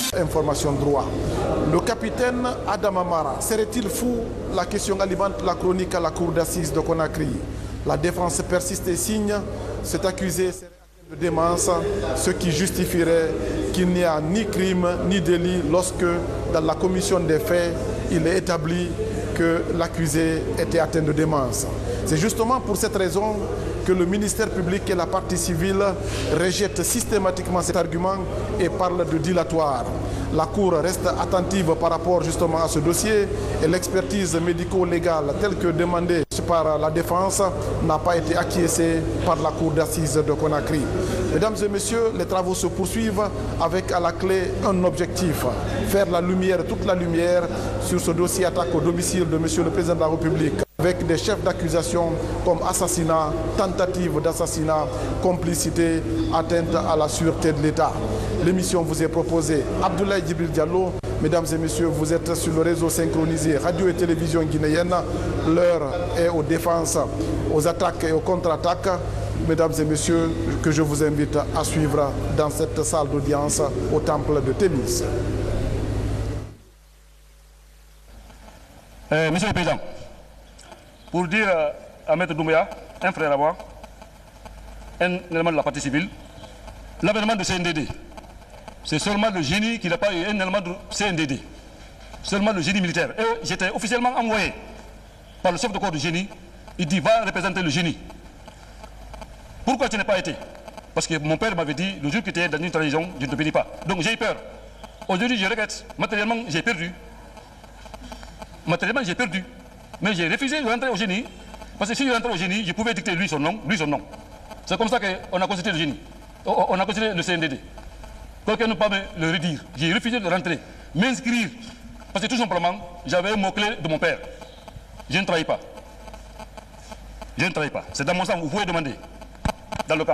Information droit. Le capitaine Adam Amara, serait-il fou? La question alimente la chronique à la cour d'assises de Conakry. La défense persiste et signe. Cet accusé serait de démence, ce qui justifierait qu'il n'y a ni crime ni délit lorsque, dans la commission des faits, il est établi que l'accusé était atteint de démence. C'est justement pour cette raison que le ministère public et la partie civile rejettent systématiquement cet argument et parlent de dilatoire. La Cour reste attentive par rapport justement à ce dossier et l'expertise médico-légale telle que demandée par la défense n'a pas été acquiescée par la Cour d'assises de Conakry. Mesdames et messieurs, les travaux se poursuivent avec à la clé un objectif, faire la lumière, toute la lumière sur ce dossier attaque au domicile de Monsieur le Président de la République, avec des chefs d'accusation comme assassinat, tentative d'assassinat, complicité, atteinte à la sûreté de l'État. L'émission vous est proposée. Abdoulaye Djibril Diallo, mesdames et messieurs, vous êtes sur le réseau synchronisé radio et télévision guinéenne. L'heure est aux défenses, aux attaques et aux contre-attaques. Mesdames et messieurs, que je vous invite à suivre dans cette salle d'audience au temple de Thémis. Monsieur le Président, pour dire à Maître Doumbouya, un frère à moi, un élément de la partie civile, l'avènement de CNDD, c'est seulement le génie qui n'a pas eu un élément de CNDD, seulement le génie militaire. Et j'étais officiellement envoyé par le chef de corps du génie, il dit va représenter le génie. Pourquoi tu n'as pas été? Parce que mon père m'avait dit, le jour que tu es dans une trahison, je ne te bénis pas. Donc j'ai eu peur. Aujourd'hui je regrette, matériellement j'ai perdu. Matériellement j'ai perdu. Mais j'ai refusé de rentrer au génie, parce que si je rentrais au génie, je pouvais dicter lui son nom, lui son nom. C'est comme ça qu'on a constitué le génie. On a constitué le CNDD. Quelqu'un ne peut pas me le redire. J'ai refusé de rentrer, m'inscrire. Parce que tout simplement, j'avais un mot-clé de mon père. Je ne trahis pas. Je ne trahis pas. C'est dans mon sang, vous pouvez demander. Dans le camp.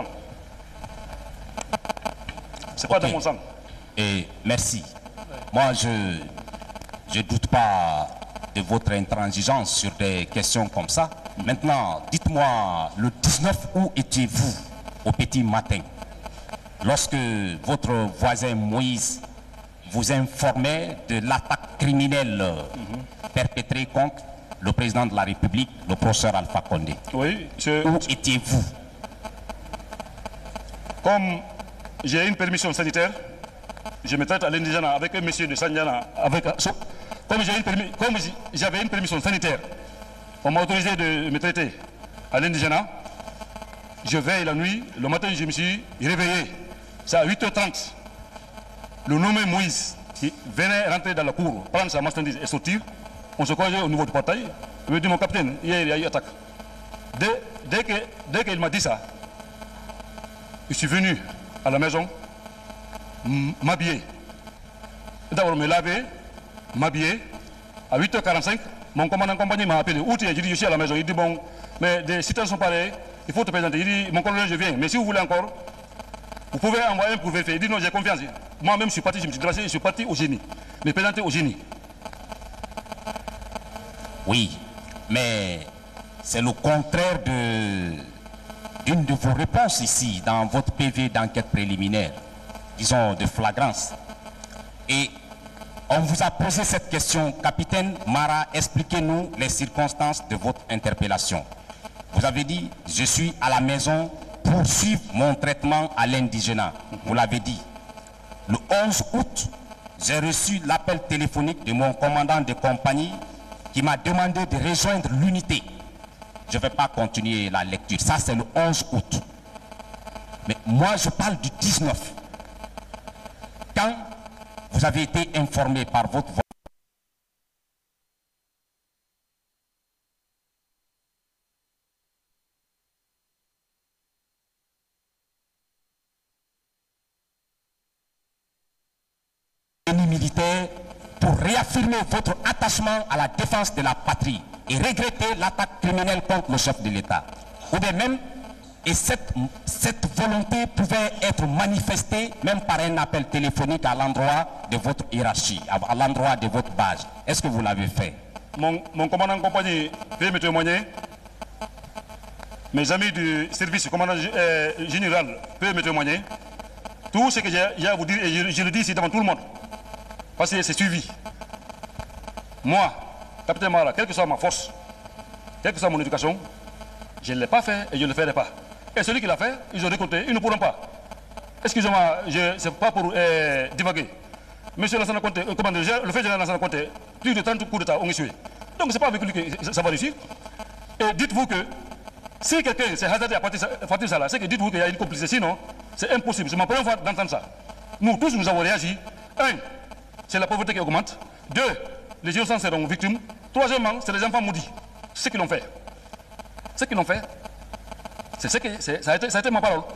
C'est pas dans mon sang. Et merci. Moi, je ne doute pas de votre intransigeance sur des questions comme ça. Maintenant, dites-moi, le 19 août étiez-vous au petit matin, lorsque votre voisin Moïse vous informait de l'attaque criminelle perpétrée contre le président de la République, le professeur Alpha Condé? Oui, où étiez-vous? Comme j'ai une permission sanitaire, je me traite à l'indigène avec un monsieur de Sandiana. Comme j'avais une permission sanitaire, on m'a autorisé de me traiter à l'indigène. Je veille la nuit, le matin je me suis réveillé. C'est à 8h30. Le nommé Moïse qui venait rentrer dans la cour, prendre sa marchandise et sortir. On se croisait au niveau du portail. Je me dis mon capitaine, hier il y a eu attaque. Dès qu'il m'a dit ça, je suis venu à la maison m'habiller. D'abord me laver, m'habiller. À 8h45, mon commandant compagnie m'a appelé. Où tu es? Je dis je suis à la maison. Il dit bon, mais des situations sont pareilles, il faut te présenter. Il dit mon colonel je viens, mais si vous voulez encore, vous pouvez envoyer un pour vérifier. Il dit non, j'ai confiance. Moi-même je suis parti, je me suis dressé, je suis parti au génie. Me présenter au génie. Oui, mais c'est le contraire d'une de vos réponses ici, dans votre PV d'enquête préliminaire, disons de flagrance. Et on vous a posé cette question, capitaine Mara, expliquez-nous les circonstances de votre interpellation. Vous avez dit, je suis à la maison pour suivre mon traitement à l'indigénat. Vous l'avez dit. Le 11 août, j'ai reçu l'appel téléphonique de mon commandant de compagnie qui m'a demandé de rejoindre l'unité. Je ne vais pas continuer la lecture. Ça, c'est le 11 août. Mais moi, je parle du 19. Quand vous avez été informé par votre voix, militaire, pour réaffirmer votre attachement à la défense de la patrie et regretter l'attaque criminelle contre le chef de l'État. Ou bien même, et cette volonté pouvait être manifestée même par un appel téléphonique à l'endroit de votre hiérarchie, à l'endroit de votre base. Est-ce que vous l'avez fait? Mon commandant de compagnie peut me témoigner. Mes amis du service, commandant général, peuvent me témoigner. Tout ce que j'ai à vous dire, et je le dis ici devant tout le monde. parce que c'est suivi. Moi, capitaine Mara, quelle que soit ma force, quelle que soit mon éducation, je ne l'ai pas fait et je ne le ferai pas. Et celui qui l'a fait, ils ont récolté, ils ne pourront pas. Excusez-moi, ce n'est pas pour divaguer. Monsieur Lansana Conté, le fait de Lansana Conté, plus de 30 coups d'État ont échoué. Donc ce n'est pas avec lui que ça va réussir. Et dites-vous que si quelqu'un s'est hasardé à partir ça là, c'est que dites-vous qu'il y a une complicité. Sinon, c'est impossible. C'est ma première fois d'entendre ça. Nous tous, nous avons réagi. Un, c'est la pauvreté qui augmente. Deux, les innocents seront victimes. Troisièmement, c'est les enfants maudits. C'est ce qu'ils l'ont fait. Ce qu'ils l'ont fait, ça a été ma parole.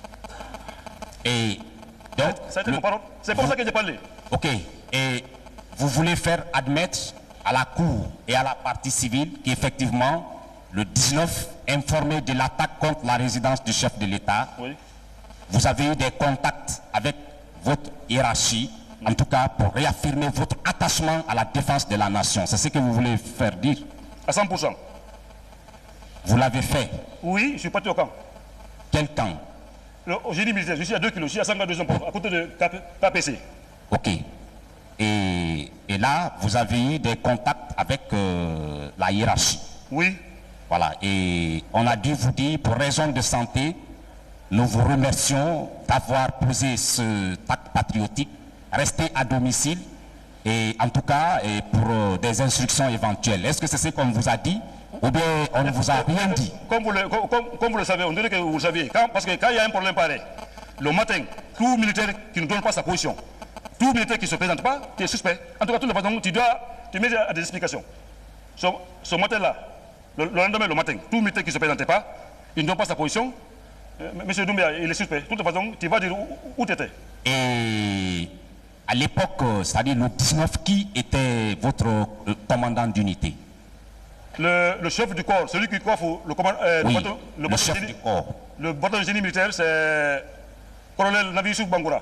Et donc, ça a été ma parole. C'est pour ça que j'ai parlé. Ok. Et vous voulez faire admettre à la Cour et à la partie civile qu'effectivement, le 19, informé de l'attaque contre la résidence du chef de l'État, oui. Vous avez eu des contacts avec votre hiérarchie, en tout cas pour réaffirmer votre attachement à la défense de la nation. C'est ce que vous voulez faire dire? À 100%. Vous l'avez fait? Oui, je suis parti au camp. Quel camp? Au génie militaire, je suis à 2 kilos, je suis à 52 ans, à côté de KPC. Ok. Et là, vous avez eu des contacts avec la hiérarchie? Oui. Voilà. Et on a dû vous dire, pour raison de santé, nous vous remercions d'avoir posé ce acte patriotique. Restez à domicile et en tout cas pour des instructions éventuelles. Est-ce que c'est ce qu'on vous a dit ou bien on ne vous a rien dit? Comme vous le savez, on dirait que vous le saviez. Parce que quand il y a un problème pareil, le matin, tout militaire qui ne donne pas sa position, tout militaire qui ne se présente pas, tu es suspect. En tout cas, de toute façon, tu mets à des explications. Ce matin-là, le lendemain, le matin, tout militaire qui ne se présentait pas, il ne donne pas sa position. Monsieur Doumbia, il est suspect. De toute façon, tu vas dire où tu étais. Et à l'époque, c'est-à-dire le 19, qui était votre commandant d'unité? Le chef du corps, celui qui coiffe le chef du corps. Le bâton de génie militaire, c'est colonel Nabi-Youssouf Bangoura.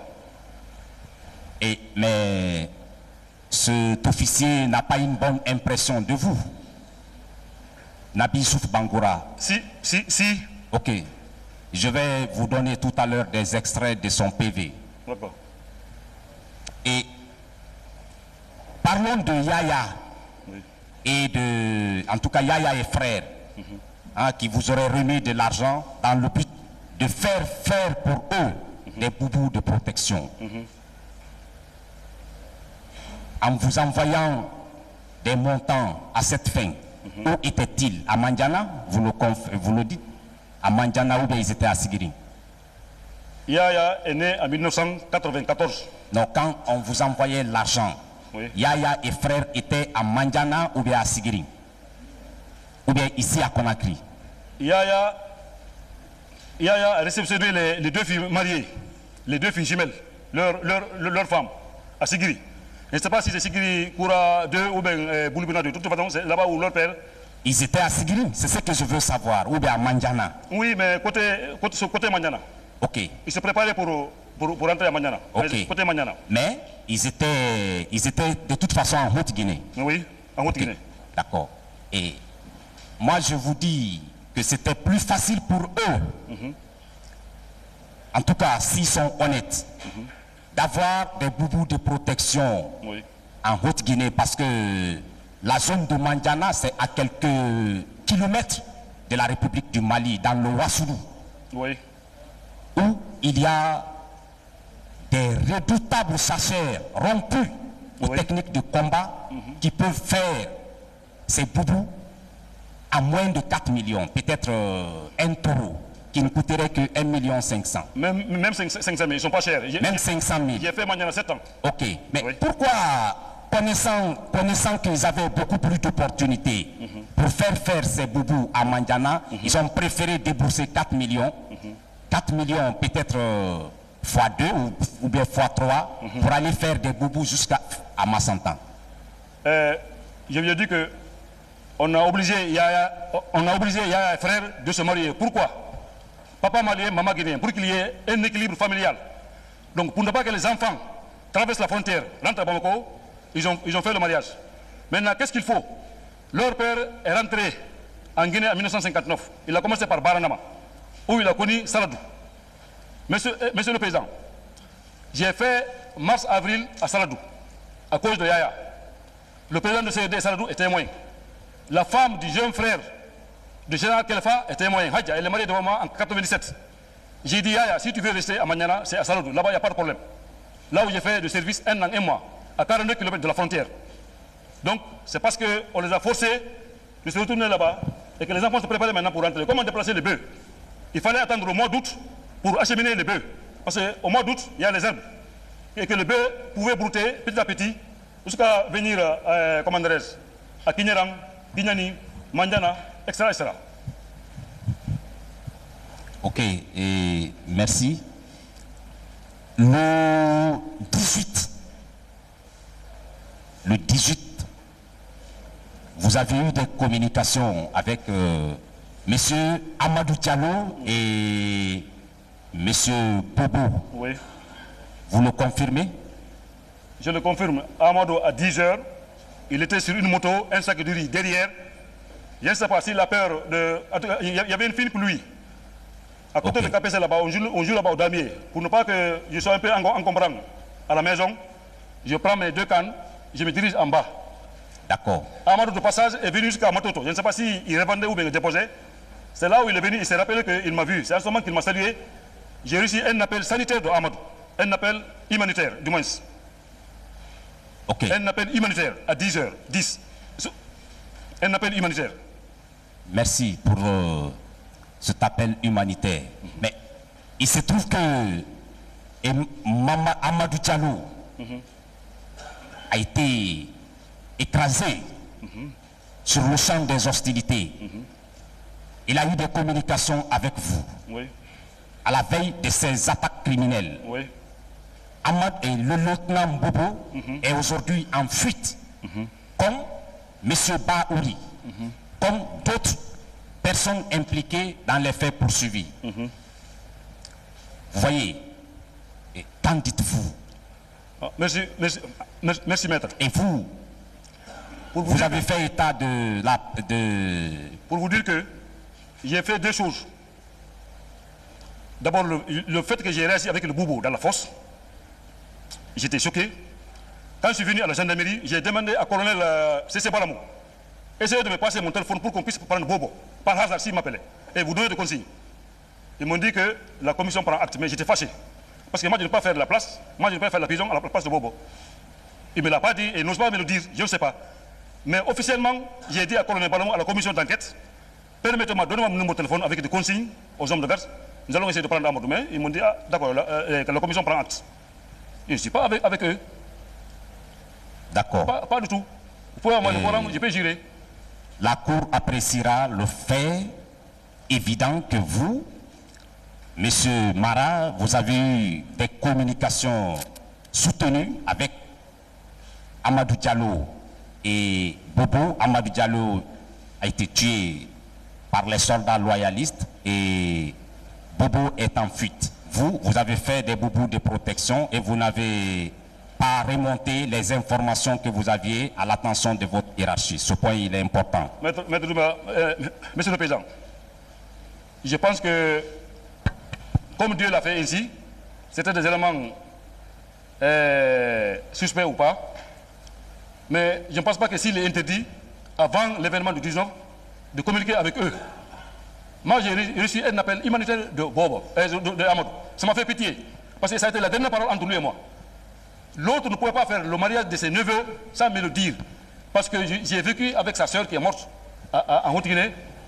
Mais cet officier n'a pas une bonne impression de vous? Nabi-Youssouf Bangoura? Si. Ok. Je vais vous donner tout à l'heure des extraits de son PV. D'accord. Et parlons de Yaya. Oui. Et de, en tout cas, Yaya et frères, qui vous auraient remis de l'argent dans le but de faire pour eux des boubous de protection. En vous envoyant des montants à cette fin, où étaient-ils? À Mandiana, vous le dites? À Mandiana ou bien ils étaient à Sigiri? Yaya est né en 1994. Donc quand on vous envoyait l'argent, oui. Yaya et frères étaient à Mandiana ou bien à Sigiri? Ou bien ici à Conakry? Yaya a réceptionné les deux filles mariées, les deux filles jumelles, leurs femmes, à Sigiri. Je ne sais pas si c'est Sigiri Koura 2 ou bien Bouloubina 2. De toute façon, c'est là-bas où leur père... Ils étaient à Sigiri, c'est ce que je veux savoir, ou bien à Mandiana? Oui, mais côté Mandiana. Ok. Ils se préparaient pour rentrer à Mandiana. Ok. Côté Mandiana. Mais ils étaient de toute façon en Haute-Guinée. Oui, en Haute-Guinée. D'accord. Et moi, je vous dis que c'était plus facile pour eux, en tout cas, s'ils sont honnêtes, d'avoir des boubous de protection en Haute-Guinée, parce que la zone de Mandiana, c'est à quelques kilomètres de la République du Mali, dans le Ouassoulou, où il y a des redoutables chasseurs rompus aux techniques de combat qui peuvent faire ces boubous à moins de 4 millions, peut-être un taureau qui ne coûterait que 1,5 million. Même 500 000, ils ne sont pas chers. Même 500 000. J'ai fait Mandiana 7 ans. Ok, mais pourquoi, connaissant qu'ils avaient beaucoup plus d'opportunités pour faire ces boubous à Mandiana, ils ont préféré débourser 4 millions, 4 millions peut-être x2 ou bien x3 pour aller faire des boubous jusqu'à Massantan? Je lui ai dit que on a obligé Yaya et frère de se marier. Pourquoi? Papa malien, maman guinéen, pour qu'il y ait un équilibre familial. Donc pour ne pas que les enfants traversent la frontière, rentrent à Bamako, ils ont fait le mariage. Maintenant, qu'est-ce qu'il faut? Leur père est rentré en Guinée en 1959. Il a commencé par Baranama, où il a connu Saladou. Monsieur le Président, j'ai fait mars-avril à Saladou. à cause de Yaya. Le président de CED, Saladou, est témoin. La femme du jeune frère de général Kelfa est témoin. Hadja, elle est mariée devant moi en 97. J'ai dit, Yaya, si tu veux rester à Maniana, c'est à Saladou. Là-bas, il n'y a pas de problème. Là où j'ai fait de service 1 an et 1 mois, à 42 km de la frontière. Donc, c'est parce qu'on les a forcés de se retourner là-bas et que les enfants se préparaient maintenant pour rentrer. Comment déplacer les bœufs? Il fallait attendre au mois d'août pour acheminer les bœufs. Parce qu'au mois d'août, il y a les herbes. Et que le bœuf pouvait brouter petit à petit jusqu'à venir, comment dirais-je, à Kinyarang, Bignani, Mandiana, etc., etc. Ok, et merci. Le 18, vous avez eu des communications avec M. Amadou Diallo et M. Bobo. Oui. Vous le confirmez? Je le confirme. Amadou, à 10 h, il était sur une moto, un sac de riz derrière. Je ne sais pas s'il a peur de... Il y avait une fine pluie. À côté de KPC là-bas, on joue là-bas au damier. Pour ne pas que je sois un peu encombrant à la maison, je prends mes 2 cannes, je me dirige en bas. D'accord. Amadou de passage est venu jusqu'à Matoto. Je ne sais pas s'il revendait ou bien il déposait. C'est là où il est venu, il s'est rappelé qu'il m'a vu. C'est à ce moment qu'il m'a salué. J'ai reçu un appel sanitaire de Amadou. Un appel humanitaire, du moins. Ok. Un appel humanitaire à 10 h. 10. Un appel humanitaire. Merci pour cet appel humanitaire. Mais il se trouve que Amadou Diallo a été écrasé sur le champ des hostilités. Il a eu des communications avec vous. Oui. À la veille de ces attaques criminelles. Oui. Ahmad et le lieutenant Bobo est aujourd'hui en fuite, comme M. Baouri, comme d'autres personnes impliquées dans les faits poursuivis. Vous voyez, qu'en dites-vous? Merci, maître. Et vous, vous avez fait état de la... Pour vous dire que j'ai fait 2 choses. D'abord, le fait que j'ai réagi avec le boubou dans la fosse, j'étais choqué. Quand je suis venu à la gendarmerie, j'ai demandé à colonel C.C. Balamou, essayez de me passer mon téléphone pour qu'on puisse prendre Bobo. Par hasard, s'il m'appelait. Et vous donnez des consignes. Ils m'ont dit que la commission prend acte, mais j'étais fâché. Parce que moi, je ne peux pas faire de la place. Moi, je ne peux pas faire la prison à la place de Bobo. Il ne me l'a pas dit et il n'ose pas me le dire, je ne sais pas. Mais officiellement, j'ai dit à colonel Balamou, à la commission d'enquête, permettez-moi, donnez-moi mon numéro de téléphone avec des consignes aux hommes de garde. Nous allons essayer de prendre Amadou. Mais ils m'ont dit, ah, d'accord, la commission prend acte. Je ne suis pas avec eux. D'accord. Pas du tout. Vous pouvez avoir le forum, je peux jurer. La Cour appréciera le fait évident que vous, M. Mara, vous avez eu des communications soutenues avec Amadou Diallo et Bobo. Amadou Diallo a été tué par les soldats loyalistes et Bobo est en fuite. Vous avez fait des boubous de protection et vous n'avez pas remonté les informations que vous aviez à l'attention de votre hiérarchie. Ce point, il est important. Maître Douma, Monsieur le Président, je pense que, comme Dieu l'a fait ainsi, c'était des éléments suspects ou pas, mais je ne pense pas que s'il est interdit, avant l'événement du 19, de communiquer avec eux. Moi, j'ai reçu un appel humanitaire de Bobo, de Amadou. Ça m'a fait pitié, parce que ça a été la dernière parole entre lui et moi. L'autre ne pouvait pas faire le mariage de ses neveux sans me le dire, parce que j'ai vécu avec sa soeur qui est morte en Haute-Guinée,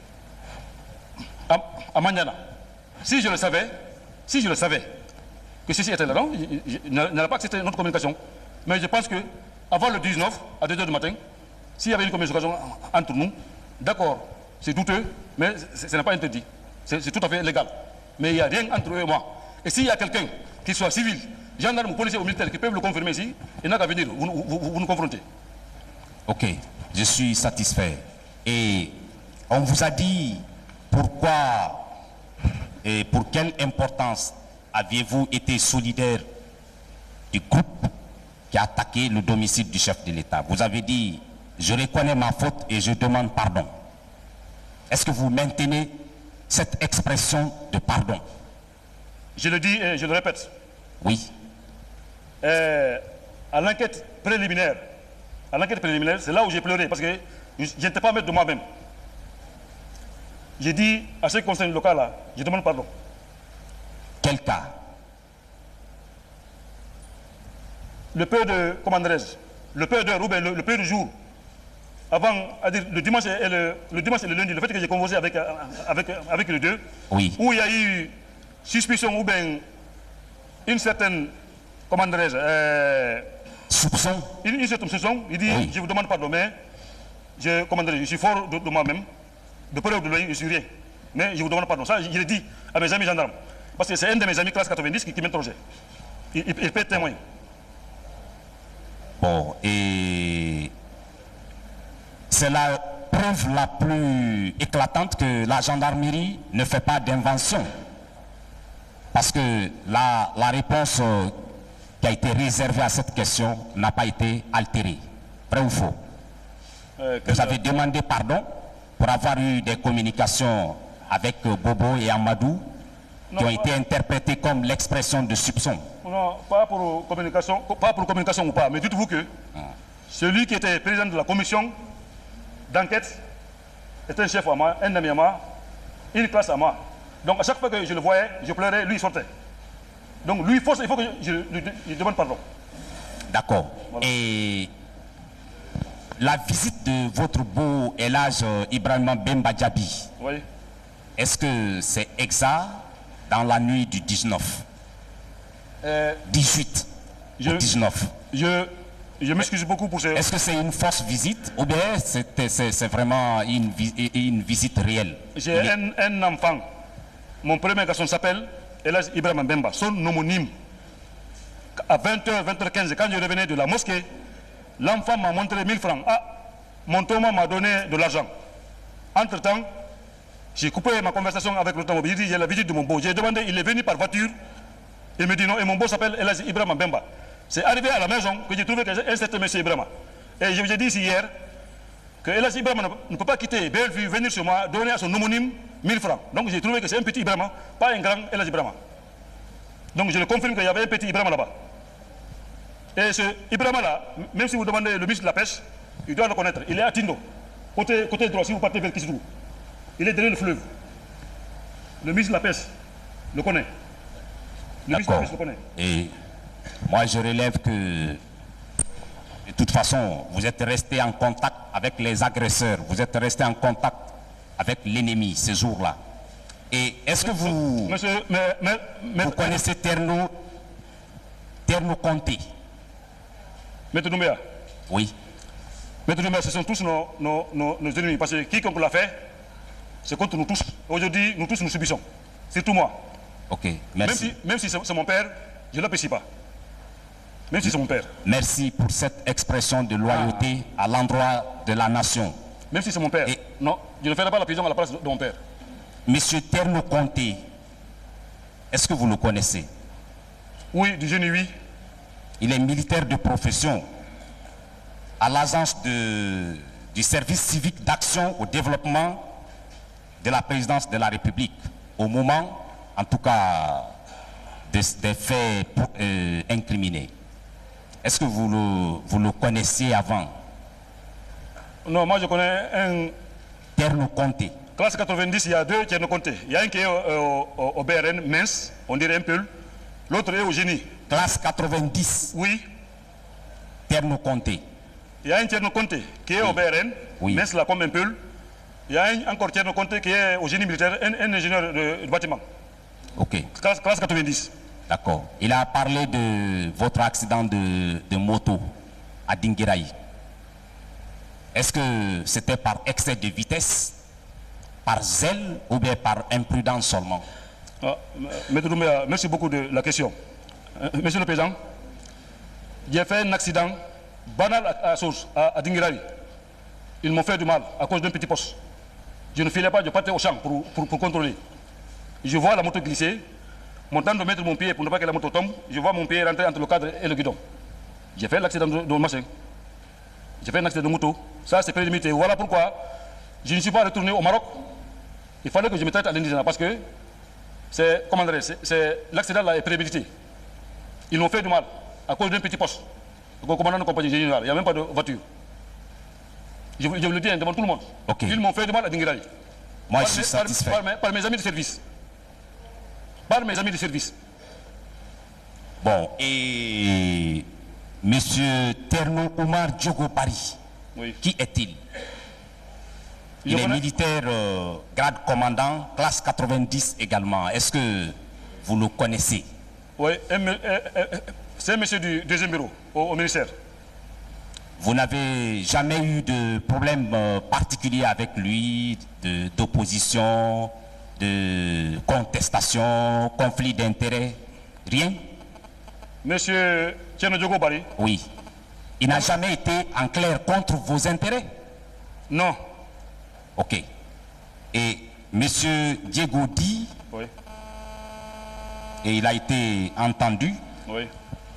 à Maniana. Si je le savais que ceci était là, non, je n'allais pas accepter notre communication. Mais je pense que avant le 19, à 2 h du matin, s'il y avait une communication entre nous, d'accord, c'est douteux, mais ce n'est pas interdit. C'est tout à fait légal. Mais il n'y a rien entre eux et moi. Et s'il y a quelqu'un, qu'il soit civil, gendarme, policier ou militaire, qui peuvent le confirmer ici, il n'a qu'à venir, vous nous confrontez. Ok, je suis satisfait. Et on vous a dit pourquoi et pour quelle importance aviez-vous été solidaire du groupe qui a attaqué le domicile du chef de l'État. Vous avez dit, je reconnais ma faute et je demande pardon. Est-ce que vous maintenez cette expression de pardon? Je le dis et je le répète. Oui. à l'enquête préliminaire, c'est là où j'ai pleuré, parce que je n'étais pas maître de moi-même. J'ai dit à ceux qui concernent le cas là, je demande pardon. Quel cas? Le peu de, comment dirais-je, le peu d'heure ou bien le peu de jour avant, le dimanche et le lundi, le fait que j'ai conversé avec les deux, oui, où il y a eu suspicion ou bien une certaine, comment dirais-je, soupçon. Une certaine soupçon, il dit, oui. Je vous demande pardon, mais je suis fort de moi-même, de près ou de loin, je suis rien. Mais je vous demande pardon. Ça, je l'ai dit à mes amis gendarmes. Parce que c'est un de mes amis classe 90 qui m'interrogeait. Il peut être témoin. Bon, et c'est la preuve la plus éclatante que la gendarmerie ne fait pas d'invention. Parce que la réponse qui a été réservée à cette question n'a pas été altérée. Vrai ou faux? Vous avez demandé pardon pour avoir eu des communications avec Bobo et Amadou qui ont été interprétées comme l'expression de soupçon. Non, pas pour communication ou pas, mais dites-vous que celui qui était président de la commission d'enquête est un chef à moi, un ami à moi, une classe à moi. Donc à chaque fois que je le voyais, je pleurais, lui il sortait. Donc lui, il faut que je demande pardon. D'accord. Voilà. Et la visite de votre beau Elhadj Ibrahima Bemba Diaby, oui. Est-ce que c'est exact dans la nuit du 19 18 au 19? Je m'excuse beaucoup pour ce... Est-ce que c'est une fausse visite ou bien c'est vraiment une visite réelle? J'ai un enfant. Mon premier garçon s'appelle Elhadj Ibrahima Bemba, son homonyme. À 20h, 20h15, quand je revenais de la mosquée, l'enfant m'a montré 1000 francs. Ah, mon Thomas m'a donné de l'argent. Entre-temps, j'ai coupé ma conversation avec l'automobile. Il dit, j'ai la visite de mon beau. J'ai demandé, il est venu par voiture. Il me dit non, et mon beau s'appelle Elhadj Ibrahima Bemba. C'est arrivé à la maison que j'ai trouvé un certain monsieur Ibrahima. Et je vous ai dit ici hier que Elhadj Ibrahima ne peut pas quitter Bellevue, venir chez moi, donner à son homonyme 1000 francs. Donc j'ai trouvé que c'est un petit Ibrahima, pas un grand Elhadj Ibrahima. Donc je le confirme qu'il y avait un petit Ibrahima là-bas. Et ce Ibrahima là, même si vous demandez le ministre de la Pêche, il doit le connaître. Il est à Tindo, côté droit, si vous partez vers Kissourou. Il est derrière le fleuve. Le ministre de la Pêche le connaît. Le ministre de la Pêche le connaît. Et moi je relève que de toute façon, vous êtes resté en contact avec les agresseurs, vous êtes resté en contact avec l'ennemi ces jours-là. Et est-ce que vous, vous connaissez Terno Conté? Maître Doumbia? Oui. Maître Doumbia, ce sont tous nos ennemis. Parce que quiconque l'a fait, c'est contre nous tous. Aujourd'hui, nous tous nous subissons. Surtout moi. Ok, merci. Même si c'est mon père, je ne l'apprécie pas. Même si c'est mon père. Merci pour cette expression de loyauté à l'endroit de la nation. Même si c'est mon père. Non, je ne ferai pas la prison à la place de mon père. Monsieur Terno Conté, est-ce que vous le connaissez? Oui, du génie, oui. Il est militaire de profession à l'agence du service civique d'action au développement de la présidence de la République, au moment, en tout cas, des faits incriminés. Est-ce que vous le connaissiez avant? Non, moi je connais un... Terno Conté. Classe 90, il y a deux Terno Conté. Il y a un qui est au BRN, mince, on dirait un peu. L'autre est au génie. Classe 90. Oui. Terno Conté. Il y a un Terno Conté qui est au BRN, mince là comme un peu. Il y a encore Terno Conté qui est au génie militaire, un ingénieur de bâtiment. Ok. Classe 90. D'accord. Il a parlé de votre accident de moto à Dinguiraï. Est-ce que c'était par excès de vitesse, par zèle ou bien par imprudence seulement? Maître Doumbia, merci beaucoup de la question. Monsieur le Président, j'ai fait un accident banal à Dinguiraï. Ils m'ont fait du mal à cause d'un petit poste. Je ne filais pas, je partais au champ pour contrôler. Je vois la moto glisser. Mon temps de mettre mon pied pour ne pas que la moto tombe, je vois mon pied rentrer entre le cadre et le guidon. J'ai fait l'accident de machin. J'ai fait un accident de moto. Ça, c'est prélimité. Voilà pourquoi je ne suis pas retourné au Maroc. Il fallait que je me traite à l'indigène parce que l'accident là est prémédité. Ils m'ont fait du mal à cause d'un petit poste. au commandant de compagnie générale, il n'y a même pas de voiture. Je vous le dis devant tout le monde. Okay. Ils m'ont fait du mal à Dinguiraï. Moi, je suis satisfait. Par mes amis de service. Par mes amis de service. Bon, et Monsieur Terno Omar Diogo Paris, oui. Qui est-il? Il est militaire, grade commandant, classe 90 également. Est-ce que vous le connaissez? Oui, c'est un monsieur du deuxième bureau au ministère. Vous n'avez jamais eu de problème particulier avec lui, d'opposition, de contestation, conflit d'intérêts? Rien? Monsieur Tierno Diogo Bari? Oui. Il n'a jamais été en clair contre vos intérêts? Non. Ok. Et Monsieur Diego Di? Oui. Et il a été entendu? Oui.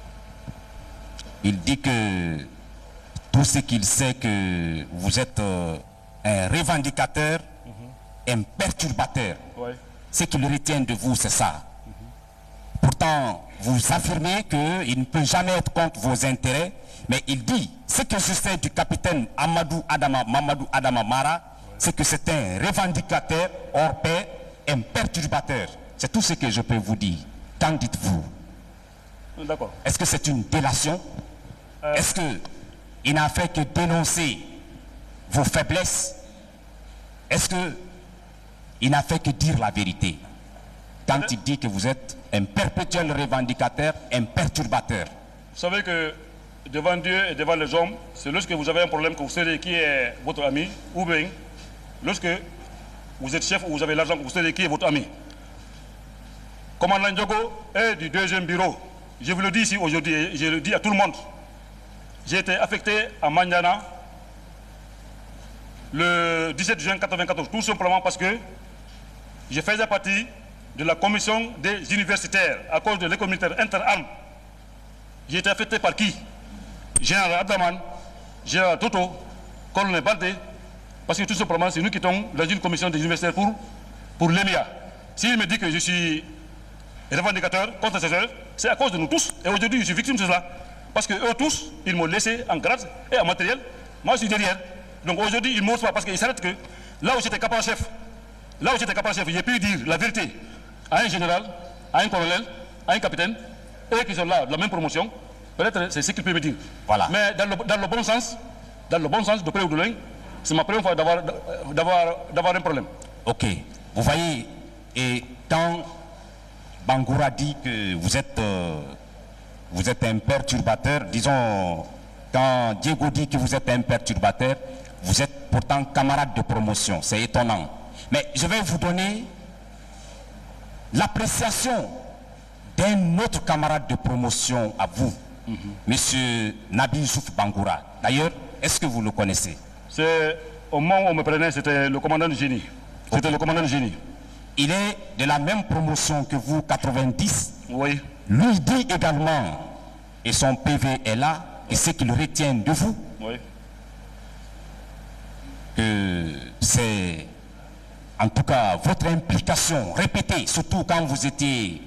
Il dit que tout ce qu'il sait, que vous êtes un revendicateur, un perturbateur. Oui. Ce qu'il retient de vous, c'est ça. Pourtant, vous affirmez qu'il ne peut jamais être contre vos intérêts, mais il dit, ce que je sais du capitaine Mamadou Adama Mara, c'est que c'est un revendicateur hors pair, un perturbateur. C'est tout ce que je peux vous dire. Qu'en dites-vous? D'accord. Est-ce que c'est une délation? Est-ce qu'il n'a fait que dénoncer vos faiblesses? Est-ce qu'il n'a fait que dire la vérité quand il dit que vous êtes un perpétuel revendicateur, un perturbateur? Vous savez que devant Dieu et devant les hommes, c'est lorsque vous avez un problème que vous savez qui est votre ami, ou bien lorsque vous êtes chef ou vous avez l'argent que vous savez qui est votre ami. Commandant Diogo est du deuxième bureau. Je vous le dis ici aujourd'hui et je le dis à tout le monde. J'ai été affecté à Mandiana le 17 juin 1994, tout simplement parce que je faisais partie de la commission des universitaires à cause de l'école militaire interarmes. J'ai été affecté par qui? Général Abdaman, Général Toto, Colonel Baldé, parce que tout simplement c'est nous qui sommes dans une commission des universitaires pour l'EMIA. S'il me dit que je suis revendicateur contre ces œuvres, c'est à cause de nous tous. Et aujourd'hui je suis victime de cela. Parce que eux tous, ils m'ont laissé en grade et en matériel. Moi je suis derrière. Donc aujourd'hui ils ne m'osent pas parce qu'ils s'arrêtent que là où j'étais capable chef, j'ai pu dire la vérité à un général, à un colonel, à un capitaine, eux qui sont là de la même promotion, peut-être c'est ce qu'ils peuvent me dire. Voilà. Mais dans le bon sens, de près ou de loin, c'est ma première fois d'avoir un problème. Ok. Vous voyez, et quand Bangoura dit que vous êtes un perturbateur, disons, quand Diego dit que vous êtes un perturbateur, vous êtes pourtant camarade de promotion. C'est étonnant. Mais je vais vous donner l'appréciation d'un autre camarade de promotion à vous, Monsieur Nabi Youssouf Bangoura. D'ailleurs, est-ce que vous le connaissez? C'est au moment où on me prenait, c'était le commandant du génie. C'était le commandant du génie. Il est de la même promotion que vous, 90. Oui. Lui dit également, et son PV est là, et ce qu'il retient de vous, oui, que c'est en tout cas votre implication répétée, surtout quand vous étiez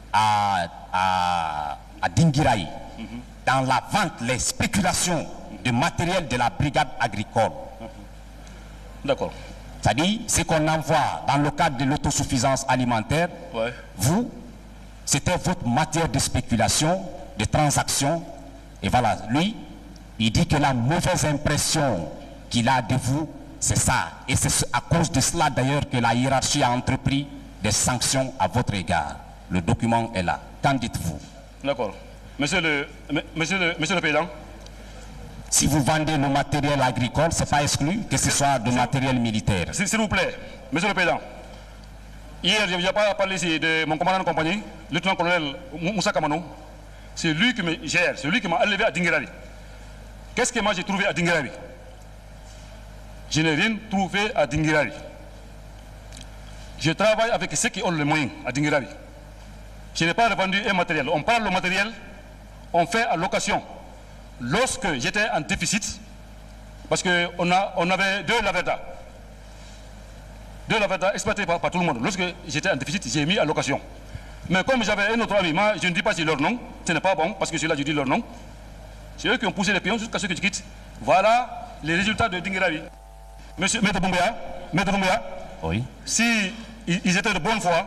à Dinguiraï, dans la vente, les spéculations de matériel de la brigade agricole. D'accord. C'est-à-dire, ce qu'on envoie dans le cadre de l'autosuffisance alimentaire, ouais, vous, c'était votre matière de spéculation, de transaction. Et voilà, lui, il dit que la mauvaise impression qu'il a de vous, c'est ça. Et c'est à cause de cela d'ailleurs que la hiérarchie a entrepris des sanctions à votre égard. Le document est là. Qu'en dites-vous? D'accord. Monsieur le Président. Si vous vendez le matériel agricole, ce n'est pas exclu que ce soit de matériel militaire. S'il vous plaît, Monsieur le Président. Hier, je n'ai pas parlé ici de mon commandant de compagnie, le lieutenant-colonel Moussa Kamano. C'est lui qui me gère, c'est lui qui m'a enlevé à Dinguiraï. Qu'est-ce que moi j'ai trouvé à Dinguiraï? Je n'ai rien trouvé à Dinguiraï. Je travaille avec ceux qui ont les moyens à Dinguiraï. Je n'ai pas revendu un matériel. On parle le matériel, on fait à location. Lorsque j'étais en déficit, parce qu'on avait deux lavetas exploités par tout le monde. Lorsque j'étais en déficit, j'ai mis à location. Mais comme j'avais un autre ami, moi je ne dis pas si leur nom, ce n'est pas bon, parce que celui-là je dis leur nom. C'est eux qui ont poussé les pions jusqu'à ce que tu quittes. Voilà les résultats de Dingiravi. Monsieur Maître Doumbouya, oui. si ils étaient de bonne foi,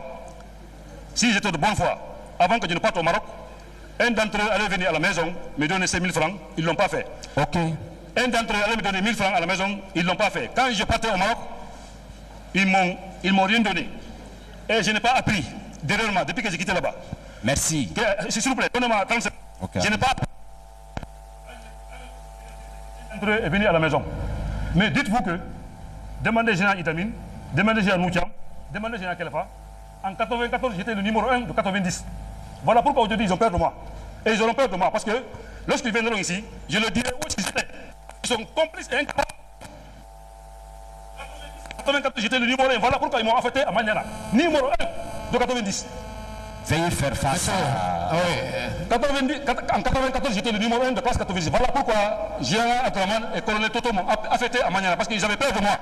avant que je ne parte au Maroc, un d'entre eux allait venir à la maison me donner 5 000 francs, ils ne l'ont pas fait. Ok. Un d'entre eux allait me donner 1 000 francs à la maison, ils ne l'ont pas fait. Quand je partais au Maroc, ils m'ont rien donné. Et je n'ai pas appris, derrière depuis que j'ai quitté là-bas. Merci. S'il vous plaît, donnez-moi 30 secondes. Okay. Je n'ai pas appris. Un d'entre eux est venu à la maison. Mais dites-vous que, demandez Général Itamine, demandez Général Moutiam, demandez Général Kelefa, en 94, j'étais le numéro 1 de 90. Voilà pourquoi aujourd'hui ils ont peur de moi. Et ils auront peur de moi parce que lorsqu'ils viendront ici, je leur dirai où ils étaient. Ils sont complices et incapables. En 94, j'étais le numéro 1. Voilà pourquoi ils m'ont affecté à Maniana. Numéro 1 de 90. Veuillez faire face à... En 94, j'étais le numéro 1 de classe 90. Voilà pourquoi Général Akraman et Colonel Toto m'ont affecté à Maniana. Parce qu'ils avaient peur de moi.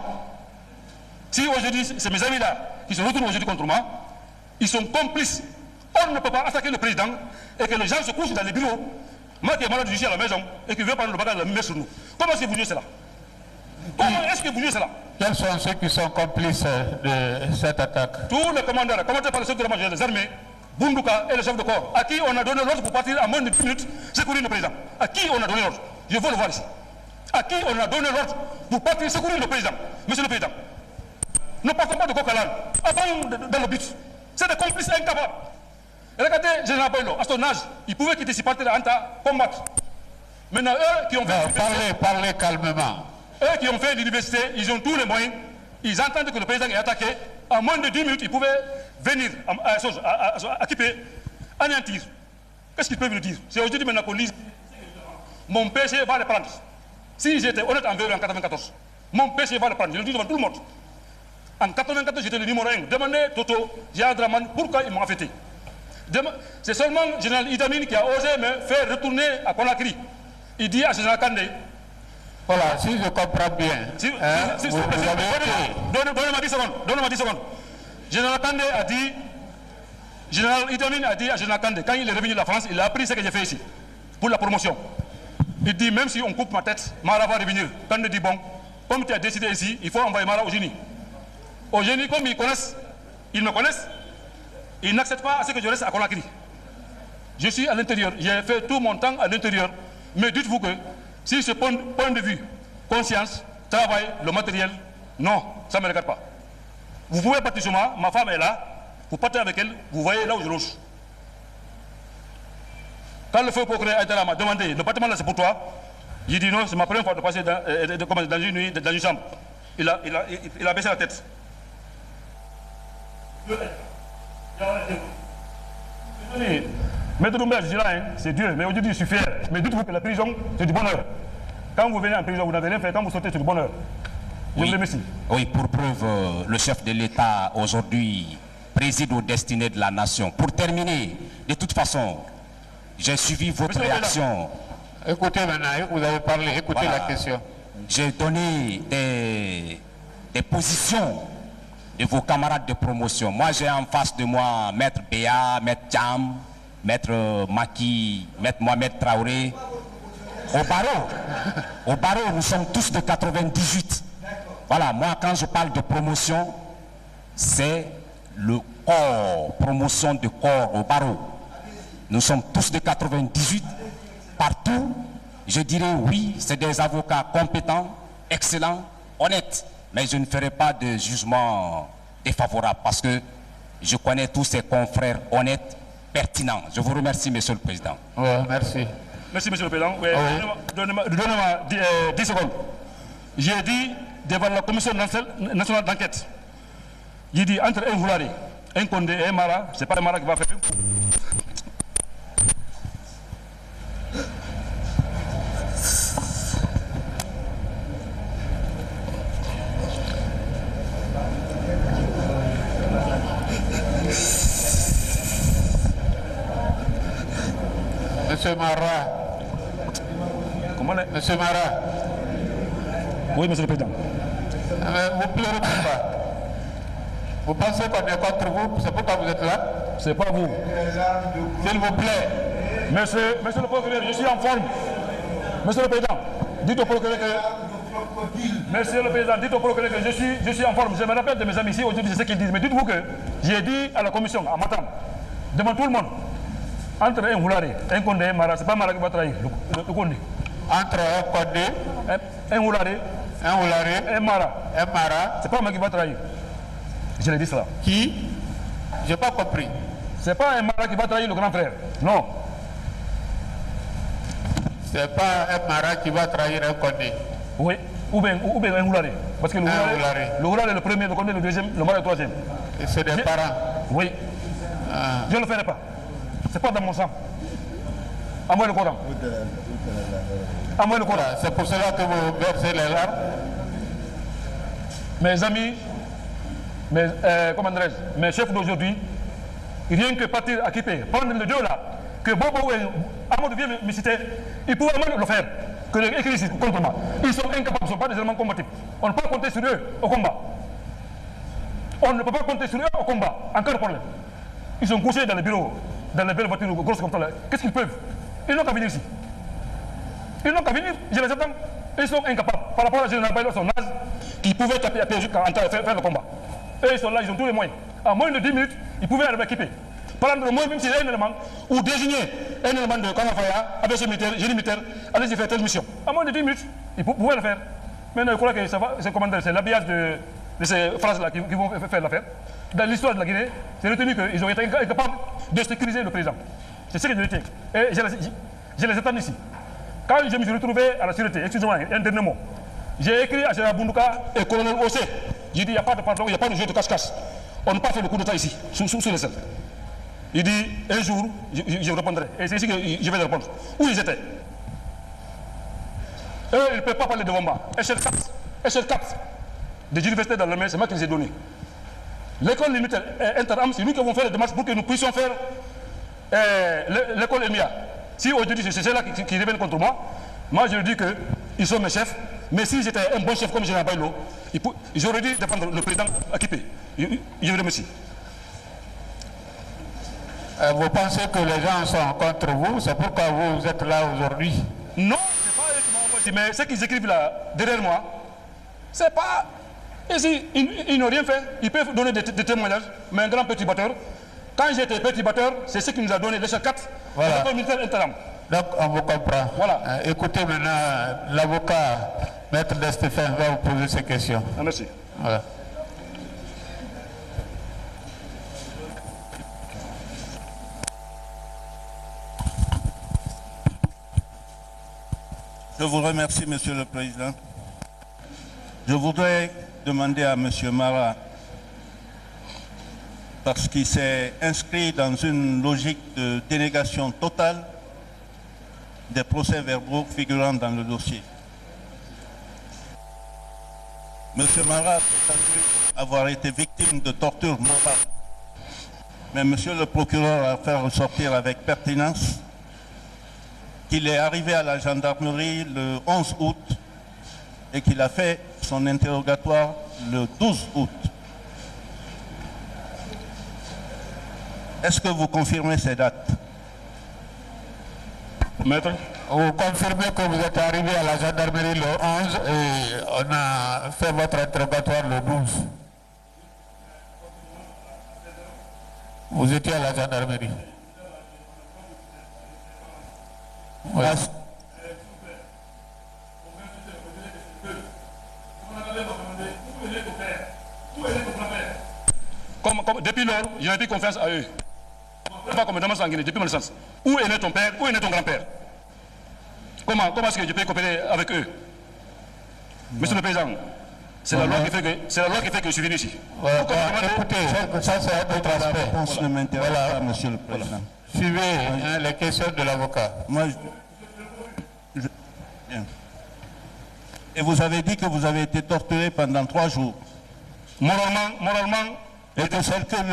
Si aujourd'hui, c'est mes amis là qui se retournent aujourd'hui contre moi, ils sont complices. On ne peut pas attaquer le président et que les gens se couchent dans les bureaux. Moi qui est malade, je suis à la maison et qui veut prendre le bagage de la mettre sur nous. Comment est-ce que vous dites cela? Comment est-ce que vous dites cela? Quels sont ceux qui sont complices de cette attaque? Tous les commandeurs, commandés par le chef de la major des armées, Bunduka et le chef de corps, à qui on a donné l'ordre pour partir à moins de 10 minutes secourir le président. À qui on a donné l'ordre? Je veux le voir ici. À qui on a donné l'ordre pour partir secourir le président? Monsieur le président, ne partons pas de Coquelin. Avant dans le but. C'est des complices incapables. Et regardez, Général Boylo, à son âge, il pouvait quitter ses partenaires à combattre. Maintenant, eux qui ont fait... Parlez calmement. Eux qui ont fait l'université, ils ont tous les moyens. Ils entendent que le président est attaqué. En moins de 10 minutes, ils pouvaient venir à Kipé, anéantir. Qu'est-ce qu'ils peuvent nous dire? C'est aujourd'hui maintenant qu'on lise. Mon péché va le prendre. Si j'étais honnête envers eux en 94, mon péché va le prendre. Je le dis devant tout le monde. En 94, j'étais le numéro 1. Demandez Toto, Général Draman, pourquoi ils m'ont affecté. C'est seulement le général Idamine qui a osé me faire retourner à Conakry. Il dit à général Kandé. Voilà, si je comprends bien. Donnez-moi 10 secondes. Donnez-moi 10 secondes. Général Kandé a dit. Général Idamine a dit à général Kandé, quand il est revenu de la France, il a appris ce que j'ai fait ici, pour la promotion. Il dit, même si on coupe ma tête, Mara va revenir. Kandé dit, bon, comme tu as décidé ici, il faut envoyer Mara au génie. Au génie, comme ils me connaissent, ils n'acceptent pas à ce que je reste à Conakry. Je suis à l'intérieur, j'ai fait tout mon temps à l'intérieur. Mais dites-vous que, si ce point de vue, conscience, travail, le matériel, non, ça ne me regarde pas. Vous pouvez partir sur moi, ma femme est là, vous partez avec elle, vous voyez là où je loge. Quand le feu procureur Aïdara m'a demandé, le bâtiment là c'est pour toi, j'ai dit non, c'est ma première fois de passer dans une nuit, dans une chambre. Il a baissé la tête. Maître Doumbouya, je dis là, hein, c'est Dieu, mais aujourd'hui je suis fier. Mais dites-vous que la prison, c'est du bonheur. Quand vous venez en prison, vous n'avez rien fait, quand vous sortez, c'est du bonheur. Je vous remercie. Oui, pour preuve, le chef de l'État aujourd'hui préside aux destinées de la nation. Pour terminer, de toute façon, j'ai suivi votre réaction. Écoutez maintenant, vous avez parlé, écoutez la question. J'ai donné des positions de vos camarades de promotion. Moi, j'ai en face de moi Maître Béa, Maître Jam, Maître Maki, Maître Mohamed Traoré. Au barreau, nous sommes tous de 98. Voilà, moi, quand je parle de promotion, c'est le corps, promotion de corps au barreau. Nous sommes tous de 98. Partout, je dirais oui, c'est des avocats compétents, excellents, honnêtes. Mais je ne ferai pas de jugement défavorable parce que je connais tous ces confrères honnêtes, pertinents. Je vous remercie, Monsieur le Président. Oui, merci. Merci, Monsieur le Président. Oui, donnez-moi 10 secondes. J'ai dit devant la commission nationale d'enquête, j'ai dit entre un Voulari, un Condé et un Mara, c'est pas un Mara qui va faire. Monsieur Mara. Comment Monsieur Mara. Oui, Monsieur le Président. Vous pleurez pas. Vous pensez qu'on est contre vous, c'est pourquoi vous êtes là? C'est pas vous. S'il vous plaît. Monsieur le procureur, je suis en forme. Monsieur le Président, dites au procureur que... Monsieur le Président, dites au procureur que je suis en forme. Je me rappelle de mes amis ici, aujourd'hui, c'est ce qu'ils disent. Mais dites-vous que j'ai dit à la commission, à Matam, devant tout le monde, entre un Houlare, un Condé, Mara, c'est pas Mara qui va trahir, le Condé. Entre un Condé, un Houlare, un Mara, c'est pas moi qui va trahir. Je l'ai dit cela. Qui? Je n'ai pas compris. C'est pas un Mara qui va trahir le grand frère. Non. C'est pas un Mara qui va trahir un Condé. Oui. Ou bien un Houlare. Parce que le Houlare est le premier, le Condé le deuxième, le Mara est le troisième. Et c'est des parents. Oui. Je ne le ferai pas. C'est pas dans mon sang. À moi le Coran. À moi le Coran. C'est pour cela que vous versez les larmes. Mes amis, mes chefs d'aujourd'hui, rien que partir à Kipé, prendre le deux là, que Bobo et Amadou vient me citer, ils pouvaient même le faire, que les écrits ici contre moi. Ils sont incapables, ils ne sont pas des éléments combatifs. On ne peut pas compter sur eux au combat. On ne peut pas compter sur eux au combat, en cas de problème. Ils sont couchés dans les bureaux, dans les belles voitures grosses comme ça là. Qu'est-ce qu'ils peuvent? Ils n'ont qu'à venir ici. Ils n'ont qu'à venir, je les attends. Ils sont incapables. Par rapport à Général Baïlo, son âge, qui pouvait taper à pied jusqu'à faire le combat. Et ils sont là, ils ont tous les moyens. En moins de 10 minutes, ils pouvaient arriver équipés. Prendre le moins, même s'il y a un élément, ou désigner un élément de Kanafaya avec ce militaire, génie militaire, allez-y faire telle mission. En moins de 10 minutes, ils pouvaient le faire. Maintenant, je crois que ça va, c'est l'habillage de ces phrases-là qui vont faire l'affaire. Dans l'histoire de la Guinée, c'est retenu qu'ils ont été incapables de sécuriser le président. C'est ce que je retiens. Et je les attends ici. Quand je me suis retrouvé à la sûreté, excusez-moi, un dernier mot, j'ai écrit à Gérard Boundouka et colonel Ossé. J'ai dit, il n'y a pas de pardon, il n'y a pas de jeu de cache-cache. On ne peut pas faire le coup d'État ici, sous les selles. Il dit, un jour, je répondrai. Et c'est ici que je vais répondre. Où ils étaient? Eux, ils ne peuvent pas parler devant moi. Échelle 4 des universités dans l'armée, c'est moi qui les ai donnés. L'école militaire Interam, c'est nous qui avons fait les démarches pour que nous puissions faire l'école EMIA. Si aujourd'hui c'est ceux-là qui reviennent contre moi je dis qu'ils sont mes chefs, mais si j'étais un bon chef comme Général Baïlo, j'aurais dû défendre le président équipé. Je vous remercie. Vous pensez que les gens sont contre vous, c'est pourquoi vous êtes là aujourd'hui? Non, c'est pas eux qui m'ont envoyé, mais ceux qui écrivent là, derrière moi, c'est pas... Et si ils n'ont rien fait, ils peuvent donner des témoignages, mais un grand petit batteur, quand j'étais petit batteur, c'est ce qui nous a donné l'échelle 4, voilà. L'école militaire Interam. Donc on vous comprend. Voilà. Écoutez maintenant, l'avocat, Maître de Stéphane, va vous poser ces questions. Ah, merci. Voilà. Je vous remercie, Monsieur le Président. Je voudrais demander à M. Mara, parce qu'il s'est inscrit dans une logique de dénégation totale des procès-verbaux figurant dans le dossier. M. Mara peut avoir été victime de torture morale, mais M. le procureur a fait ressortir avec pertinence qu'il est arrivé à la gendarmerie le 11 août et qu'il a fait son interrogatoire le 12 août. Est-ce que vous confirmez ces dates? Maître? Vous confirmez que vous êtes arrivé à la gendarmerie le 11 et on a fait votre interrogatoire le 12. Vous étiez à la gendarmerie. Oui. Depuis lors, j'ai fait confiance à eux. Pas comme demande sanguine, depuis ma naissance. Où est né ton père? Où est né ton grand-père? Comment est-ce que je peux coopérer avec eux? Monsieur le Président, c'est la loi qui fait que je suis venu ici. Voilà, écoutez, ça c'est un autre aspect. La réponse ne m'intéresse pas, Monsieur le Président. Suivez les questions de l'avocat. Bien. Et vous avez dit que vous avez été torturé pendant 3 jours. Moralement, et que c'est que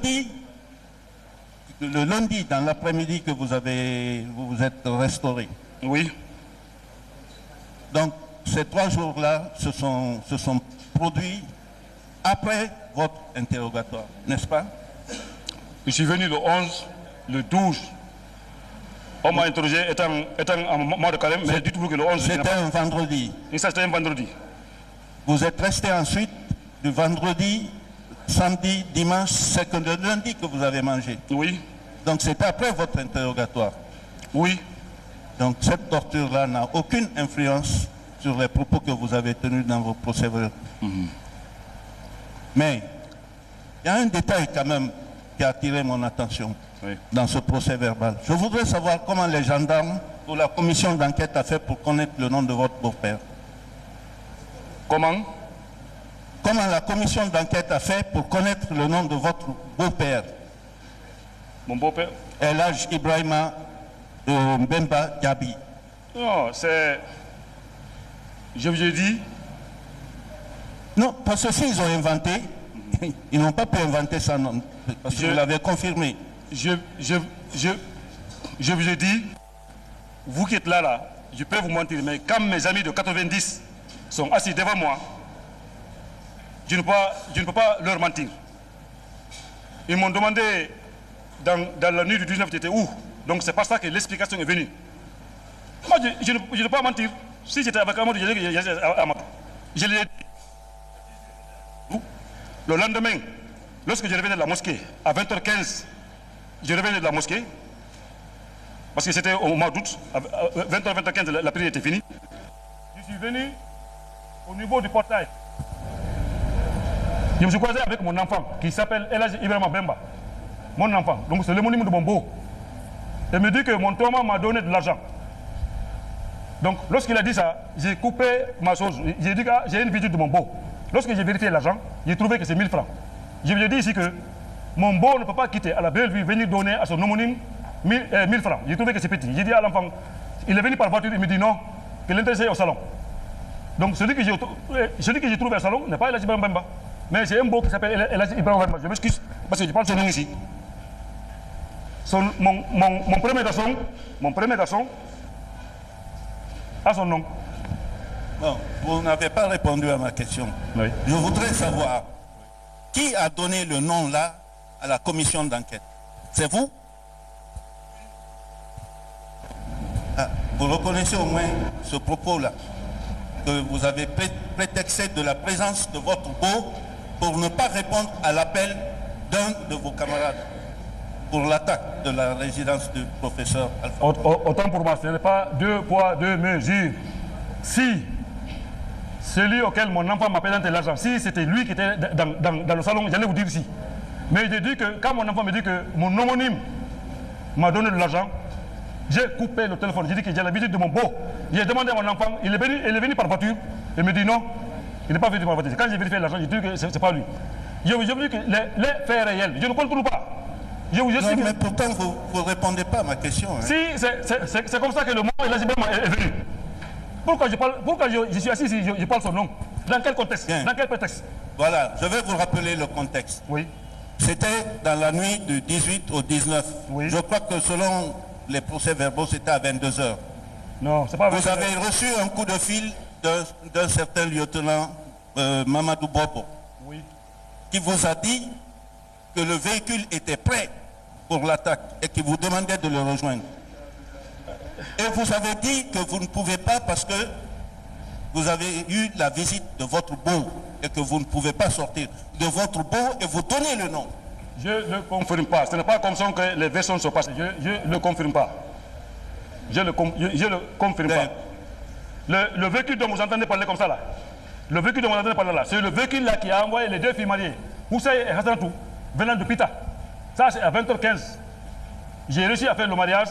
le lundi dans l'après-midi que vous vous êtes restauré. Oui. Donc ces 3 jours-là se sont produits après votre interrogatoire, n'est-ce pas? Je suis venu le 11, le 12 On m'a interrogé étant en mois de carême, mais dites-vous que le 11... C'était un vendredi. Et ça, c'était un vendredi. Vous êtes resté ensuite du vendredi, samedi, dimanche, c'est que le lundi que vous avez mangé. Oui. Donc c'était après votre interrogatoire. Oui. Donc cette torture-là n'a aucune influence sur les propos que vous avez tenus dans vos procès-verbaux. Mais il y a un détail quand même qui a attiré mon attention dans ce procès-verbal. Je voudrais savoir comment les gendarmes ou la commission d'enquête a fait pour connaître le nom de votre beau-père. Comment? Comment la commission d'enquête a fait pour connaître le nom de votre beau-père? Mon beau-père? Elhaj Ibrahima Mbemba Gabi. Non, c'est... Je vous ai dit... Non, parce que s'ils ont inventé, ils n'ont pas pu inventer ça, non, parce que vous l'avez confirmé. Je vous ai dit, vous qui êtes là, je peux vous mentir, mais quand mes amis de 90 sont assis devant moi, je ne peux pas leur mentir. Ils m'ont demandé dans la nuit du 19, tu étais où? Donc c'est pas ça que l'explication est venue. Moi, je ne peux pas mentir. Si j'étais avec Amadou, je l'ai dit. Le lendemain, lorsque je revenais de la mosquée, à 20h15, je revenais de la mosquée, parce que c'était au mois d'août, à 20h, 20h15, la prière était finie. Je suis venu au niveau du portail. Je me suis croisé avec mon enfant, qui s'appelle Elhaj Ibrahima Bemba. Mon enfant, donc c'est le monument de mon beau. Il me dit que mon Thomas m'a donné de l'argent. Donc lorsqu'il a dit ça, j'ai coupé ma chose. J'ai dit que j'ai une visite de mon beau. Lorsque j'ai vérifié l'argent, j'ai trouvé que c'est 1000 francs. Je lui ai dit ici que mon beau ne peut pas quitter à la belle vie, venir donner à son homonyme 1000 francs. J'ai trouvé que c'est petit. J'ai dit à l'enfant, il est venu par voiture, il me dit non, que l'intéressé est au salon. Donc celui que j'ai trouvé au salon n'est pas Elhaj Ibrahima Bemba. Mais j'ai un beau qui s'appelle Elhaj Ibrahima Bemba. Je m'excuse parce que je parle son nom ici. Mon premier garçon a son nom. Bon, vous n'avez pas répondu à ma question. Oui. Je voudrais savoir qui a donné le nom là à la commission d'enquête. C'est vous? Vous reconnaissez au moins ce propos-là, que vous avez prétexté de la présence de votre beau pour ne pas répondre à l'appel d'un de vos camarades pour l'attaque de la résidence du professeur Alpha. Autant pour moi, ce n'est pas 2 poids, 2 mesures. Si celui auquel mon enfant m'a présenté l'argent, si c'était lui qui était dans le salon, j'allais vous dire si. Mais j'ai dit que quand mon enfant me dit que mon homonyme m'a donné de l'argent, j'ai coupé le téléphone. J'ai dit que j'ai la visite de mon beau. J'ai demandé à mon enfant, il est venu par voiture. Il me dit non, il n'est pas venu par voiture. Quand j'ai vérifié l'argent, j'ai dit que ce n'est pas lui. J'ai vu que les faits réels, je ne contrôle pas. Non, mais pourtant, vous ne répondez pas à ma question. Hein. Si, c'est comme ça que le mot Elhaj Ibrahima est venu. Pourquoi je suis assis ici, je parle son nom? Dans quel contexte? Bien. Dans quel prétexte? Voilà, je vais vous rappeler le contexte. Oui. C'était dans la nuit du 18 au 19. Oui. Je crois que selon les procès-verbaux, c'était à 22 h. Non, c'est pas à 22 h. Vous avez reçu un coup de fil d'un certain lieutenant Mamadou Bobo, oui, qui vous a dit que le véhicule était prêt pour l'attaque et qui vous demandait de le rejoindre. Et vous avez dit que vous ne pouvez pas parce que vous avez eu la visite de votre beau et que vous ne pouvez pas sortir de votre beau et vous donnez le nom. Je ne confirme pas. Ce n'est pas comme ça que les versions se passent. Je ne confirme pas. Je ne confirme pas. Le véhicule dont vous entendez parler comme ça là, le véhicule dont vous entendez parler là, c'est le véhicule là qui a envoyé les 2 filles mariées, Houssaï et Hassanatou, venant de Pita. Ça c'est à 20h15. J'ai réussi à faire le mariage.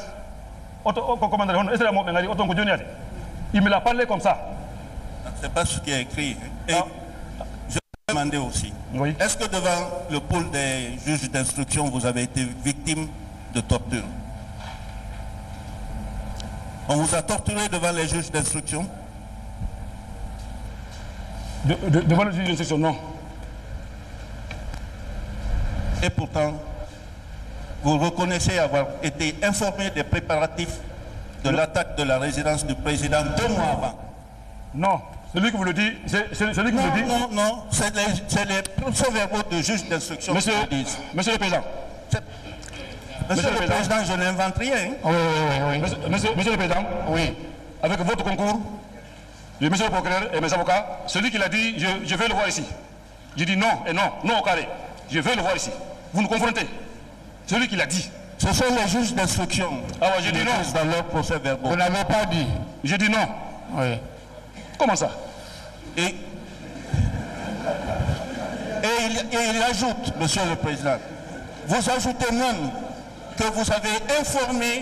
Il me l'a parlé comme ça. C'est pas ce qui est écrit. Et je vais demander aussi, oui, est-ce que devant le pôle des juges d'instruction, vous avez été victime de torture? On vous a torturé devant les juges d'instruction? Devant les juges d'instruction, non. Et pourtant, vous reconnaissez avoir été informé des préparatifs de l'attaque de la résidence du président 2 mois avant? Non, celui que vous le dit, c'est celui qui vous le dit. Non, c'est les procès-verbaux de juges d'instruction qui le disent. Monsieur le Président, Monsieur le Président, je n'invente rien. Oui. Monsieur le Président, Oui. avec votre concours, le monsieur le procureur et mes avocats, celui qui l'a dit, je vais le voir ici. Je dis non et non, non au carré. Je vais le voir ici. Vous nous confrontez. Celui qui l'a dit. Ce sont les juges d'instruction. Ah ouais, je dis non. Dans leur procès verbal. Vous n'avez pas dit. Je dis non. Oui. Comment ça? Et il ajoute, Monsieur le Président, vous ajoutez même que vous avez informé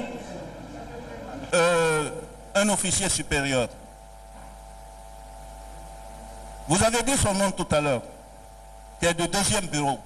un officier supérieur. Vous avez dit son nom tout à l'heure, qui est du 2e bureau.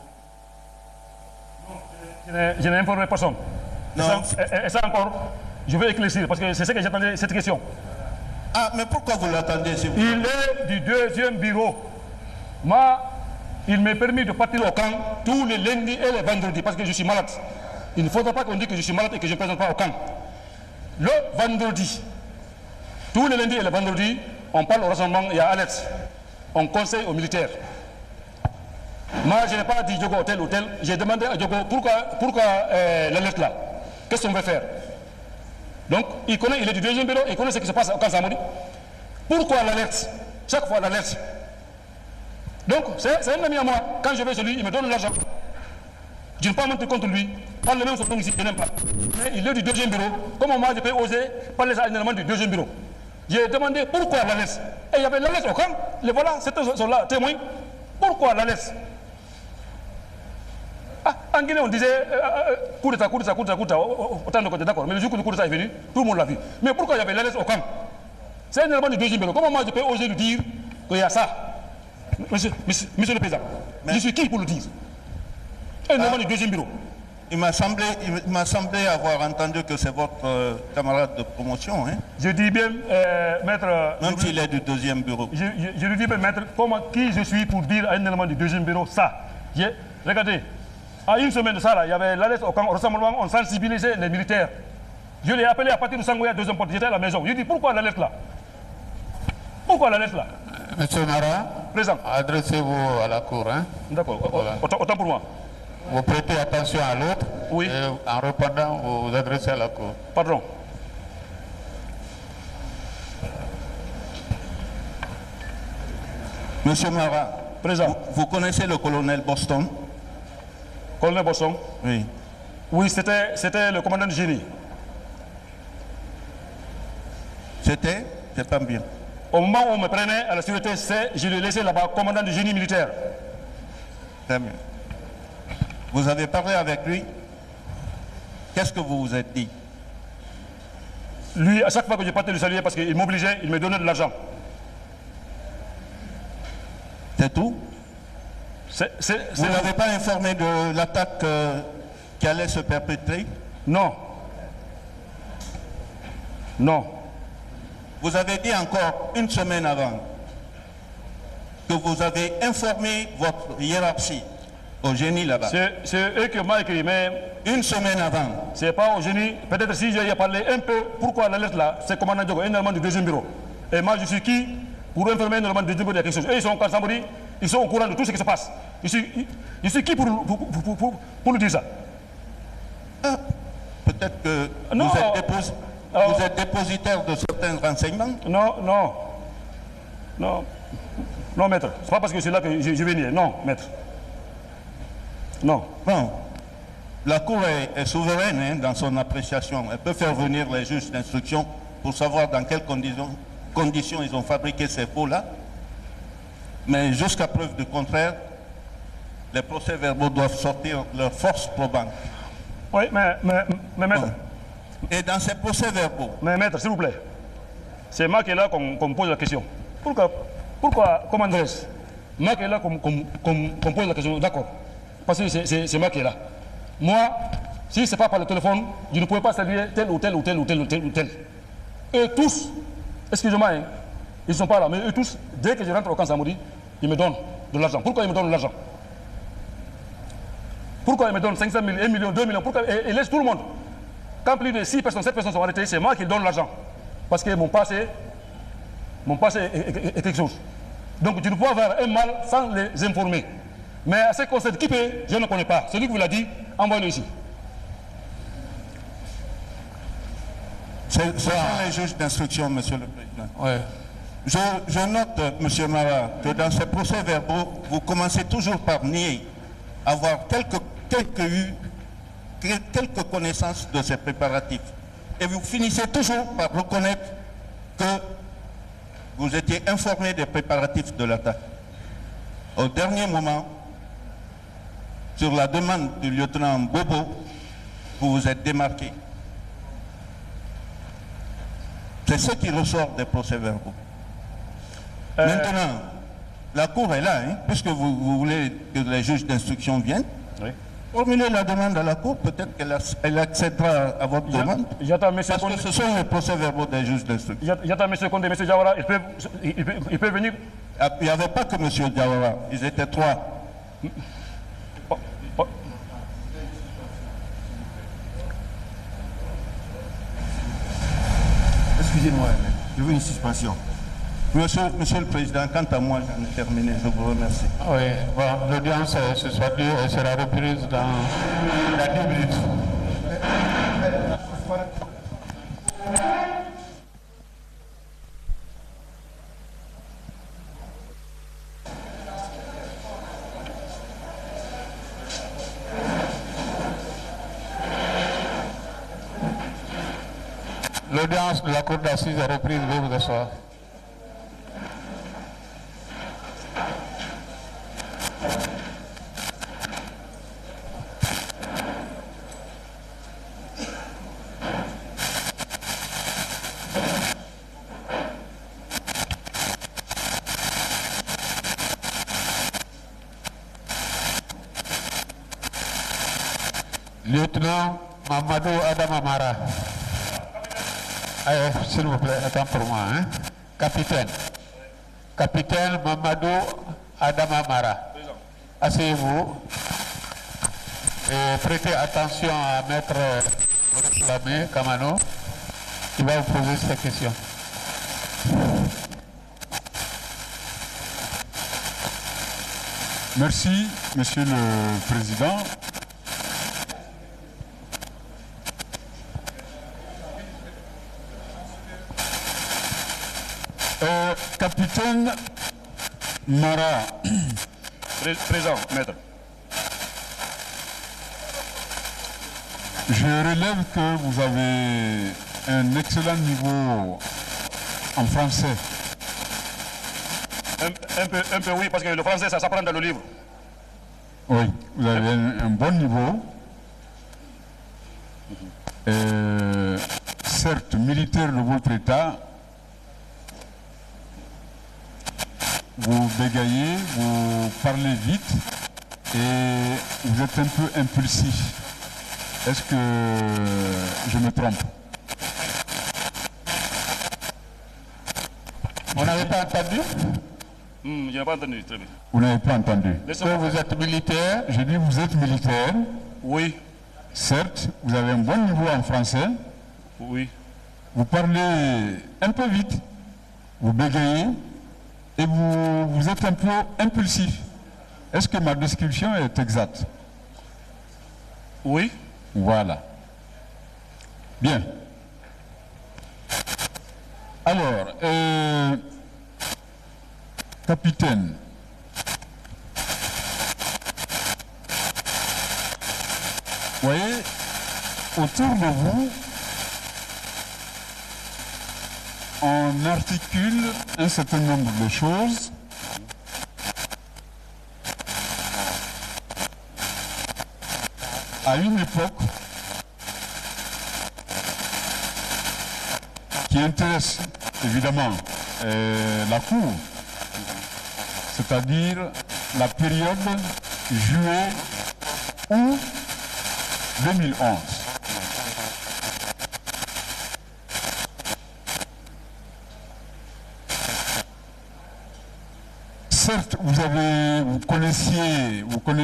Je n'ai informé personne. Non. Et ça encore, je vais éclaircir parce que c'est ce que j'attendais cette question. Ah, mais pourquoi vous l'attendez si vous... Il est du 2e bureau. Moi, il m'est permis de partir au camp tous les lundis et les vendredis parce que je suis malade. Il ne faudra pas qu'on dise que je suis malade et que je ne présente pas au camp. Le vendredi, tous les lundis et les vendredis, on parle au rassemblement, il y a alerte. On conseille aux militaires. Moi, je n'ai pas dit Diogo tel ou tel. J'ai demandé à Diogo pourquoi l'alerte là. Qu'est-ce qu'on veut faire? Donc, il connaît, il est du 2e bureau, il connaît ce qui se passe au camp Samori. Pourquoi l'alerte? Chaque fois l'alerte. Donc, c'est un ami à moi. Quand je vais chez lui, il me donne l'argent. Je ne peux pas monter contre lui. Parle même son nom ici, je n'aime pas. Mais il est du 2e bureau. Comment moi je peux oser parler ça énormément du 2e bureau? J'ai demandé pourquoi la laisse. Et il y avait la laisse au camp. Les voilà, c'était là, témoins. Pourquoi la laisse? Ah, en Guinée, on disait coup d'État, autant de côté, d'accord. Mais le jour que le coup d'État est venu, tout le monde l'a vu. Mais pourquoi il y avait la laisse au camp? C'est un élément du 2e bureau. Comment moi je peux oser lui dire qu'il y a ça? Monsieur le Président, mais je suis qui pour le dire? Un élément du 2e bureau. Il m'a semblé avoir entendu que c'est votre camarade de promotion. Hein? Je dis bien, maître... Même s'il est du 2e bureau. Je lui dis bien, maître, qui je suis pour dire à un élément du 2e bureau ça? Regardez, à une semaine de ça, là, il y avait l'alerte au camp, au rassemblement, on sensibilisait les militaires. Je l'ai appelé à partir de Sangoya, 2e porte, j'étais à la maison. Je lui ai dit, pourquoi l'alerte là? Pourquoi l'alerte là? Monsieur Mara, présent. Adressez-vous à la cour. Hein? D'accord, voilà. Autant pour moi. Vous prêtez attention à l'autre. Oui. Et en répondant, vous vous adressez à la cour. Pardon. Monsieur Mara, présent. Vous connaissez le colonel Boston? Colonel Boston? Oui. Oui, c'était le commandant de génie. C'était? C'est pas bien. Au moment où on me prenait à la sûreté, je l'ai laissé là-bas, commandant du génie militaire. Très bien. Vous avez parlé avec lui? Qu'est-ce que vous vous êtes dit? Lui, à chaque fois que je partais le saluer parce qu'il m'obligeait, il me donnait de l'argent. C'est tout? Vous n'avez pas informé de l'attaque qui allait se perpétrer? Non. Non. Vous avez dit encore une semaine avant que vous avez informé votre hiérarchie au génie là-bas. C'est eux qui m'ont écrit, mais... Une semaine avant. C'est pas au génie. Peut-être si j'ai parlé un peu, pourquoi la lettre là, c'est commandant Diogo, un élément du 2e bureau. Et moi, je suis qui pour informer un élément du 2e bureau de quelque chose? Eux, ils sont au Kansambori, ils sont au courant de tout ce qui se passe. Je suis qui pour lui dire ça? Ah, peut-être que vous êtes dépositaire de certains renseignements? Non, maître. C'est pas parce que je suis là que je vais nier. Non, maître. Non. Bon. La Cour est souveraine hein, dans son appréciation. Elle peut faire venir les juges d'instruction pour savoir dans quelles conditions ils ont fabriqué ces faux-là. Mais jusqu'à preuve du contraire, les procès-verbaux doivent sortir leur force probante. Oui, mais maître. Bon. Et dans ces procès-verbaux... Mais maître, s'il vous plaît, c'est moi qui est là qu'on me pose la question. Pourquoi comment dirais-je? Moi qui est là qu'on pose la question, d'accord. Parce que c'est moi qui est là. Moi, si ce n'est pas par le téléphone, je ne pouvais pas saluer tel ou tel. Eux tous, excusez-moi, hein, ils ne sont pas là, mais eux tous, dès que je rentre au camp Samori, ils me donnent de l'argent. Pourquoi ils me donnent de l'argent? Pourquoi ils me donnent 500 000, 1 million, 2 millions? Pourquoi ils laissent tout le monde? Quand plus de 6 personnes, 7 personnes sont arrêtées, c'est moi qui donne l'argent. Parce que mon passé est quelque chose. Donc je ne peux pas faire un mal sans les informer. Mais à ce qui concerne qui peut, je ne connais pas. Celui qui vous l'a dit, envoyez-le ici. Ce sont les juges d'instruction, Monsieur le Président. Ouais. Je note, Monsieur Marat, que dans ces procès-verbaux, vous commencez toujours par nier avoir quelques connaissances de ces préparatifs. Et vous finissez toujours par reconnaître que vous étiez informé des préparatifs de l'attaque. Au dernier moment, sur la demande du lieutenant Bobo, vous vous êtes démarqué. C'est ce qui ressort des procès-verbaux. Maintenant, la Cour est là, hein, puisque vous voulez que les juges d'instruction viennent. Oui. Formulez la demande à la Cour, peut-être qu'elle accédera à votre demande. J'attends, M. Parce que ce sont les procès-verbaux des juges d'instruction. J'attends M. Condé, M. Diawara, il peut venir. Il n'y avait pas que M. Diawara, ils étaient trois. Excusez-moi, je veux une suspension. Monsieur le Président, quant à moi, j'en ai terminé. Je vous remercie. Oui, bon, l'audience ce soir sera reprise dans 10 minutes. L'audience de la Cour d'assises est reprise, veuillez vous asseoir. Lieutenant Mamadou Adamamara. S'il vous plaît, attends pour moi. Hein? Capitaine. Capitaine Mamadou Adamamara. Asseyez-vous et prêtez attention à Maître Lamé Kamano qui va vous poser cette question. Merci, Monsieur le Président. Capitaine Mara. Présent, maître. Je relève que vous avez un excellent niveau en français. Un peu oui, parce que le français, ça s'apprend dans le livre. Oui, vous avez un bon niveau. Certes, militaire de votre État, vous bégayez, vous parlez vite et vous êtes un peu impulsif. Est-ce que je me trompe? On n'avait pas entendu? Je n'ai pas entendu, très bien. Vous n'avez pas entendu? Que vous êtes militaire? J'ai dit vous êtes militaire. Oui. Certes, vous avez un bon niveau en français. Oui. Vous parlez un peu vite, vous bégayez et vous êtes un peu impulsif. Est-ce que ma description est exacte? Oui. Voilà. Bien. Alors, capitaine, vous voyez, autour de vous, on articule un certain nombre de choses à une époque qui intéresse évidemment la Cour, c'est-à-dire la période juillet-août 2011. Certes, vous connaissez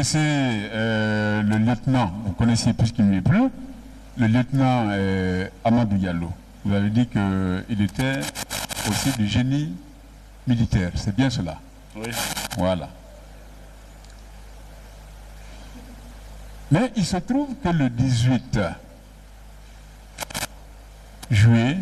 le lieutenant, vous connaissiez puisqu'il n'y est plus, le lieutenant Amadou Diallo. Vous avez dit qu'il était aussi du génie militaire, c'est bien cela? Oui. Voilà. Mais il se trouve que le 18 juillet,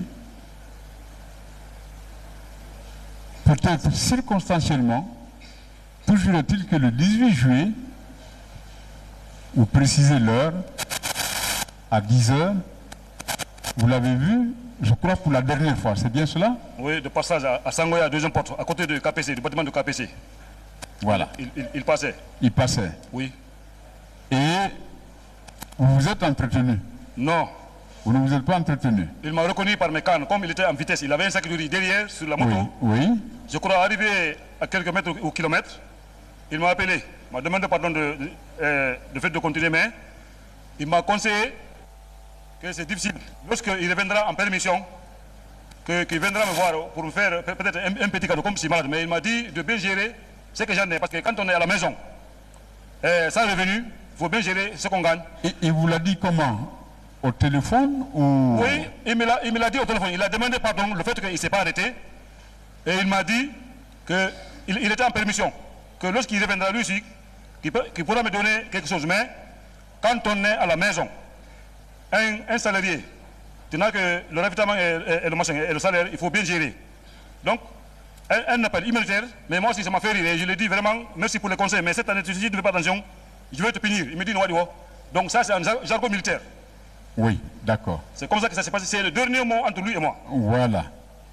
peut-être circonstanciellement, toujours est-il que le 18 juillet, vous précisez l'heure, à 10 h, vous l'avez vu, je crois pour la dernière fois, c'est bien cela? Oui, de passage à Sangoya, deuxième porte, à côté de KPC, du bâtiment de KPC. Voilà. Il passait. Il passait. Oui. Et vous vous êtes entretenu? Non. Vous ne vous êtes pas entretenu? Il m'a reconnu par mes cannes, comme il était en vitesse. Il avait un sac de riz derrière, sur la moto. Oui, oui. Je crois arrivé à quelques mètres ou kilomètres. Il m'a appelé, m'a demandé pardon de fait de continuer, mais il m'a conseillé que c'est difficile. Lorsqu'il reviendra en permission, qu'il viendra me voir pour me faire peut-être un petit cadeau comme si malade. Mais il m'a dit de bien gérer ce que j'en ai. Parce que quand on est à la maison, sans revenu, il faut bien gérer ce qu'on gagne. Et il vous l'a dit comment? Au téléphone ou... Oui, il me l'a dit au téléphone. Il a demandé pardon, le fait qu'il ne s'est pas arrêté. Et il m'a dit qu'il était en permission. Que lorsqu'il reviendra lui aussi, qu'il pourra me donner quelque chose. Mais quand on est à la maison, un salarié, tenant que le ravitaillement et le machin, et le salaire, il faut bien gérer. Donc, un appel humanitaire, mais moi aussi ça m'a fait rire. Et je lui ai dit vraiment, merci pour les conseils, mais cette année, si tu ne fais pas attention, je vais te punir. Il me dit, non, donc ça c'est un jargon militaire. Oui, d'accord. C'est comme ça que ça s'est passé. C'est le dernier mot entre lui et moi. Voilà.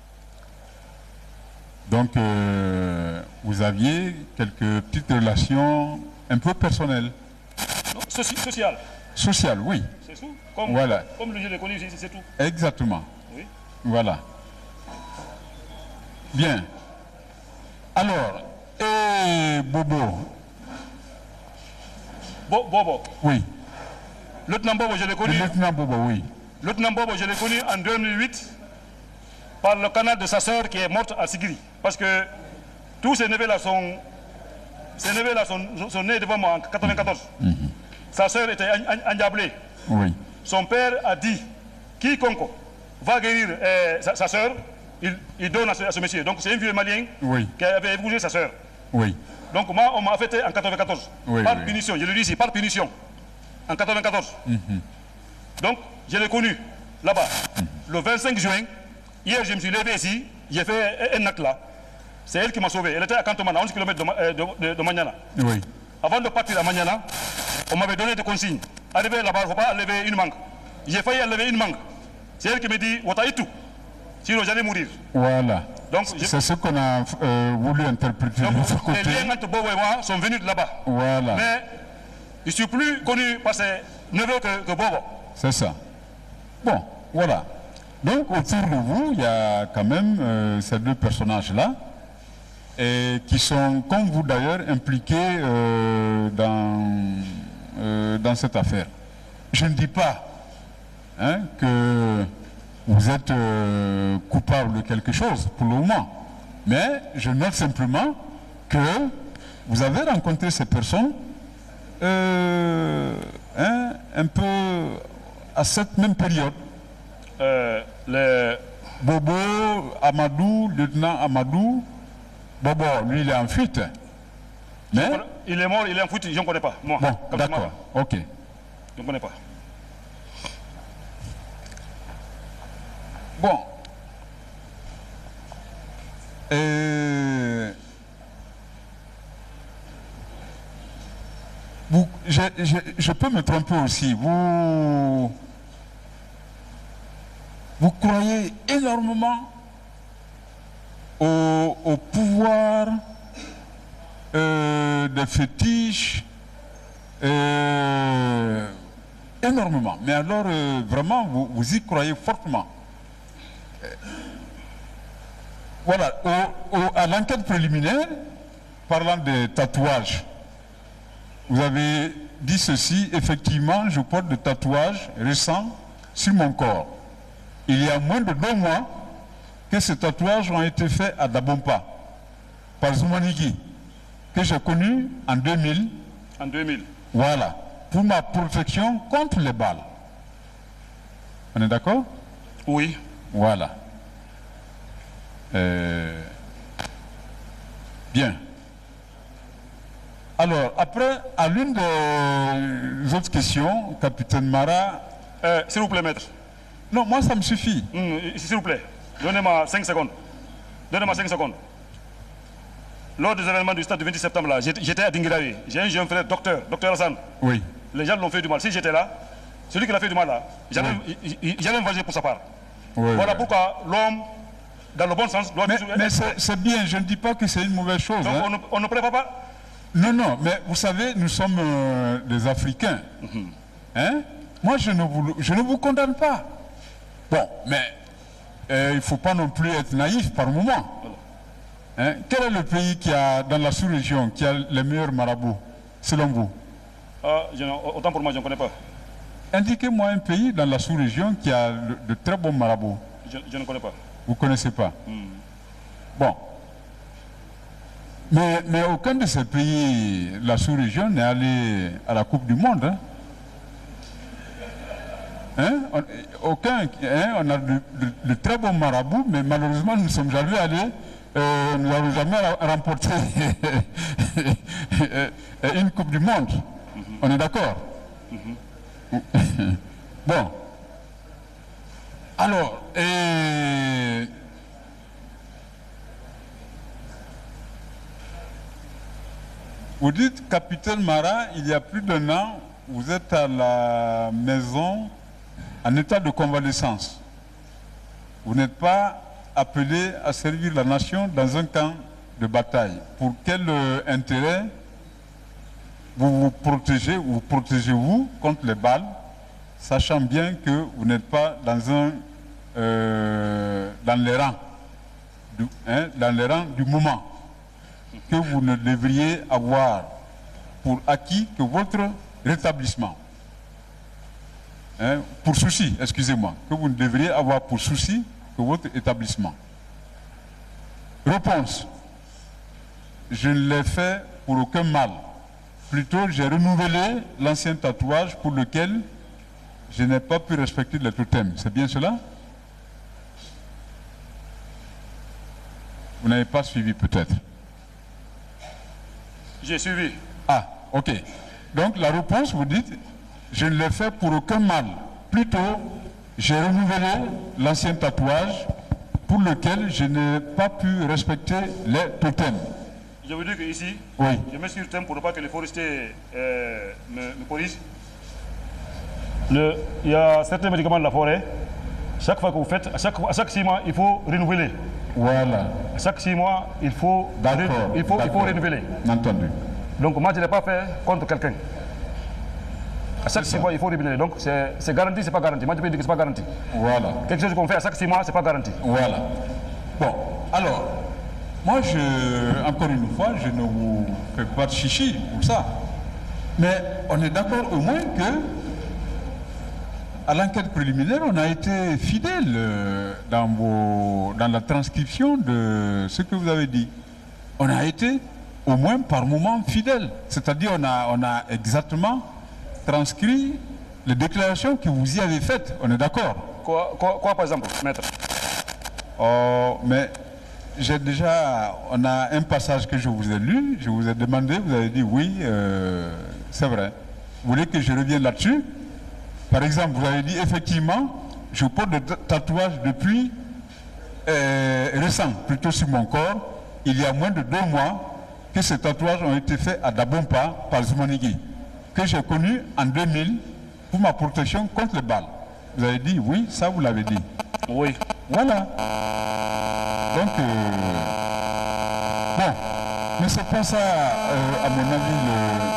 Donc, vous aviez quelques petites relations un peu personnelles. Non, sociales. Sociales, oui. C'est tout. Comme, voilà. Comme je l'ai connu ici, c'est tout. Exactement. Oui. Voilà. Bien. Alors, et Bobo? Bobo. Oui. Lieutenant Bobo, je l'ai connu. Le lieutenant Bobo, oui. Lieutenant Bobo, je l'ai connu en 2008 par le canal de sa sœur qui est morte à Sigiri. Parce que tous ces neveux-là sont nés devant moi en 1994. Sa sœur était endiablée. Oui. Son père a dit, quiconque va guérir sa sœur, il donne à ce monsieur. Donc c'est un vieux malien qui avait épousé sa sœur. Oui. Donc moi, on m'a affecté en 1994. Oui, par punition, je le dis ici, par punition. En 1994. Donc, je l'ai connu là-bas. Le 25 juin, hier, je me suis levé ici, j'ai fait un acte là. C'est elle qui m'a sauvé. Elle était à Cantoman, à 11 km de Maniana. Oui. Avant de partir à Maniana, on m'avait donné des consignes. Arrivé là-bas, il ne faut pas enlever une mangue. J'ai failli enlever une mangue. C'est elle qui me dit, Wataïtou. Sinon, j'allais mourir. Voilà. Donc, c'est ce qu'on a voulu interpréter de votre côté. Les liens entre Bobo et moi sont venus de là-bas. Voilà. Mais je ne suis plus connu par ses neveux que Bobo. C'est ça. Bon, voilà. Donc, autour de vous, il y a quand même ces deux personnages-là, qui sont, comme vous d'ailleurs, impliqués dans cette affaire. Je ne dis pas que vous êtes coupable de quelque chose pour le moment, mais je note simplement que vous avez rencontré ces personnes un peu à cette même période. Bobo, Amadou, lieutenant Amadou, Bobo, lui, il est en fuite. Mais... Il est mort, il est en fuite, je ne connais pas. Moi, bon, d'accord, ok. Je ne connais pas. Bon. Je peux me tromper aussi. Vous croyez énormément au pouvoir des fétiches, énormément. Mais alors, vraiment, vous y croyez fortement. Voilà, à l'enquête préliminaire, parlant des tatouages, vous avez dit ceci, effectivement, je porte des tatouages récents sur mon corps. Il y a moins de 2 mois que ces tatouages ont été faits à Dabompa, par Zoumanigui, que j'ai connu en 2000. En 2000. Voilà, pour ma protection contre les balles. On est d'accord? Oui. Voilà. Bien. Alors, après, à l'une des autres questions, capitaine Mara... S'il vous plaît, maître. Non, moi ça me suffit. S'il vous plaît, donnez-moi 5 secondes. Donnez-moi 5 secondes. Lors des événements du stade du 26 septembre, là, j'étais à Dingirawi. J'ai un jeune frère, docteur Hassan. Oui. Les gens l'ont fait du mal. Si j'étais là, celui qui l'a fait du mal là, j'allais me venger pour sa part. Oui, voilà oui. Pourquoi l'homme, dans le bon sens, doit... Mais c'est bien, je ne dis pas que c'est une mauvaise chose. Donc hein. on ne prépare pas. Non, non, mais vous savez, nous sommes des Africains. Hein? Moi, je ne vous condamne pas. Bon, mais il ne faut pas non plus être naïf par moment. Hein? Quel est le pays qui a, dans la sous-région, qui a les meilleurs marabouts, selon vous? Autant pour moi, je ne connais pas. Indiquez-moi un pays dans la sous-région qui a de très bons marabouts. Je ne connais pas. Vous ne connaissez pas? Bon. Mais aucun de ces pays, la sous-région, n'est allé à la Coupe du Monde. Hein? Hein? Aucun. Hein? On a de très bons marabouts, mais malheureusement, nous ne sommes jamais allés. Nous n'avons jamais remporté une Coupe du Monde. On est d'accord? Bon. Alors, vous dites, capitaine Mara, il y a plus d'1 an, vous êtes à la maison en état de convalescence. Vous n'êtes pas appelé à servir la nation dans un camp de bataille. Pour quel intérêt vous protégez-vous contre les balles, sachant bien que vous n'êtes pas dans les rangs du moment, que vous ne devriez avoir pour acquis que votre rétablissement, pour souci, excusez-moi, que vous ne devriez avoir pour souci que votre établissement. Réponse: je ne l'ai fait pour aucun mal. Plutôt, j'ai renouvelé l'ancien tatouage pour lequel je n'ai pas pu respecter le totem. C'est bien cela? Vous n'avez pas suivi peut-être? J'ai suivi. Ah, ok. Donc la réponse, vous dites, je ne l'ai fait pour aucun mal. Plutôt, j'ai renouvelé l'ancien tatouage pour lequel je n'ai pas pu respecter les totems. Je veux dire qu'ici, oui. Je mets sur le thème pour ne pas que les forestiers me corrigent. Il y a certains médicaments de la forêt, chaque fois que vous faites, à chaque 6 mois, il faut renouveler. Voilà. À chaque 6 mois, il faut renouveler. Entendu. Donc moi, je n'ai pas fait contre quelqu'un. À chaque 6 mois, il faut renouveler. Donc c'est garanti, c'est pas garanti. Moi, je peux dire que c'est pas garanti. Voilà. Quelque chose qu'on fait à chaque 6 mois, c'est pas garanti. Voilà. Bon, alors, moi, encore une fois, je ne vous fais pas de chichi pour ça. Mais on est d'accord au moins que à l'enquête préliminaire, on a été fidèle dans la transcription de ce que vous avez dit. On a été au moins par moment fidèle. C'est-à-dire on a exactement transcrit les déclarations que vous y avez faites. On est d'accord? Quoi par exemple, maître? Mais on a un passage que je vous ai lu, je vous ai demandé, vous avez dit oui, c'est vrai. Vous voulez que je revienne là-dessus? Par exemple, vous avez dit effectivement, je porte des tatouages depuis récent, plutôt sur mon corps. Il y a moins de 2 mois que ces tatouages ont été faits à Dabompa par Zoumanigui, que j'ai connu en 2000 pour ma protection contre les balles. Vous avez dit oui, ça vous l'avez dit. Oui. Voilà. Donc, bon, mais c'est pas ça, à mon avis,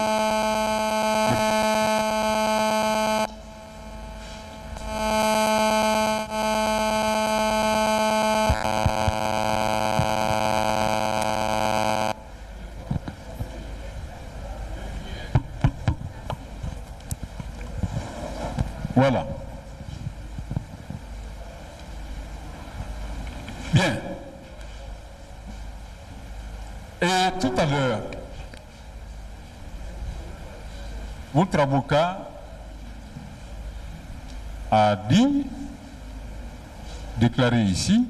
Voilà. Bien. Et tout à l'heure, votre avocat a dit, déclaré ici,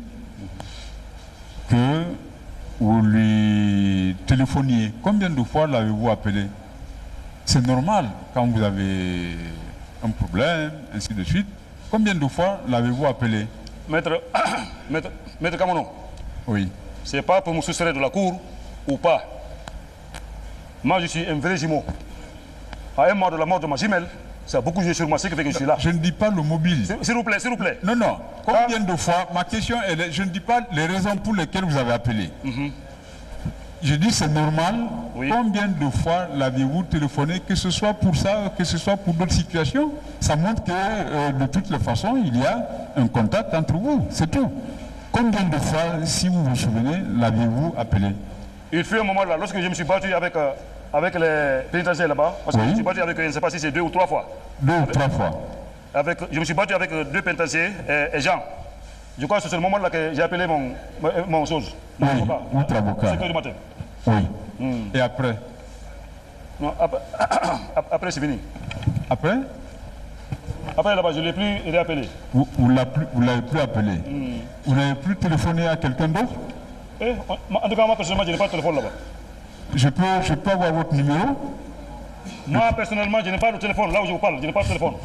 que vous lui téléphoniez. Combien de fois l'avez-vous appelé? C'est normal quand vous avez un problème, ainsi de suite, Combien de fois l'avez-vous appelé? Maître Kamono, Oui. c'est pas pour me soustraire de la cour ou pas. Moi, je suis un vrai jumeau. À un mois de la mort de ma jumelle, ça a beaucoup joué sur moi, ce qui fait que je suis là. Je ne dis pas le mobile. S'il vous plaît, s'il vous plaît. Non, non. Combien de fois? Ma question est, je ne dis pas les raisons pour lesquelles vous avez appelé. Je dis c'est normal. Oui. Combien de fois l'avez-vous téléphoné, que ce soit pour ça, que ce soit pour d'autres situations? Ça montre que de toutes les façons, il y a un contact entre vous, c'est tout. Combien de fois, si vous vous souvenez, l'avez-vous appelé? Il fut un moment là, lorsque je me suis battu avec les pénitentiaires là-bas, parce que Oui. je me suis battu avec, je ne sais pas si c'est 2 ou 3 fois. 2 ou 3 fois. Je me suis battu avec 2 pénitentiaires et Jean. Je crois que c'est ce moment-là que j'ai appelé mon chose. Oui, votre avocat. 5 heures du matin. Oui. Et après? Non, après c'est fini. Après? Après là-bas, je ne l'ai plus réappelé. Vous ne l'avez plus appelé. Vous n'avez plus téléphoné à quelqu'un d'autre? En tout cas, moi personnellement, je n'ai pas de téléphone là-bas. Je peux avoir votre numéro? Moi personnellement, je n'ai pas de téléphone. Là où je vous parle, je n'ai pas de téléphone.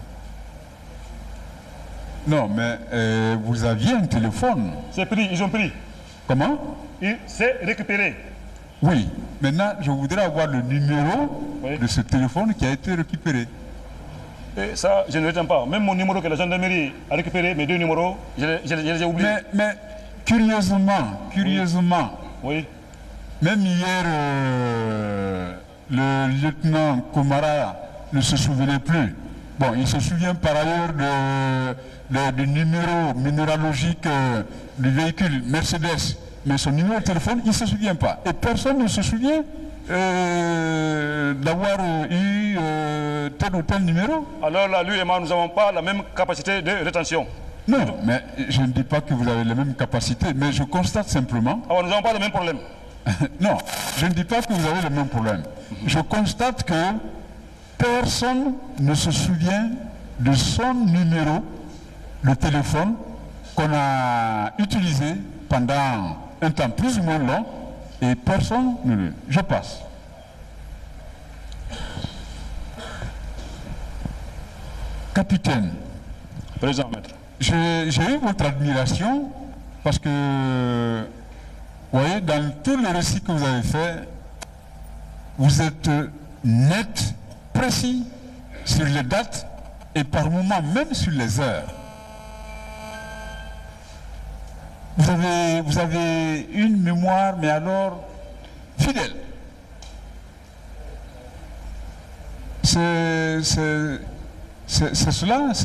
Non, mais vous aviez un téléphone. C'est pris, ils ont pris. Comment? C'est récupéré. Oui. Maintenant, je voudrais avoir le numéro Oui. de ce téléphone qui a été récupéré. Et ça, je ne retiens pas. Même mon numéro que la gendarmerie a récupéré, mes 2 numéros, je les ai oubliés. Mais curieusement, Oui. même hier, le lieutenant Komara ne se souvenait plus. Bon, il se souvient par ailleurs du numéro minéralogique du véhicule Mercedes, mais son numéro de téléphone, il ne se souvient pas. Et personne ne se souvient d'avoir eu tel ou tel numéro. Alors là, lui et moi, nous n'avons pas la même capacité de rétention. Non, mais je ne dis pas que vous avez les mêmes capacités, mais je constate simplement... Alors, nous n'avons pas le même problème. Non, je ne dis pas que vous avez le même problème. Je constate que personne ne se souvient de son numéro de téléphone qu'on a utilisé pendant un temps plus ou moins long et personne ne le... Je passe. Capitaine. Présent, maître. J'ai eu votre admiration parce que, vous voyez, dans tous les récits que vous avez faits, vous êtes net, précis sur les dates et par moments même sur les heures. Vous avez une mémoire, mais alors fidèle. C'est cela,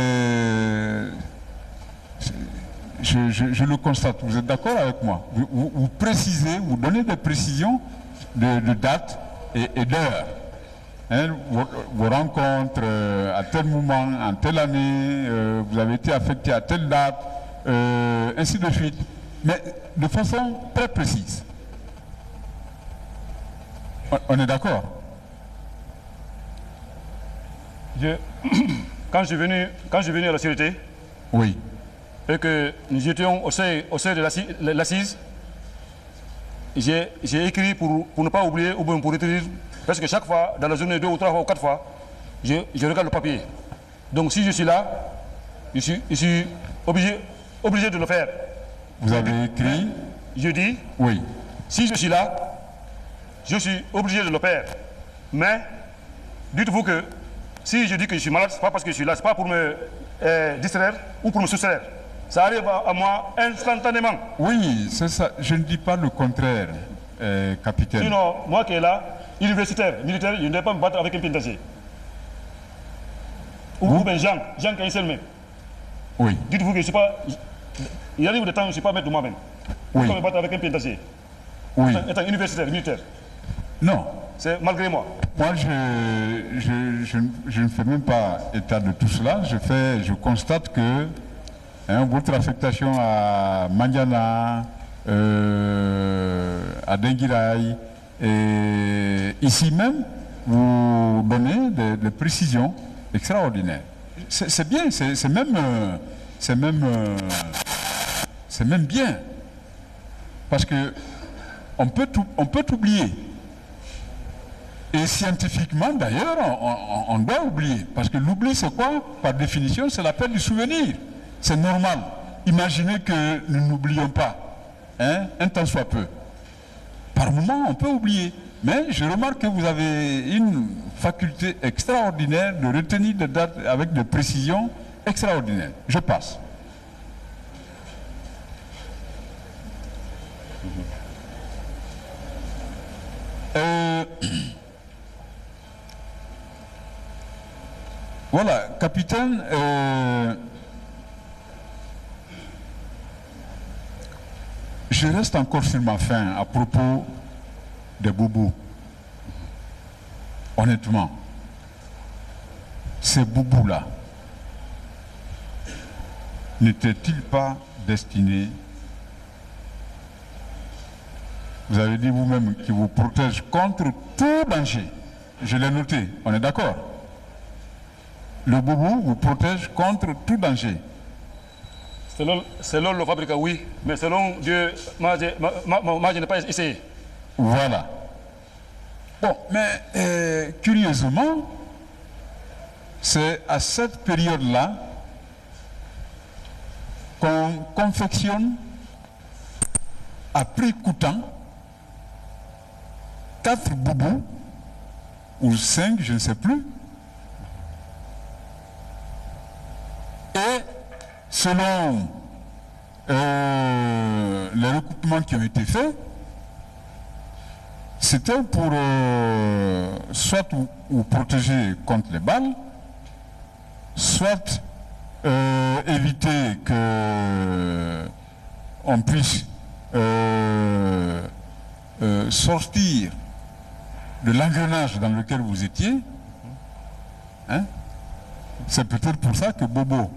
je le constate. Vous êtes d'accord avec moi? Vous précisez, vous donnez des précisions de date et d'heure. Hein, vos rencontres à tel moment, en telle année, vous avez été affecté à telle date, ainsi de suite. Mais de façon très précise. On est d'accord? Quand je suis venu à la sûreté, oui, et que nous étions au seuil de l'assise, j'ai écrit pour ne pas oublier ou pour retenir, parce que chaque fois, dans la journée 2 ou 3 fois ou 4 fois, je regarde le papier. Donc si je suis là, je suis obligé de le faire. Vous avez écrit? Je dis, oui. Si je suis là, je suis obligé de le faire. Mais, dites-vous que si je dis que je suis malade, ce n'est pas parce que je suis là, ce n'est pas pour me distraire ou pour me soustraire. Ça arrive à moi instantanément. Oui, c'est ça. Je ne dis pas le contraire, capitaine. Sinon, moi qui est là, universitaire, militaire, je ne vais pas me battre avec un pénitencier. Ou bien Jean qui est seul même. Oui. Dites-vous que je ne suis pas... Il arrive des temps où je ne suis pas maître de moi-même. Oui. Je ne peux me battre avec un pénitencier. Oui. Étant universitaire, militaire. Non. C'est malgré moi. Moi, je ne fais même pas état de tout cela. Je constate que votre affectation à Mandiana, à Denguiraï, et ici même, vous donnez des précisions extraordinaires. C'est bien, c'est même bien. Parce que on peut oublier. Et scientifiquement, d'ailleurs, on doit oublier. Parce que l'oubli, c'est quoi? Par définition, c'est la perte du souvenir. C'est normal. Imaginez que nous n'oublions pas, hein, un temps soit peu. Par moment, on peut oublier. Mais je remarque que vous avez une faculté extraordinaire de retenir des dates avec des précisions extraordinaires. Je passe. Voilà, capitaine, je reste encore sur ma faim à propos des boubous. Honnêtement, ces boubous-là n'étaient-ils pas destinés, vous avez dit vous-même, qu'ils vous protègent contre tout danger? Je l'ai noté, on est d'accord? Le boubou vous protège contre tout danger. Selon le fabricant, oui, mais selon Dieu, moi je n'ai pas essayé. Voilà. Bon, mais curieusement, c'est à cette période-là qu'on confectionne à prix coûtant 4 boubous, ou 5, je ne sais plus. Et selon les recoupements qui ont été faits, c'était pour soit vous protéger contre les balles, soit éviter qu'on puisse sortir de l'engrenage dans lequel vous étiez. Hein? C'est peut-être pour ça que Bobo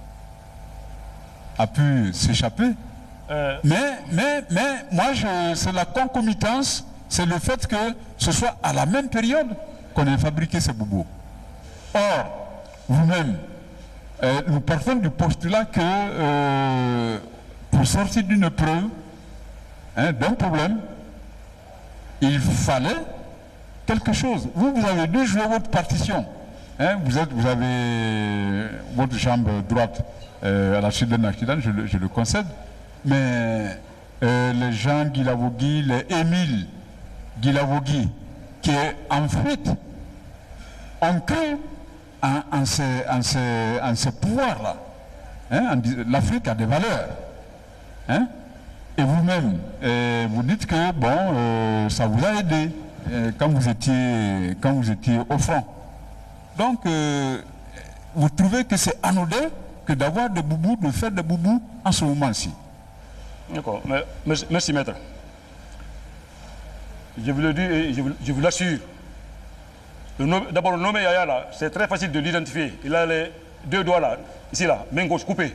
a pu s'échapper. Mais moi, c'est la concomitance, c'est le fait que ce soit à la même période qu'on ait fabriqué ces bobos. Or, vous-même, nous partons du postulat que pour sortir d'une preuve, hein, d'un problème, il fallait quelque chose. Vous avez dû jouer votre partition. Hein, vous avez votre jambe droite à la suite d'un accident, je le concède, mais les Jean Guilavogui, les Émile Guilavogui, qui est en fuite, on crée en ces pouvoirs-là. Hein, l'Afrique a des valeurs. Hein, et vous-même, vous dites que bon, ça vous a aidé quand vous étiez au front. Donc, vous trouvez que c'est anodin que d'avoir des boubous, de faire des boubous en ce moment-ci. D'accord. Merci, maître. Je vous le dis et je vous l'assure. D'abord, le nommé Yaya, là, c'est très facile de l'identifier. Il a les 2 doigts là, ici, là, main gauche coupée.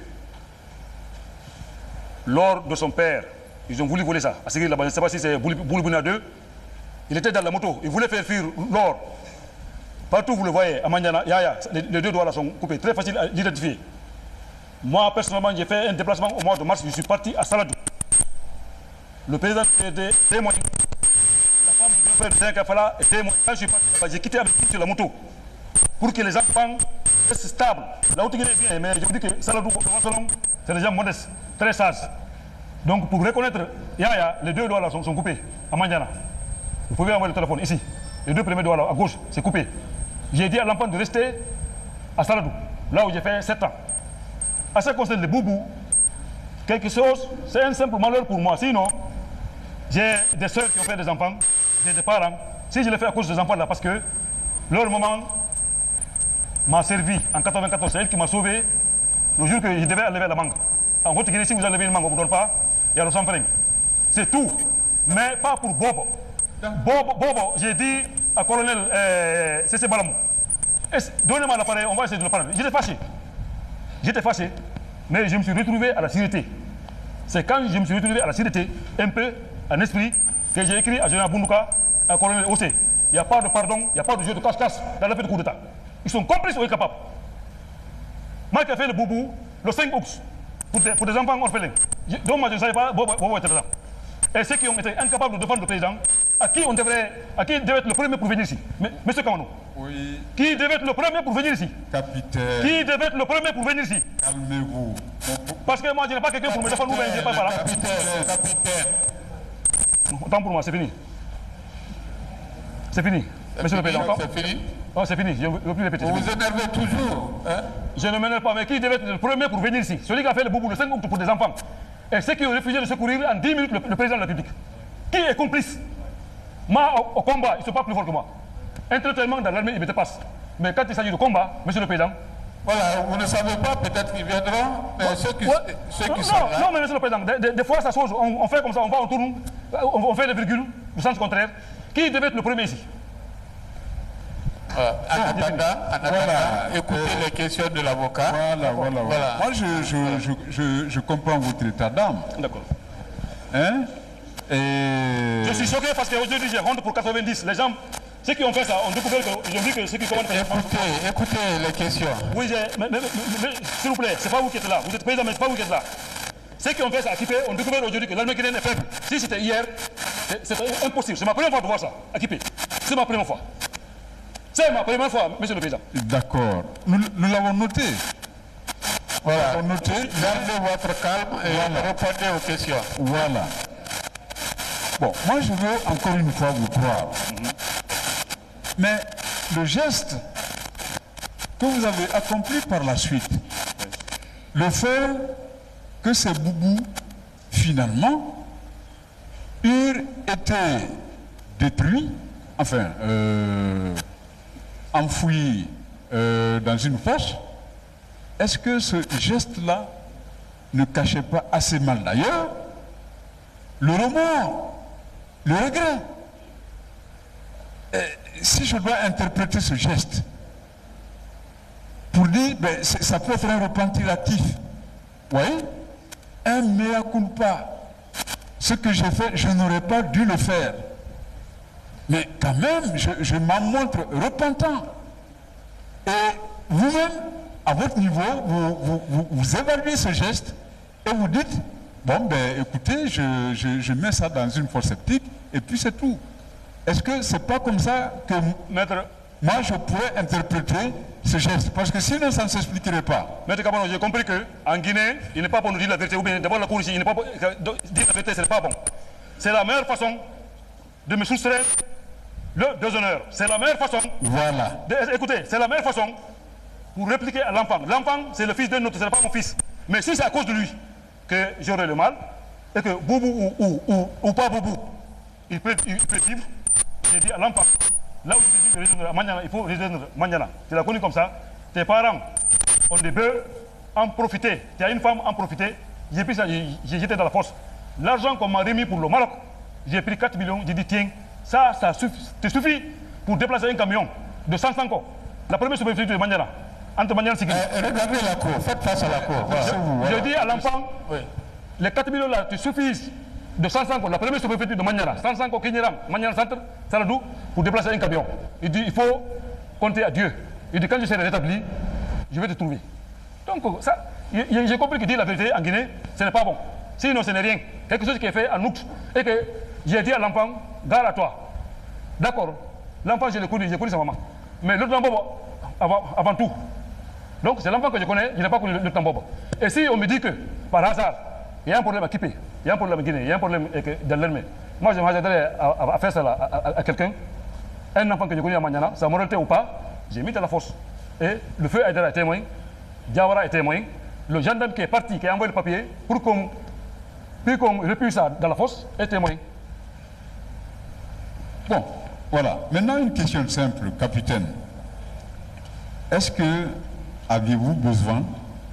Lors de son père, ils ont voulu voler ça. Je ne sais pas si c'est Boulibouna 2. Il était dans la moto. Il voulait faire fuir l'or. Partout, vous le voyez, à Mandiana, Yaya, les 2 doigts là sont coupés. Très facile à l'identifier. Moi, personnellement, j'ai fait un déplacement au mois de mars. Je suis parti à Saladou. Le président était témoin. La femme du frère de Saint Kafala est témoin. Quand je suis parti là-bas, j'ai quitté avec lui sur la moto. Pour que les enfants restent stables. La haute est bien, mais je vous dis que Saladou, c'est des gens modestes, très sages. Donc, pour reconnaître Yaya, les 2 doigts là sont coupés à Mandiana. Vous pouvez envoyer le téléphone ici. Les 2 premiers doigts là, à gauche, c'est coupé. J'ai dit à l'enfant de rester à Saladou, là où j'ai fait 7 ans. À ce qui concerne les boubous, quelque chose, c'est un simple malheur pour moi. Sinon, j'ai des soeurs qui ont fait des enfants, j'ai des parents. Si je les fais à cause des enfants là, parce que leur maman m'a servi en 94, c'est elle qui m'a sauvé le jour que je devais enlever la mangue. En Haute-Guinée, si vous enlevez une mangue, on ne vous donne pas, il y a le sang fringue. C'est tout. Mais pas pour Bobo. Bobo, j'ai dit à colonel C.C. Balamou, donnez-moi l'appareil, on va essayer de le prendre. J'étais fâché, mais je me suis retrouvé à la sûreté. C'est quand je me suis retrouvé à la sûreté, un peu en esprit, que j'ai écrit à Général Boundouka, à colonel Ossé. Il n'y a pas de pardon, il n'y a pas de jeu de cache-cache dans l'affaire de coup d'État. Ils sont complices ou incapables. Moi qui ai fait le boubou, le 5 août, pour des enfants orphelins. Donc moi je ne savais pas, Bobo était là. Et ceux qui ont été incapables de défendre le président, à qui devait être le premier pour venir ici? Monsieur Kamano. Oui. Qui devait être le premier pour venir ici? Capitaine. Qui devait être le premier pour venir ici? Calmez-vous. Parce que moi, je n'ai pas quelqu'un pour me défendre, je n'ai pas là. Capitaine. Autant pour moi, c'est fini. C'est fini. Monsieur le Président. C'est fini. Non, c'est fini, je ne veux plus répéter. Vous vous énervez toujours. Hein? Je ne m'énerve pas, mais qui devait être le premier pour venir ici? Celui qui a fait le boubou le 5 août pour des enfants. Et ceux qui ont refusé de secourir en 10 minutes le président de la République. Qui est complice? Moi, au combat, ils ne sont pas plus forts que moi. Intellectuellement, dans l'armée, ils me dépassent. Mais quand il s'agit de combat, monsieur le Président. Voilà, vous ne savez pas, peut-être qu'ils viendront, mais ceux qui sont là. Non, mais monsieur le Président, des fois, ça change. On fait comme ça, on va, on tourne, on fait les virgules, du sens contraire. Qui devait être le premier ici? En attendant, écoutez les questions de l'avocat. Voilà. Moi, je comprends votre état d'âme. D'accord. Hein? Je suis choqué parce qu'aujourd'hui, j'ai honte pour 90. Les gens, ceux qui ont fait ça, ont découvert que, j'ai vu que ceux qui commandent... Écoutez les questions. Oui, mais s'il vous plaît, c'est pas vous qui êtes là. Vous êtes président, mais c'est pas vous qui êtes là. Ceux qui ont fait ça à Kipé ont découvert aujourd'hui que l'armée guinéenne est faible. Si c'était hier, c'est impossible. C'est ma première fois de voir ça à Kipé. C'est ma première fois. C'est ma première fois, monsieur le Président. D'accord. Nous l'avons noté. Voilà. Gardez votre calme et répondez aux questions. Voilà. Bon, moi je veux encore une fois vous croire. Mais le geste que vous avez accompli par la suite, le fait que ces boubous, finalement, eurent été détruits, enfin, enfouis dans une fosse, est-ce que ce geste-là ne cachait pas assez mal d'ailleurs le remords, le regret? Si je dois interpréter ce geste pour dire, ben, ça peut être un repentir actif, vous voyez, un mea culpa, ce que j'ai fait, je n'aurais pas dû le faire. Mais quand même, je m'en montre repentant. Et vous-même, à votre niveau, vous évaluez ce geste et vous dites, bon, ben écoutez, je mets ça dans une fosse septique et puis c'est tout. Est-ce que c'est pas comme ça que Maître, moi je pourrais interpréter ce geste? Parce que sinon ça ne s'expliquerait pas. Maître Kabano, j'ai compris qu'en Guinée, il n'est pas bon de dire la vérité, ou bien d'abord la cour ici, il n'est pas bon, dire la vérité, ce n'est pas bon. C'est la meilleure façon de me soustraire le déshonneur. C'est la meilleure façon. Voilà. Écoutez, c'est la meilleure façon pour répliquer à l'enfant. L'enfant, c'est le fils d'un autre, ce n'est pas mon fils. Mais si c'est à cause de lui que j'aurai le mal, et que Boubou ou pas Boubou, il peut vivre, j'ai dit à l'enfant, là où tu dis de résoudre Magnana, il faut résoudre Magnana. Tu l'as connu comme ça. Tes parents ont des bœufs, en profiter. Tu as une femme, en profiter. J'ai pris ça, j'ai jeté dans la fosse. L'argent qu'on m'a remis pour le Maroc, j'ai pris 4 millions, j'ai dit tiens, ça te suffit pour déplacer un camion de 100 ans. La première superficie de Magnana. Entre Magnana et Sigil. Regardez la cour, faites face à la cour. Voilà. Je dis à l'enfant, les 4 millions là te suffisent de 100 ans, la première superficie de Magnana, 100 ans, Kinyiram, Magnana Centre, Saladou, pour déplacer un camion. Il dit, il faut compter à Dieu. Il dit, quand je serai rétabli, je vais te trouver. Donc, ça, j'ai compris que dire la vérité en Guinée, ce n'est pas bon. Sinon, ce n'est rien. Quelque chose qui est fait en août, et que j'ai dit à l'enfant, gare à toi. D'accord, l'enfant, je l'ai connu, j'ai connu sa maman. Mais le Tambobo, avant tout. Donc, c'est l'enfant que je connais, je n'ai pas connu le Tambobo. Et si on me dit que, par hasard, il y a un problème à Kipé, il y a un problème en Guinée, il y a un problème dans l'armée. Moi, je m'attendais à faire ça à quelqu'un, un enfant que je connais à Magnana, sa moralité ou pas, j'ai mis à la force. Et le feu Aïdara est témoin, Diawara est témoin, le gendarme qui est parti, qui a envoyé le papier pour qu'on répuisse ça dans la fosse, est témoin. Bon, voilà. Maintenant, une question simple, capitaine. Est-ce que aviez-vous besoin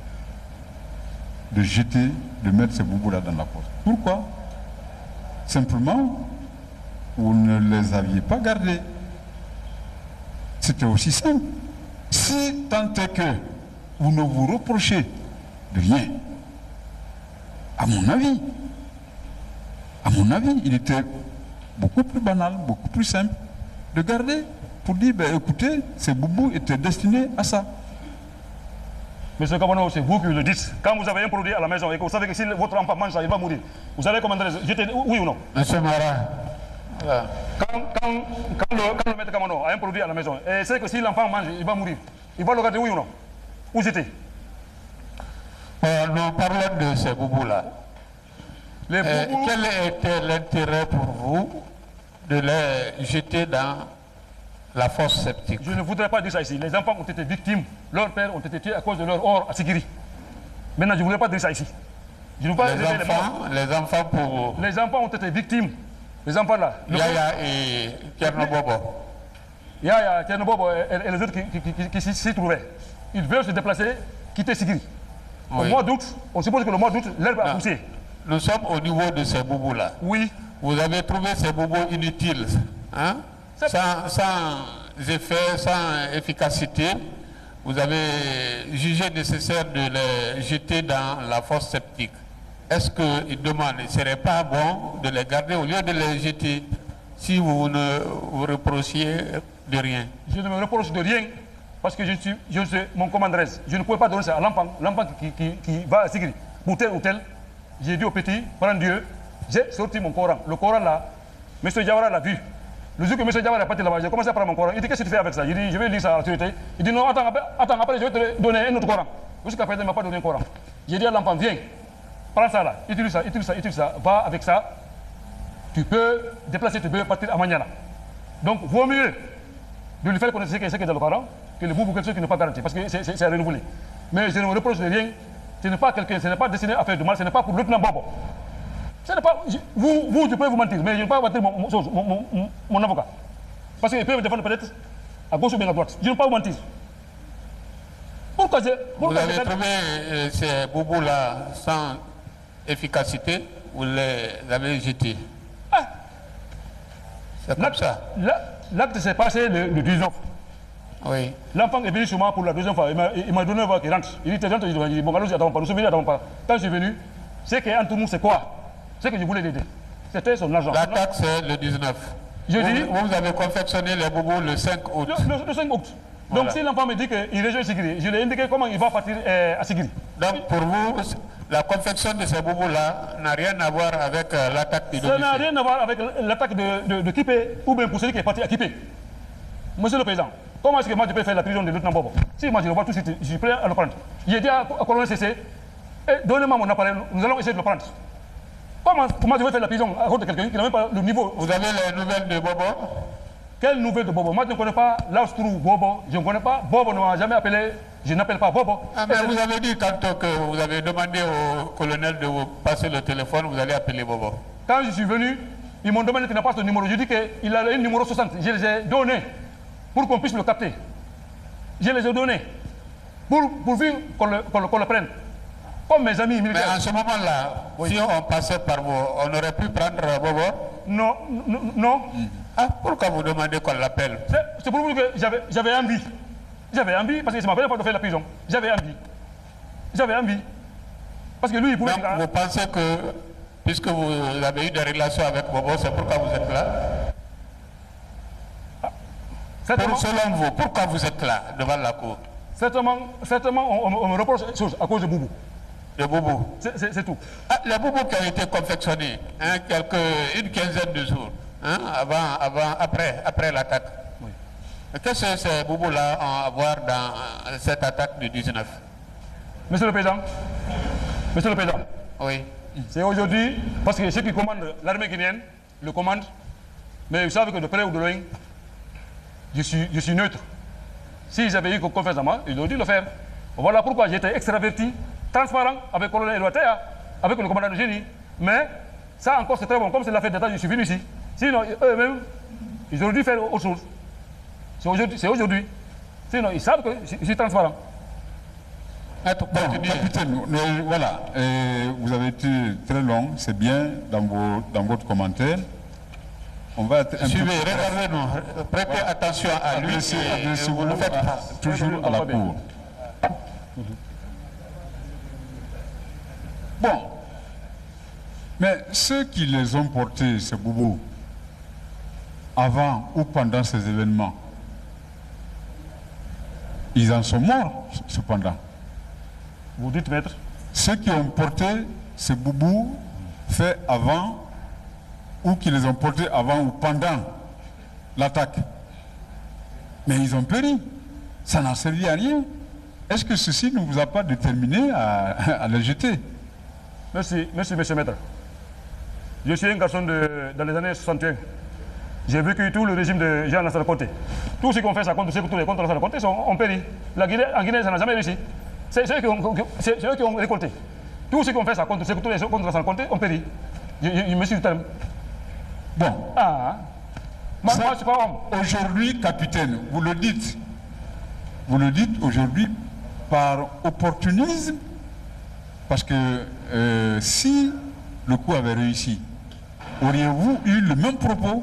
de mettre ces boubous-là dans la fosse? Pourquoi? Simplement, vous ne les aviez pas gardés. C'était aussi simple. Si tant est que vous ne vous reprochez de rien, à mon avis, il était beaucoup plus banal, beaucoup plus simple de garder pour dire, ben, écoutez, ces boubous étaient destinés à ça. Monsieur Kabano, c'est vous qui le dites. Quand vous avez un produit à la maison et que vous savez que si votre enfant mange ça, il va mourir, vous allez commander, jeter, oui ou non? Monsieur Mara, Quand le maître Kamano a un produit à la maison, et c'est que si l'enfant mange, il va mourir. Il va le garder oui ou non? Où j'étais? Nous parlons de ces boubous-là. Quel était l'intérêt pour vous de les jeter dans la fosse septique? Je ne voudrais pas dire ça ici. Les enfants ont été victimes. Leurs pères ont été tués à cause de leur or à Sigiri. Maintenant, je ne voudrais pas dire ça ici. Je ne veux pas les enfants pour... Les enfants ont été victimes. Les enfants là. Yaya et Tchernobobo. Yaya, Tchernobobo et les autres qui s'y trouvaient. Ils veulent se déplacer, quitter Sigiri. Oui. Au mois d'août, on suppose que le mois d'août, l'herbe a poussé. Nous sommes au niveau de ces boubous-là. Oui. Vous avez trouvé ces boubous inutiles, hein? Sans effet, sans efficacité. Vous avez jugé nécessaire de les jeter dans la fosse septique. Est-ce qu'il demande, il ne serait pas bon de les garder au lieu de les jeter si vous ne vous reprochiez de rien? Je ne me reproche de rien parce que je suis mon commandresse. Je ne pouvais pas donner ça à l'enfant qui va à Sigiri. Pour tel ou tel, j'ai dit au petit, prends Dieu, j'ai sorti mon Coran. Le Coran là, M. Diawara l'a vu. Le jour que M. Diawara est parti là-bas, j'ai commencé à prendre mon Coran. Il dit, qu'est-ce que tu fais avec ça? Il dit, je vais lire ça à l'autorité. Il dit, non, attends, après je vais te donner un autre Coran. Jusqu'à présent, il ne m'a pas donné un Coran. J'ai dit à l'enfant, viens, prends ça là, utilise ça, va avec ça. Tu peux déplacer, tu peux partir à Maniana. Donc, vaut mieux de lui faire connaître ce qui est dans le Coran que le boubou quelque chose qui n'est pas garanti, parce que c'est à renouveler. Mais je ne me reproche de rien. Ce n'est pas quelqu'un, ce n'est pas destiné à faire du mal, ce n'est pas pour le lieutenant Bobo. Ce n'est pas. Je peux vous mentir, mais je ne vais pas mentir mon avocat. Parce qu'il peut me défendre peut-être à gauche ou bien à droite. Je ne vais pas vous mentir. Pourquoi vous avez trouvé ces boubous-là sans efficacité, vous les avez jetés? C'est comme ça. L'acte s'est passé le 19. Oui. L'enfant est venu sur moi pour la deuxième fois. Il m'a donné un voix qui rentre. Il dit, rentre, il dit, bon, allons-y, attends pas. Nous sommes venus, attends pas. Quand je suis venu, c'est qu'entre nous, c'est quoi? C'est que je voulais l'aider. C'était son argent. L'attaque, c'est le 19. Vous avez confectionné les boubous le 5 août. Le 5 août. Voilà. Donc si l'enfant me dit qu'il rejoint Sigiri, je lui ai indiqué comment il va partir à Sigiri. Donc pour vous, la confection de ces boubous-là n'a rien à voir avec l'attaque de Ça n'a rien à voir avec l'attaque de Kipé, ou bien pour celui qui est parti à Kipé. Monsieur le Président, comment est-ce que moi je peux faire la prison de lieutenant Bobo? Si moi je le vois tout de suite, je suis prêt à le prendre. J'ai dit à colonel CC, donnez-moi mon appareil, nous allons essayer de le prendre. Comment je vais faire la prison à cause de quelqu'un qui n'a même pas le niveau? Vous avez les nouvelles de Bobo? Quelles nouvelles de Bobo? Moi je ne connais pas l'Austrou Bobo, je ne connais pas. Bobo ne m'a jamais appelé, je n'appelle pas Bobo. Mais vous avez dit tantôt que vous avez demandé au colonel de vous passer le téléphone, vous allez appeler Bobo. Quand je suis venu, ils m'ont demandé qu'il n'a pas ce numéro. Je dis qu'il a un numéro 60. Je les ai donnés pour qu'on puisse le capter. Je les ai donnés pourvu qu'on le prenne. Comme mes amis militaires. Mais en ce moment-là, oui. Si on passait par vous, on aurait pu prendre Bobo? Non. Pourquoi vous demandez qu'on l'appelle? C'est pour vous que j'avais envie. J'avais envie, parce que c'est ma première fois de faire la prison. J'avais envie. Parce que lui, il pouvait... Donc, vous pensez que, puisque vous avez eu des relations avec Bobo, c'est pourquoi vous êtes là? Selon vous, pourquoi vous êtes là, devant la cour? Certainement, on me reproche des choses à cause de Boubou. De Boubou? C'est tout. Les Boubous qui ont été confectionnés, une quinzaine de jours, après l'attaque. Oui. Qu'est-ce que ces Boubous-là ont à voir dans cette attaque du 19? Monsieur le Président, oui. C'est aujourd'hui, parce que ceux qui commandent l'armée guinéenne le commandent, mais vous savez que de près ou de loin, je suis neutre. S'ils avaient eu confiance en moi, ils auraient dû le faire. Voilà pourquoi j'étais extraverti, transparent avec le colonel Eloatea, avec le commandant de génie. Mais ça encore c'est très bon, comme c'est la fête d'État, je suis venu ici. Sinon, eux-mêmes, ils auraient dû faire autre chose. C'est aujourd'hui. Sinon, ils savent que je suis transparent. Bon, capitaine, voilà, vous avez été très long, c'est bien dans votre commentaire. On va être suivez, regardez-nous, prêtez attention à lui. Adressez-vous toujours à la cour. Bon, mais ceux qui les ont portés, ces boubous, avant ou pendant ces événements, ils en sont morts, cependant. Vous dites, maître? Ceux qui ont porté ces boubous faits avant ou qui les ont portés avant ou pendant l'attaque. Mais ils ont péri. Ça n'a servi à rien. Est-ce que ceci ne vous a pas déterminé à les jeter? Merci, monsieur Maître. Je suis un garçon dans les années 61. J'ai vécu tout le régime de Jean Lansana Conté. Tout ce qu'on fait, ça compte, c'est que tous les contre Lansana Conté ont péri. En Guinée, ça n'a jamais réussi. C'est eux qui ont récolté. Tout ce qu'on fait, ça compte, c'est que tous les contre Lansana Conté ont péri. Je me suis dit, bon. Moi, je suis pas homme. Aujourd'hui, capitaine, vous le dites aujourd'hui par opportunisme, parce que si le coup avait réussi, auriez-vous eu le même propos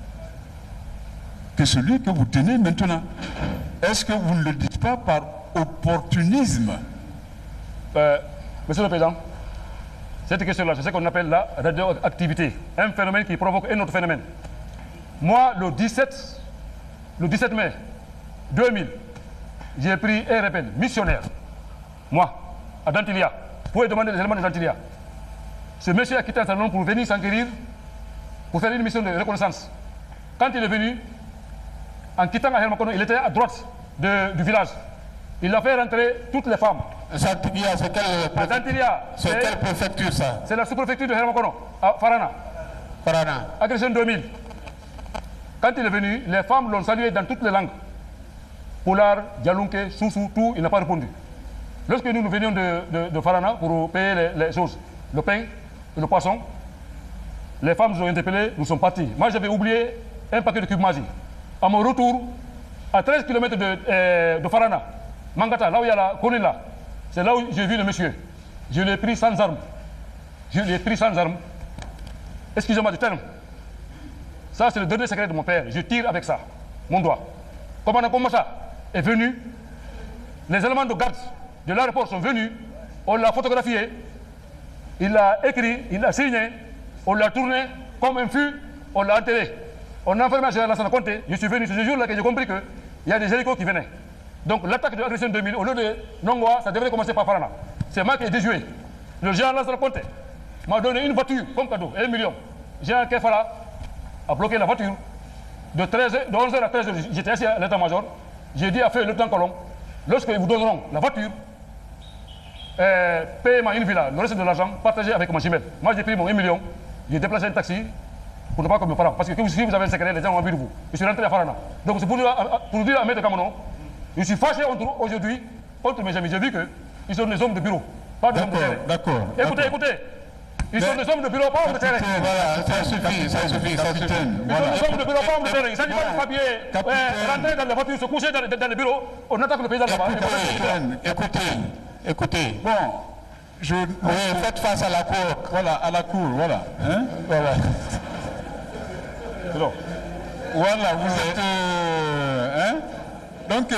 que celui que vous tenez maintenant? Est-ce que vous ne le dites pas par opportunisme? Monsieur le Président, cette question-là, c'est ce qu'on appelle la radioactivité, un phénomène qui provoque un autre phénomène. Moi, le 17 mai 2000, j'ai pris un rappel missionnaire, moi, à Dantilia, pour lui demander des éléments de Dantilia. Ce monsieur a quitté un salon pour venir s'enquérir, pour faire une mission de reconnaissance. Quand il est venu, en quittant à Hermakono, il était à droite du village. Il a fait rentrer toutes les femmes. Dantilia, c'est quelle préfecture ça? C'est la sous-préfecture de Hermakono, à Farana. Agression 2000. Quand il est venu, les femmes l'ont salué dans toutes les langues. Polar, Djalunke, Soussou, tout, il n'a pas répondu. Lorsque nous venions de Farana pour payer les choses, le pain et le poisson, les femmes nous ont interpellés, nous sommes partis. Moi, j'avais oublié un paquet de cubes magiques. À mon retour, à 13 km de Farana, Mangata, là où il y a la colline là, c'est là où j'ai vu le monsieur. Je l'ai pris sans armes. Excusez-moi du terme. Ça, c'est le dernier secret de mon père. Je tire avec ça, mon doigt. Comment ça est venu, les éléments de garde de l'aéroport sont venus, on l'a photographié, il l'a écrit, il l'a signé, on l'a tourné comme un fût, on l'a enterré. On a enfermé à Jean Lansana Conté. Je suis venu ce jour-là que j'ai compris qu'il y a des hélicos qui venaient. Donc l'attaque de l'agression 2000, au lieu de Nongwa, ça devrait commencer par Farana. C'est moi qui ai déjoué. Le Jean Lansana Conté m'a donné une voiture comme cadeau, 1 million. Jean Kefala a bloqué la voiture. De 11h à 13h, j'étais assis à l'état-major. J'ai dit à Feu le lieutenant Colomb, lorsqu'ils vous donneront la voiture, payez-moi une villa, le reste de l'argent, partagez avec mon chimel. Moi j'ai pris mon 1 million, j'ai déplacé un taxi pour ne pas comme mes parents. Parce que si vous avez un secret, les gens ont envie de vous. Je suis rentré à Farana. Donc c'est pour dire à Maître Cameron, je suis fâché aujourd'hui contre mes amis. J'ai vu qu'ils sont des hommes de bureau, pas des hommes de terrain. D'accord. Écoutez. Ils sont des hommes de bureau, pas hommes de terrain. Voilà, ça suffit. Ils sont des hommes de bureau, pas hommes de terrain. Il ne s'agit pas de papier, rentrer dans la voiture, se coucher dans le bureau, on attaque le président là-bas. Écoutez. Bon, faites face à la cour. Voilà, à la cour, voilà. Hein? Voilà. Voilà, vous êtes... Donc,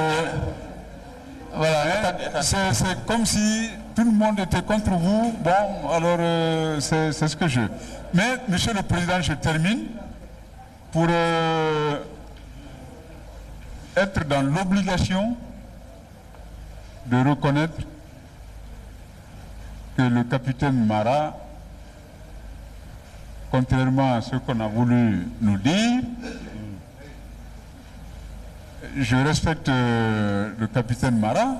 voilà, c'est comme si tout le monde était contre vous. Bon, alors, c'est ce que je... Mais, Monsieur le Président, je termine pour être dans l'obligation de reconnaître que le capitaine Mara, contrairement à ce qu'on a voulu nous dire, je respecte le capitaine Mara.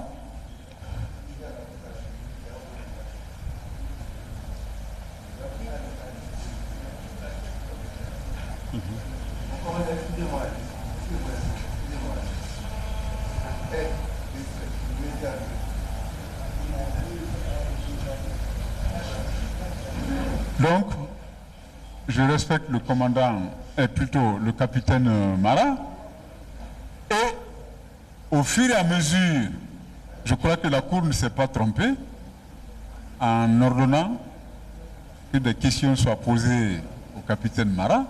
Donc, je respecte le commandant, et plutôt le capitaine Mara, et au fur et à mesure, je crois que la Cour ne s'est pas trompée en ordonnant que des questions soient posées au capitaine Mara,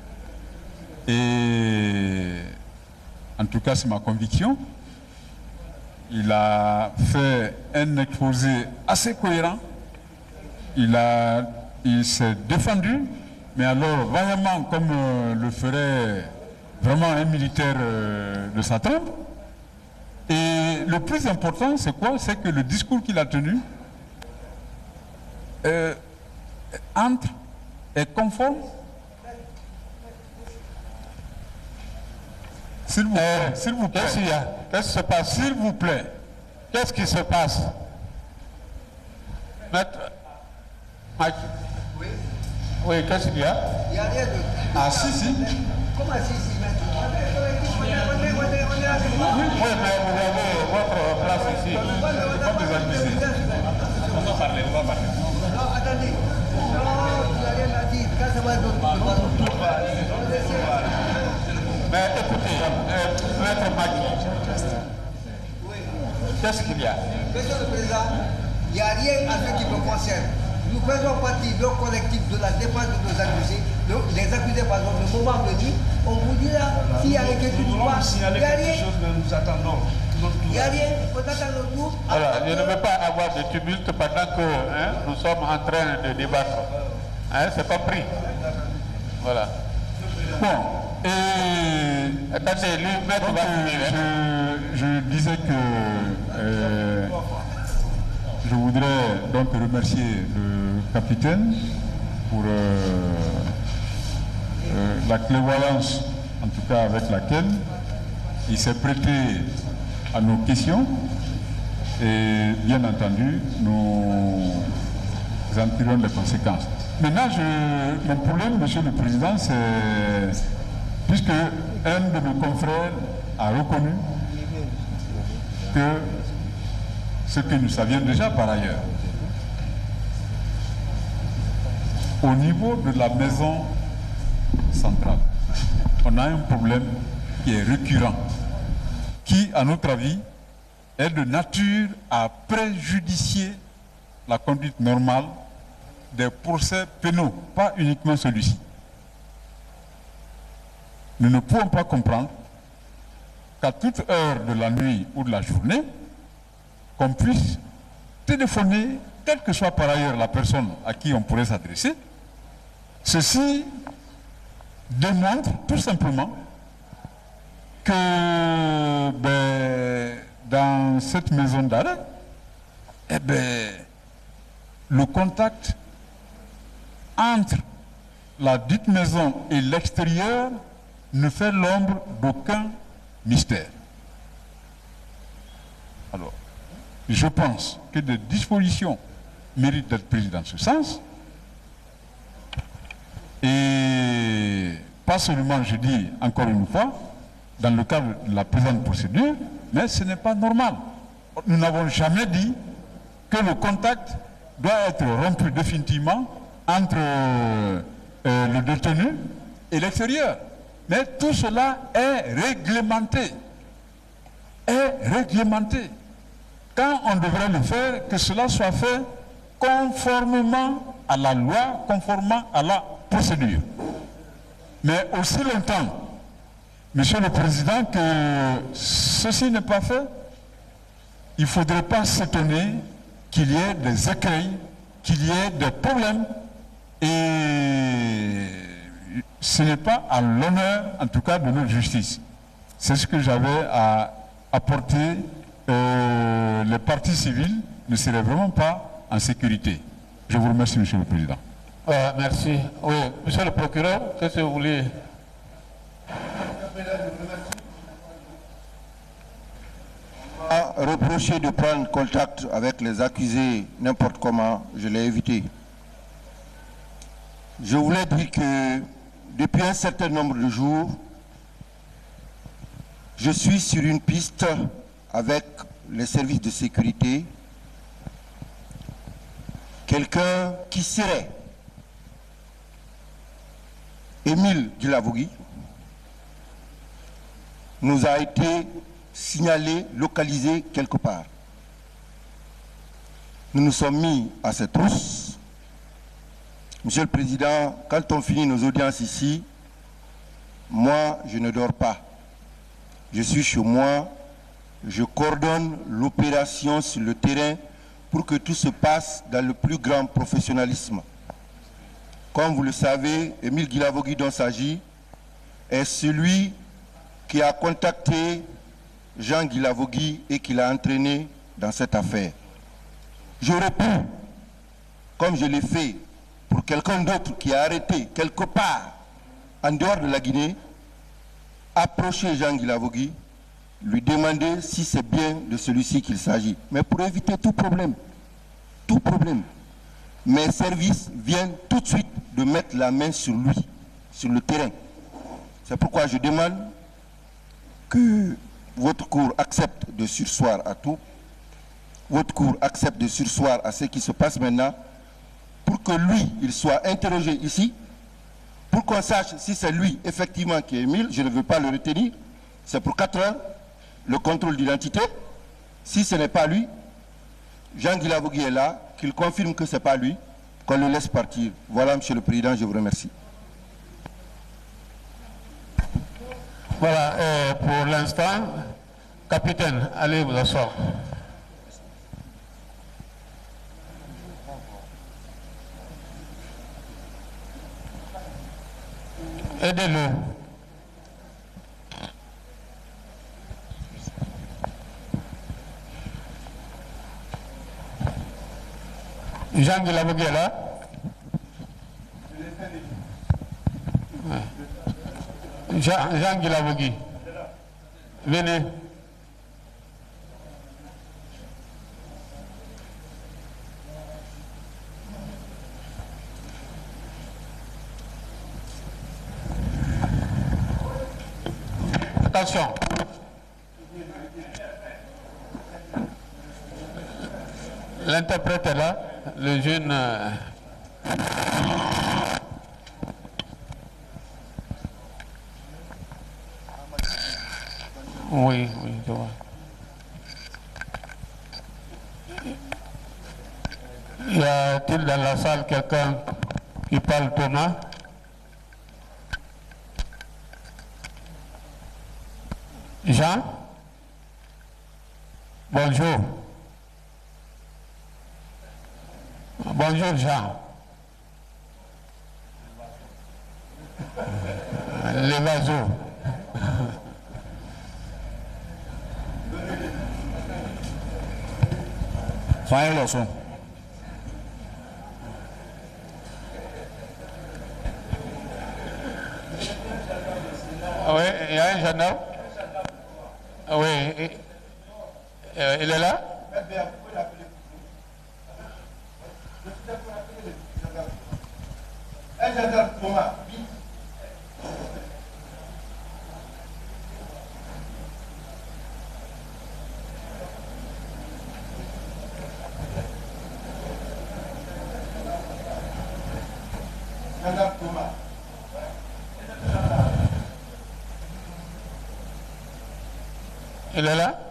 et en tout cas c'est ma conviction, il a fait un exposé assez cohérent, il s'est défendu, mais alors vaillamment comme le ferait vraiment un militaire de sa trempe. Et le plus important, c'est quoi? C'est que le discours qu'il a tenu est conforme S'il vous plaît, s'il vous plaît. Qu'est-ce qu'il y a? Qu'est-ce qui se passe? S'il vous plaît. Qu'est-ce qui se passe? Maître Mike. Oui. Oui, qu'est-ce qu'il y a? Il n'y a rien de... Ah, si. Comment si, maître? Oui, mais vous avez votre place ici. Comme des amusés. On va parler. Non, attendez. Non, il n'y a rien à dire. Quand ça va être notre mais écoutez, Maître Mike, qu'est-ce qu'il y a? Monsieur le Président, il n'y a rien à ce qui me concerne. Nous faisons partie d'un collectif de la défense de nos accusés. Les accusés, par exemple, le moment venu, on vous dira s'il y a quelque chose ou pas. Il n'y a rien. Nous attendons. Il n'y a rien. On attend notre tour. Voilà, je ne veux pas avoir de tumulte pendant que nous sommes en train de débattre. C'est compris. Voilà. Bon. Et attendez, le maître va finir. Je disais que je voudrais donc remercier le capitaine pour la clairvoyance, en tout cas avec laquelle il s'est prêté à nos questions et bien entendu nous en tirons les conséquences. Maintenant, mon problème, Monsieur le Président, c'est puisque un de nos confrères a reconnu que ce que nous savions déjà par ailleurs, au niveau de la maison centrale, on a un problème qui est récurrent, qui, à notre avis, est de nature à préjudicier la conduite normale des procès pénaux, pas uniquement celui-ci. Nous ne pouvons pas comprendre qu'à toute heure de la nuit ou de la journée, qu'on puisse téléphoner, quelle que soit par ailleurs la personne à qui on pourrait s'adresser. Ceci démontre tout simplement que dans cette maison d'arrêt, le contact entre la dite maison et l'extérieur ne fait l'ombre d'aucun mystère. Alors, je pense que des dispositions méritent d'être prises dans ce sens. Et pas seulement, je dis encore une fois, dans le cadre de la présente procédure, mais ce n'est pas normal. Nous n'avons jamais dit que le contact doit être rompu définitivement entre le détenu et l'extérieur. Mais tout cela est réglementé. Quand on devrait le faire, que cela soit fait conformément à la loi, conformément à la procédure. Mais aussi longtemps, Monsieur le Président, que ceci n'est pas fait, il ne faudrait pas s'étonner qu'il y ait des écueils, qu'il y ait des problèmes, et ce n'est pas à l'honneur, en tout cas, de notre justice. C'est ce que j'avais à apporter. Les parties civiles ne seraient vraiment pas en sécurité. Je vous remercie, Monsieur le Président. Merci. Oui, Monsieur le procureur, qu'est-ce que vous voulez? Reprocher de prendre contact avec les accusés n'importe comment, je l'ai évité. Je voulais dire que depuis un certain nombre de jours, je suis sur une piste avec les services de sécurité, quelqu'un qui serait Émile Guilavogui nous a été signalé, localisé quelque part. Nous nous sommes mis à cette trousse. Monsieur le Président, quand on finit nos audiences ici, moi, je ne dors pas. Je suis chez moi, je coordonne l'opération sur le terrain pour que tout se passe dans le plus grand professionnalisme. Comme vous le savez, Émile Guilavogui dont il s'agit est celui qui a contacté Jean Guilavogui et qui l'a entraîné dans cette affaire. J'aurais pu, comme je l'ai fait pour quelqu'un d'autre qui a arrêté quelque part en dehors de la Guinée, approcher Jean Guilavogui, lui demander si c'est bien de celui-ci qu'il s'agit. Mais pour éviter tout problème, mes services viennent tout de suite de mettre la main sur lui, sur le terrain. C'est pourquoi je demande que votre cour accepte de surseoir à tout, votre cour accepte de surseoir à ce qui se passe maintenant, pour que lui, il soit interrogé ici, pour qu'on sache si c'est lui effectivement qui est Émile. Je ne veux pas le retenir, c'est pour 4 heures, le contrôle d'identité. Si ce n'est pas lui, Jean Guilavogui est là, qu'il confirme que ce n'est pas lui, qu'on le laisse partir. Voilà, Monsieur le Président, je vous remercie. Voilà, pour l'instant, capitaine, allez vous asseoir. Aidez-le. Jean Guilavogui est là. Jean Guilavogui. Venez. Attention. L'interprète est là, le jeune... Oui, je vois. Y a-t-il dans la salle quelqu'un qui parle Thomas? Jean? Bonjour. Bonjour Jean. Les vasos. Soyez le son. Oui, il y a un gendarme. Oui, il est là? Un gendarme, Thomas, vite. Gendarme Thomas. Il est là?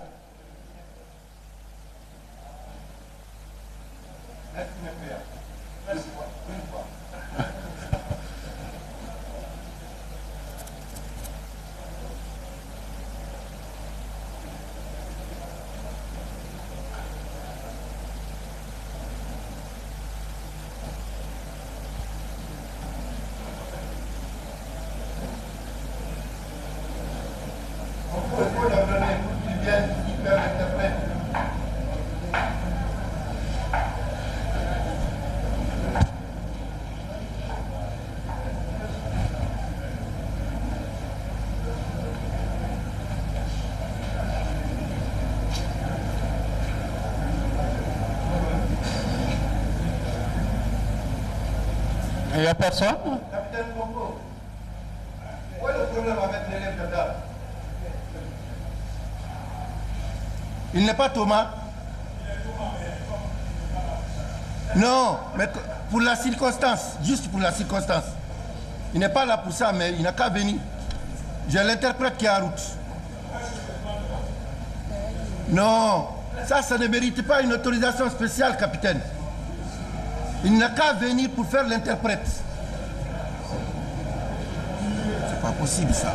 Il n'y a personne? Capitaine Congo, où est le problème avec l'élève gendarme? Il n'est pas Thomas? Non, mais pour la circonstance, juste pour la circonstance. Il n'est pas là pour ça, mais il n'a qu'à venir. J'ai l'interprète qui est en route. Non, ça ne mérite pas une autorisation spéciale, capitaine. Il n'a qu'à venir pour faire l'interprète. C'est pas possible, ça.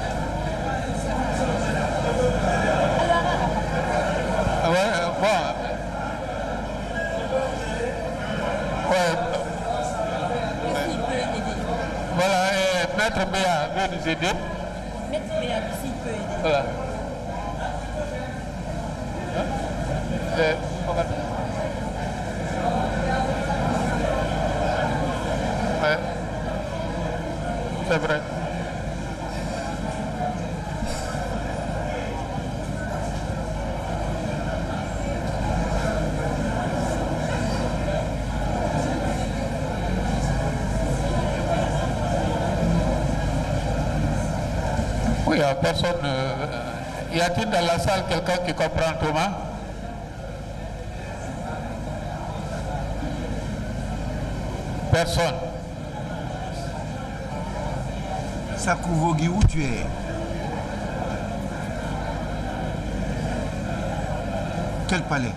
Voilà, Maître Béa veut nous aider. Maître Béa, s'il peut aider. Voilà. Ouais. C'est vrai. il n'y a personne. Y a-t-il dans la salle quelqu'un qui comprend Thomas? Personne. Sakouvogi, où tu es? Quel palais?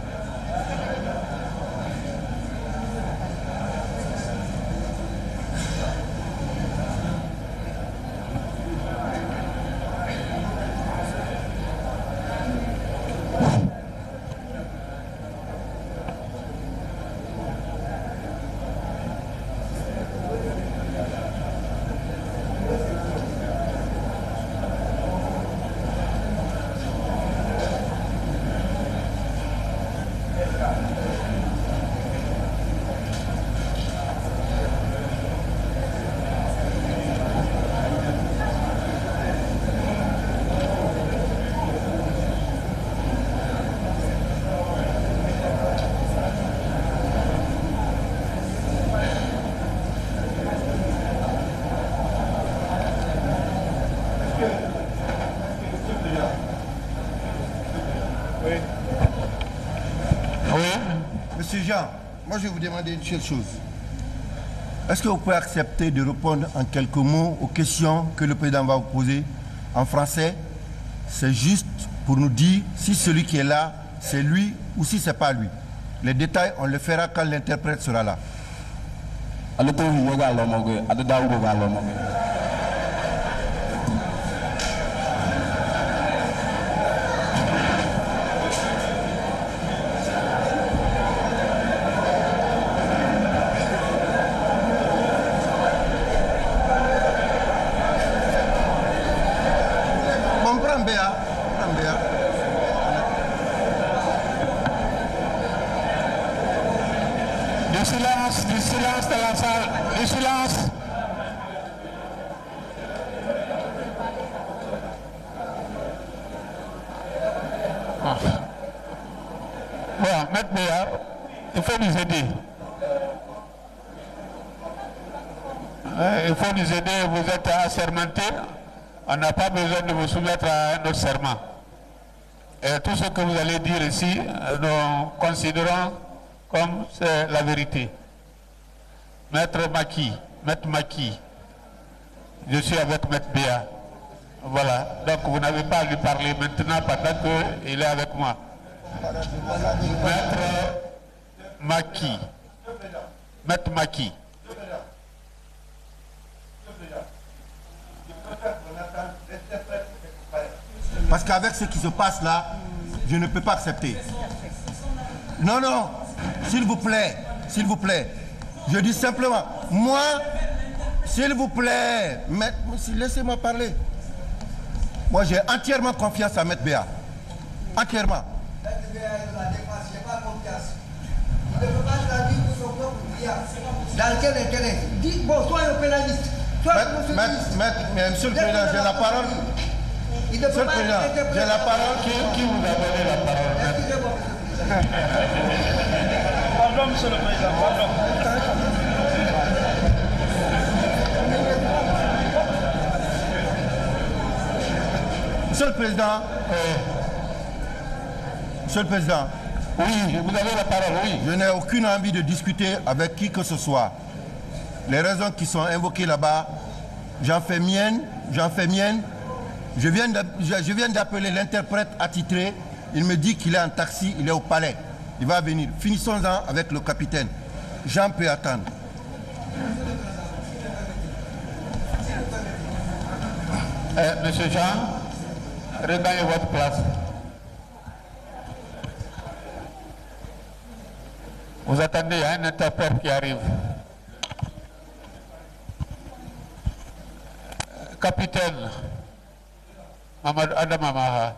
Monsieur Jean, moi je vais vous demander une seule chose. Est-ce que vous pouvez accepter de répondre en quelques mots aux questions que le président va vous poser en français? C'est juste pour nous dire si celui qui est là, c'est lui ou si c'est pas lui. Les détails, on le fera quand l'interprète sera là. Du silence dans la salle, du silence. Voilà, Maître Béa, il faut nous aider. Il faut nous aider, vous êtes assermenté. On n'a pas besoin de vous soumettre à un autre serment. Et tout ce que vous allez dire ici, nous considérons comme c'est la vérité. Maître Maki, je suis avec Maître Béa. Voilà, donc vous n'avez pas à lui parler maintenant pendant qu'il est avec moi. Maître Maki. Parce qu'avec ce qui se passe là, je ne peux pas accepter. Non, non, s'il vous plaît, je dis simplement, moi, s'il vous plaît, laissez-moi parler. Moi, j'ai entièrement confiance à Maître Béa. Entièrement. Maître Béa est de la défense, je n'ai pas confiance. Il ne peut pas traduire pour son propre client. Dans quel intérêt? Dites, bon, soyez pénaliste. Monsieur le Président, j'ai la parole. Il ne peut pas interpréter. J'ai la parole. Qui vous a donné la parole? Excusez-moi, Pardon, Monsieur le Président, pardon. Monsieur le Président. Monsieur le Président. Oui, vous avez la parole, oui. Je n'ai aucune envie de discuter avec qui que ce soit. Les raisons qui sont invoquées là-bas, j'en fais mienne. Je viens d'appeler l'interprète attitré. Il me dit qu'il est en taxi, il est au palais. Il va venir. Finissons-en avec le capitaine. Jean peut attendre. Monsieur Jean, regagnez votre place. Vous attendez, il y a un interprète qui arrive. Capitaine Mamadou Adama Mara.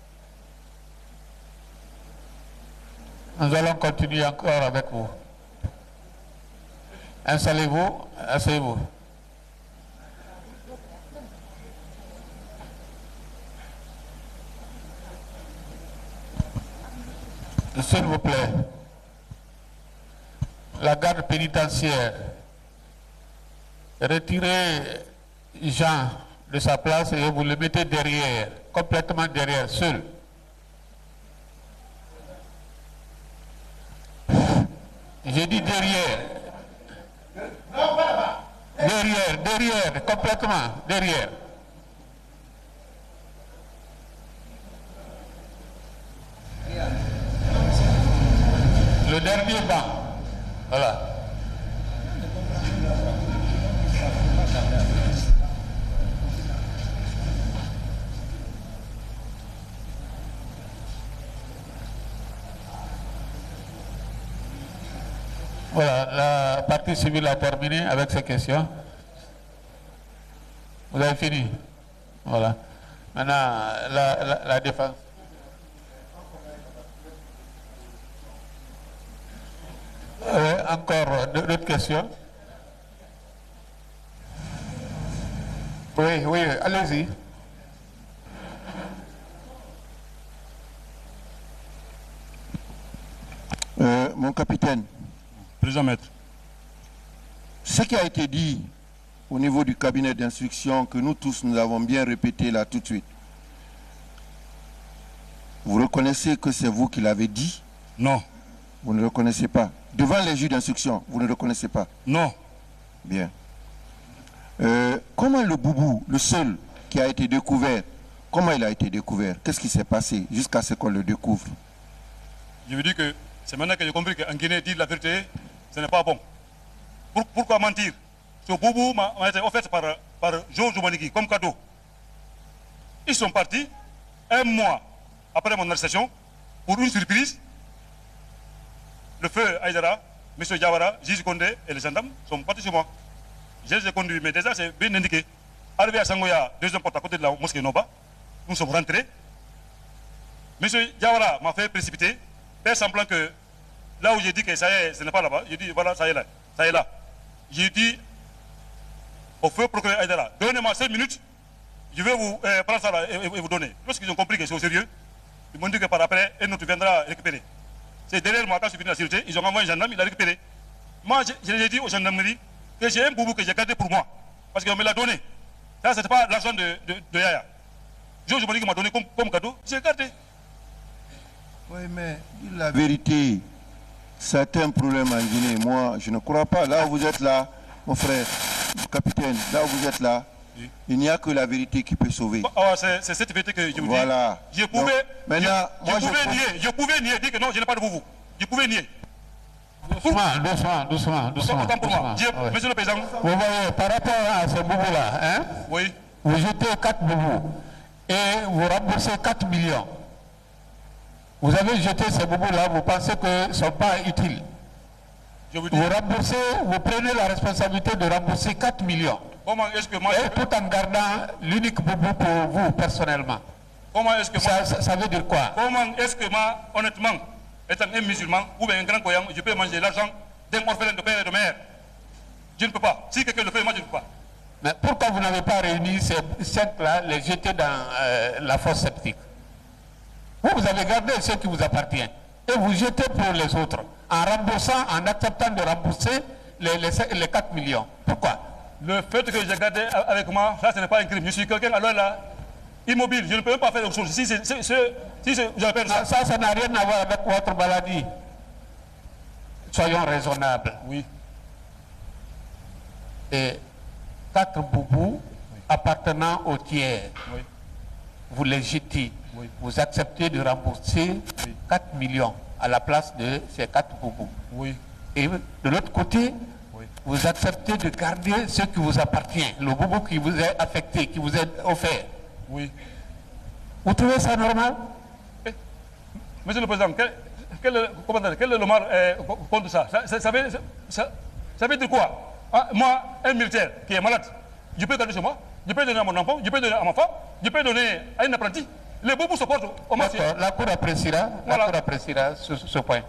Nous allons continuer encore avec vous. Installez-vous, asseyez-vous. S'il vous plaît, la garde pénitentiaire, retirez Jean de sa place et vous le mettez derrière, complètement derrière, seul. J'ai dit derrière. Derrière, complètement, derrière. Le dernier banc. Voilà. Voilà, la partie civile a terminé avec ces questions. Vous avez fini? Voilà. Maintenant, la défense. Encore d'autres questions? Oui, allez-y. Mon capitaine. Président Maître. Ce qui a été dit au niveau du cabinet d'instruction, que nous tous nous avons bien répété là tout de suite, vous reconnaissez que c'est vous qui l'avez dit? Non. Vous ne reconnaissez pas? Devant les juges d'instruction, vous ne reconnaissez pas? Non. Bien. Comment le boubou, le seul qui a été découvert, comment il a été découvert? Qu'est-ce qui s'est passé jusqu'à ce qu'on le découvre? Je veux dire que c'est maintenant que j'ai compris qu'en Guinée, dire la vérité, ce n'est pas bon. Pourquoi mentir? Ce boubou m'a été offert par Georges Manigui comme cadeau. Ils sont partis un mois après mon arrestation pour une surprise. Le feu Aïdara, M. Diawara, Gigi Kondé et les gendarmes sont partis chez moi. Je les ai conduits, mais déjà c'est bien indiqué. Arrivé à Sangoya, deuxième porte à côté de la mosquée Noba, nous sommes rentrés. M. Diawara m'a fait précipiter, faire semblant que là où j'ai dit que ça y est, ce n'est pas là-bas, j'ai dit voilà, ça y est là, ça y est là. J'ai dit au feu procureur Aïdara, donnez-moi 5 minutes, je vais vous prendre ça là et vous donner. Lorsqu'ils ont compris que c'est au sérieux, ils m'ont dit que par après, un autre viendra récupérer. C'est derrière moi, quand je suis venu à la sécurité, ils ont envoyé un gendarme, il a récupéré. Moi, je les ai dit aux gendarmeries que j'ai un boubou que j'ai gardé pour moi, parce qu'on me l'a donné. Ça, ce n'était pas l'argent de Yaya. Georges Manigui m'a donné comme cadeau, j'ai gardé. Oui, mais la vérité, certains problèmes en Guinée, moi, je ne crois pas. Là où vous êtes là, mon frère, capitaine, là où vous êtes là, oui. Il n'y a que la vérité qui peut sauver. C'est cette vérité que je vous dis. Voilà. Je pouvais, maintenant, je pouvais nier, dire que non, je n'ai pas de boubou. Je pouvais nier. Doucement. Autant pour moi. Monsieur le Président. Vous voyez, par rapport à ce boubou-là, hein, oui. Vous jetez 4 boubous et vous remboursez 4 millions. Vous avez jeté ces boubous-là, vous pensez qu'ils ne sont pas utiles. Vous remboursez, vous prenez la responsabilité de rembourser 4 millions. Comment est-ce que moi... Et tout en gardant l'unique boubou pour vous personnellement. Comment est-ce que moi... Ça veut dire quoi? Comment est-ce que moi, honnêtement, étant un musulman ou bien un grand croyant, je peux manger l'argent d'un orphelin de père et de mère? Je ne peux pas. Si quelqu'un le fait, moi je ne peux pas. Mais pourquoi vous n'avez pas réuni ces chèques-là, les jeter dans la fosse septique? Vous avez gardé ce qui vous appartient et vous jetez pour les autres en remboursant, en acceptant de rembourser les 4 millions. Pourquoi? Le fait que j'ai gardé avec moi, ça ce n'est pas un crime. Je suis quelqu'un alors là, immobile. Je ne peux même pas faire autre chose. Si j'appelle ça. Ça n'a rien à voir avec votre maladie. Soyons raisonnables. Oui. Et 4 boubous appartenant au tiers. Oui. Vous les jetez. Oui. Vous acceptez de rembourser 4 millions à la place de ces 4 boubous. Oui. Et de l'autre côté, vous acceptez de garder ce qui vous appartient, le boubou qui vous est affecté, qui vous est offert. Oui. Vous trouvez ça normal? Monsieur le Président, quel est le mal contre ça? Ça veut dire quoi? Moi, un militaire qui est malade, je peux garder chez moi, je peux donner à mon enfant, je peux donner à ma femme, je peux donner à un apprenti. Les boubous se portent au marché. La Cour appréciera, ce point.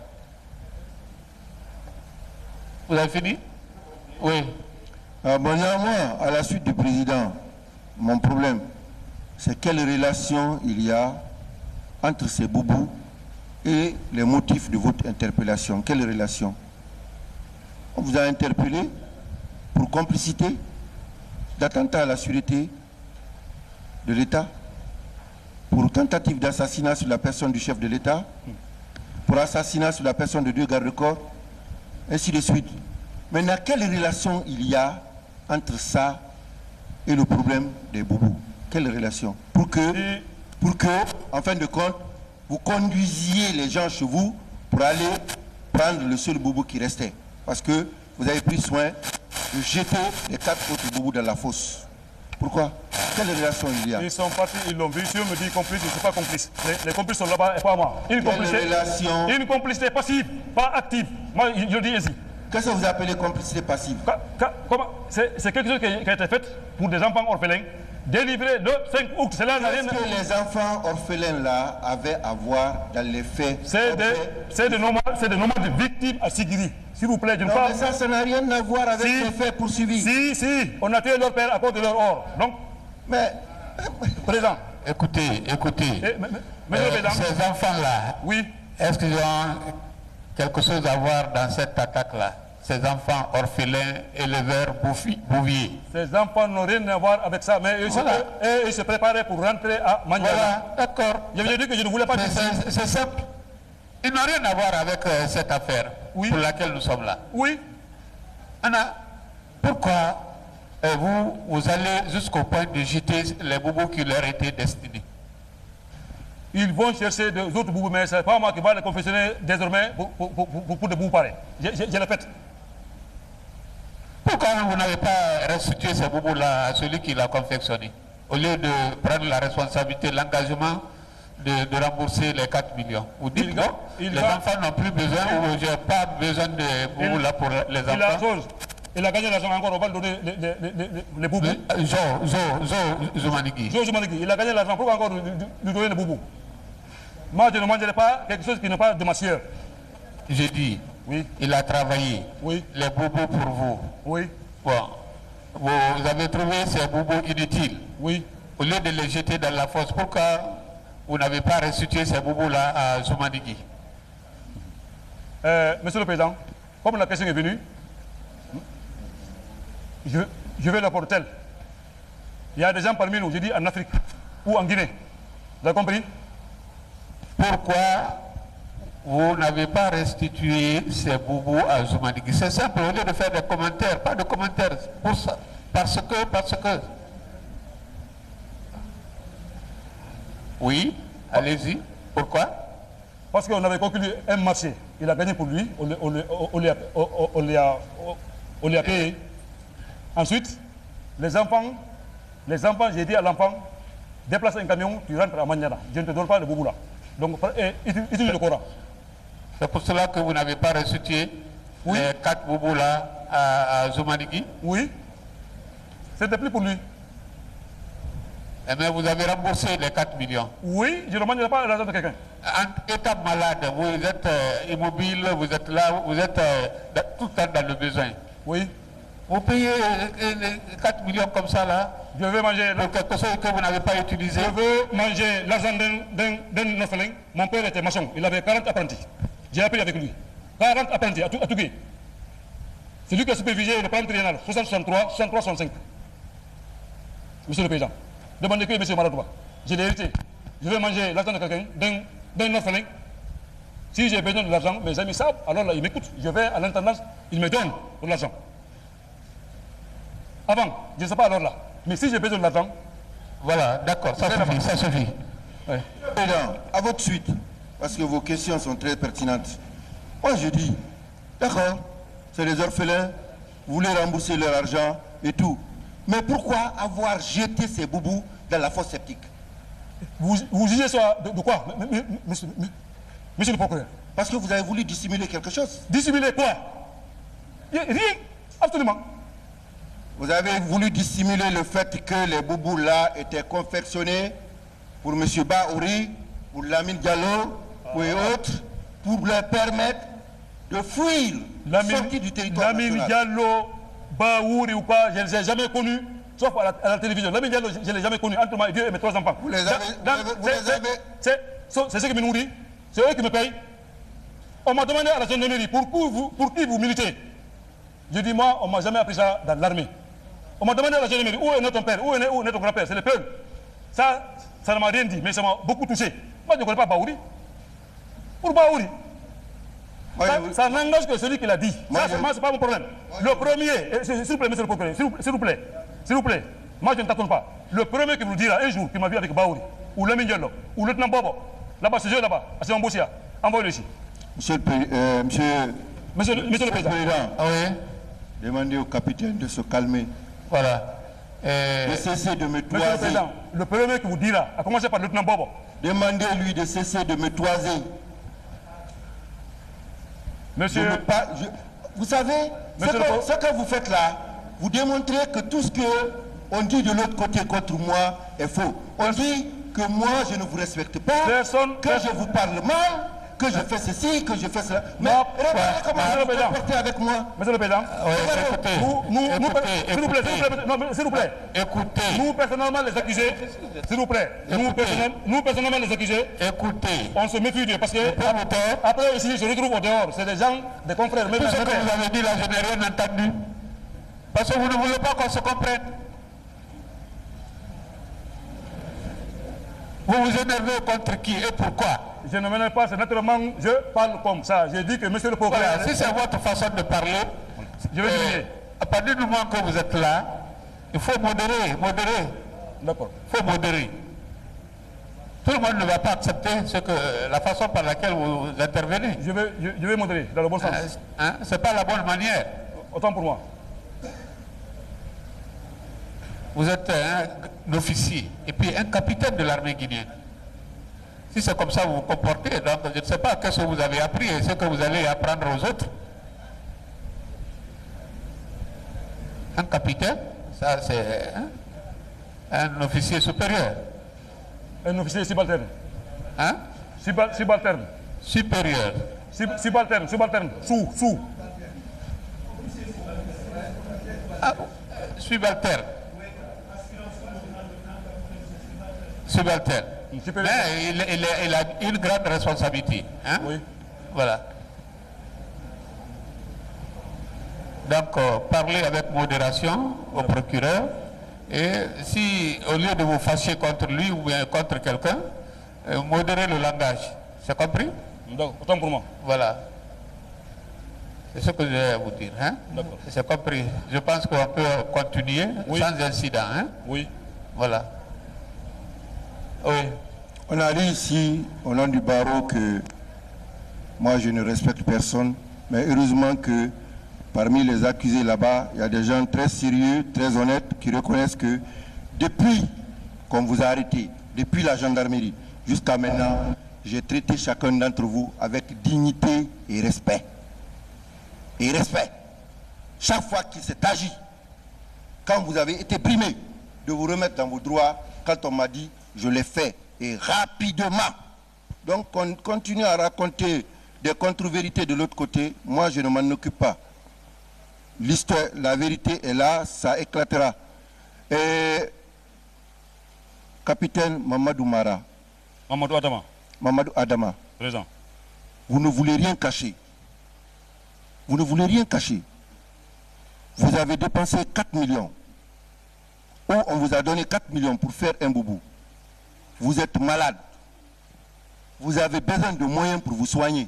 Vous avez fini? Oui. Moi, à la suite du président, mon problème, c'est quelle relation il y a entre ces boubous et les motifs de votre interpellation. Quelle relation? On vous a interpellé pour complicité d'attentat à la sûreté de l'État, pour tentative d'assassinat sur la personne du chef de l'État, pour assassinat sur la personne de 2 gardes-corps, ainsi de suite. Maintenant, quelle relation il y a entre ça et le problème des boubous? Quelle relation? Pour que, en fin de compte, vous conduisiez les gens chez vous pour aller prendre le seul boubou qui restait. Parce que vous avez pris soin de jeter les 4 autres boubous dans la fosse. Pourquoi? Quelle relation il y a? Ils sont partis, ils l'ont vu. Si on me dit complice, je ne suis pas complice. Les complices sont là-bas et pas moi. Une complicité passive, pas active. Moi, je le dis ainsi. Qu'est-ce que vous appelez complicité passive? C'est quelque chose qui a été fait pour des enfants orphelins, délivrés le 5 août. Qu'est-ce que les enfants orphelins là avaient à voir dans les faits? C'est de nomades victimes à Sigiri. S'il vous plaît, d'une part. Mais ça n'a rien à voir avec les faits poursuivis. Si, on a tué leur père à cause de leur or. Donc, mais, président. Écoutez. Ces enfants-là, oui. Est-ce qu'ils ont quelque chose à voir dans cette attaque-là? Ces enfants orphelins, éleveurs, bouviers. Ces enfants n'ont rien à voir avec ça, mais ils se préparaient pour rentrer à Mandiala. Voilà, d'accord. Je vous ai dit que je ne voulais pas dire. C'est simple. Ils n'ont rien à voir avec cette affaire pour laquelle nous sommes là. Oui. Anna, pourquoi vous allez jusqu'au point de jeter les boubous qui leur étaient destinés? Ils vont chercher d'autres boubous, mais ce n'est pas moi qui vais les confectionner désormais pour des boubous pareils. Je le fais. Pourquoi vous n'avez pas restitué ces boubous-là à celui qui l'a confectionné, au lieu de prendre la responsabilité, l'engagement de rembourser les 4 millions? Vous dites non, les enfants n'ont plus besoin, ou je n'ai pas besoin de boubous-là pour les enfants. Il a gagné l'argent encore, on va lui donner les boubous. Zomanigui. Il a gagné l'argent, pourquoi encore lui donner les boubous? Moi, je ne mangerai pas quelque chose qui n'est pas de ma sueur. J'ai dit, oui. Il a travaillé. Oui. Les boubous pour vous. Oui. Bon. Vous avez trouvé ces boubous inutiles. Oui. Au lieu de les jeter dans la fosse, pourquoi vous n'avez pas restitué ces boubous-là à Zomanigui? Monsieur le Président, comme la question est venue, je vais la porter telle. Il y a des gens parmi nous, je dis en Afrique ou en Guinée. Vous avez compris? Pourquoi vous n'avez pas restitué ces boubous à Zomanigui? C'est simple, au lieu de faire des commentaires, pas de commentaires. Pour ça, parce que. Oui, allez-y. Pourquoi? Parce qu'on avait conclu un marché. Il a gagné pour lui, on lui a payé. Ensuite, les enfants, j'ai dit à l'enfant, déplace un camion, tu rentres à Maniana. Je ne te donne pas le boubou là. Donc, utilise le Coran. C'est pour cela que vous n'avez pas restitué les 4 boubous là à Zomanigui? Oui. C'était plus pour lui. Mais vous avez remboursé les 4 millions? Oui, je ne demanderai pas l'argent de quelqu'un. En état malade, vous êtes immobile, vous êtes là, vous êtes tout le temps dans le besoin. Oui. Vous payez 4 millions comme ça là? Je veux manger. Pour quelque chose que vous n'avez pas utilisé? Je veux manger l'argent d'un orphelin. Mon père était maçon. Il avait 40 apprentis. J'ai appris avec lui. 40 apprentis à Tougué. C'est lui qui a supervisé le plan triennal 60-63, 63-65. Monsieur le Président, demandez que M. Maradouba. Je l'ai hérité. Je veux manger l'argent de quelqu'un, d'un orphelin. Si j'ai besoin de l'argent, mes amis savent, alors là, ils m'écoutent. Je vais à l'intendance, ils me donnent de l'argent. Avant, je ne sais pas alors là. Mais si j'ai besoin de l'argent... Voilà, d'accord, ça suffit, ça suffit. Ouais. Président, à votre suite, parce que vos questions sont très pertinentes. Moi, je dis, d'accord, c'est les orphelins, vous voulez rembourser leur argent et tout. Mais pourquoi avoir jeté ces boubous dans la fosse septique? Vous jugez ça de quoi, monsieur le procureur? Parce que vous avez voulu dissimuler quelque chose. Dissimuler quoi? Rien, absolument. Vous avez voulu dissimuler le fait que les boubous là étaient confectionnés pour M. Baouri, pour Lamine Diallo, pour autres, pour leur permettre de fuir, sortir du territoire national. Lamine Diallo, Baouri ou quoi, je ne les ai jamais connus, sauf à la télévision. Lamine Diallo, je ne l'ai jamais connu, entre moi et Dieu et mes 3 enfants. Vous les avez... C'est ce qui me nourrit, c'est eux qui me payent. On m'a demandé à la gendarmerie pour qui vous militez. Je dis, moi, on ne m'a jamais appris ça dans l'armée. On m'a demandé à la gendarmerie, où est notre père, où est notre grand-père, c'est le peuple. Ça ne m'a rien dit, mais ça m'a beaucoup touché. Moi, je ne connais pas Baouri. Pour Baouri, ça n'engage que celui qui l'a dit. Ça, c'est pas mon problème. Le premier, s'il vous plaît, monsieur le procureur, s'il vous plaît, moi je ne t'attends pas. Le premier qui vous dira un jour qu'il m'a vu avec Baouri, ou le Mindiolo, ou le lieutenant Bobo, là-bas, ce jeu là-bas, c'est en Bossia, envoyez-le ici. Monsieur le Président. Ah oui. Demandez au capitaine de se calmer. Voilà. De cesser de me toiser. Monsieur le Président, le premier qui vous dira, à commencer par le lieutenant Bobo. Demandez-lui de cesser de me toiser. Monsieur... Vous savez, ce que vous faites là, vous démontrez que tout ce qu'on dit de l'autre côté contre moi est faux. On dit que moi je ne vous respecte pas, que je vous parle mal, que je fais ceci, que je fais cela. Mais regardez comment vous vous comportez avec moi. Monsieur le Président, s'il vous plaît, écoutez. Nous personnellement les accusés, s'il vous plaît, nous personnellement les accusés, écoutez. On se méfie d'eux parce que après ici je retrouve au dehors, c'est des gens, des confrères. Tout ce que vous avez dit là, je n'ai rien entendu. Parce que vous ne voulez pas qu'on se comprenne. Vous vous énervez contre qui et pourquoi? Je ne m'énerve pas, c'est naturellement, je parle comme ça. J'ai dit que monsieur le procureur... Voilà, si c'est votre façon de parler, je vais terminer. À partir du moment que vous êtes là, il faut modérer. D'accord. Il faut modérer. Tout le monde ne va pas accepter la façon par laquelle vous intervenez. Je vais modérer, dans le bon sens. C'est pas la bonne manière. Autant pour moi. Vous êtes un officier et puis un capitaine de l'armée guinéenne. Si c'est comme ça vous vous comportez, donc je ne sais pas qu'est-ce que vous avez appris et ce que vous allez apprendre aux autres. Un capitaine, ça c'est un officier supérieur. Un officier subalterne. Hein? Subalterne. Supérieur. Subalterne. Sous. Ah, subalterne. Subalterne. Mais il a une grande responsabilité. Hein? Oui. Voilà. Donc, parlez avec modération au procureur. Et si, au lieu de vous fâcher contre lui ou bien contre quelqu'un, modérez le langage. C'est compris? D'accord, autant pour moi. Voilà. C'est ce que je vais vous dire. Hein? D'accord. C'est compris. Je pense qu'on peut continuer sans incident. Hein? Oui. Voilà. Oui. On a dit ici, au nom du barreau, que moi je ne respecte personne, mais heureusement que parmi les accusés là-bas, il y a des gens très sérieux, très honnêtes, qui reconnaissent que depuis qu'on vous a arrêté, depuis la gendarmerie jusqu'à maintenant, j'ai traité chacun d'entre vous avec dignité et respect. Et respect. Chaque fois qu'il s'est agi, quand vous avez été primé de vous remettre dans vos droits, quand on m'a dit, je l'ai fait, et rapidement. Donc on continue à raconter des contre-vérités de l'autre côté. Moi, je ne m'en occupe pas. L'histoire, la vérité est là, ça éclatera. Et capitaine Mamadou Mara. Mamadou Adama. Présent. Vous ne voulez rien cacher. Vous ne voulez rien cacher. Vous avez dépensé 4 millions. Ou on vous a donné 4 millions pour faire un boubou. Vous êtes malade. Vous avez besoin de moyens pour vous soigner.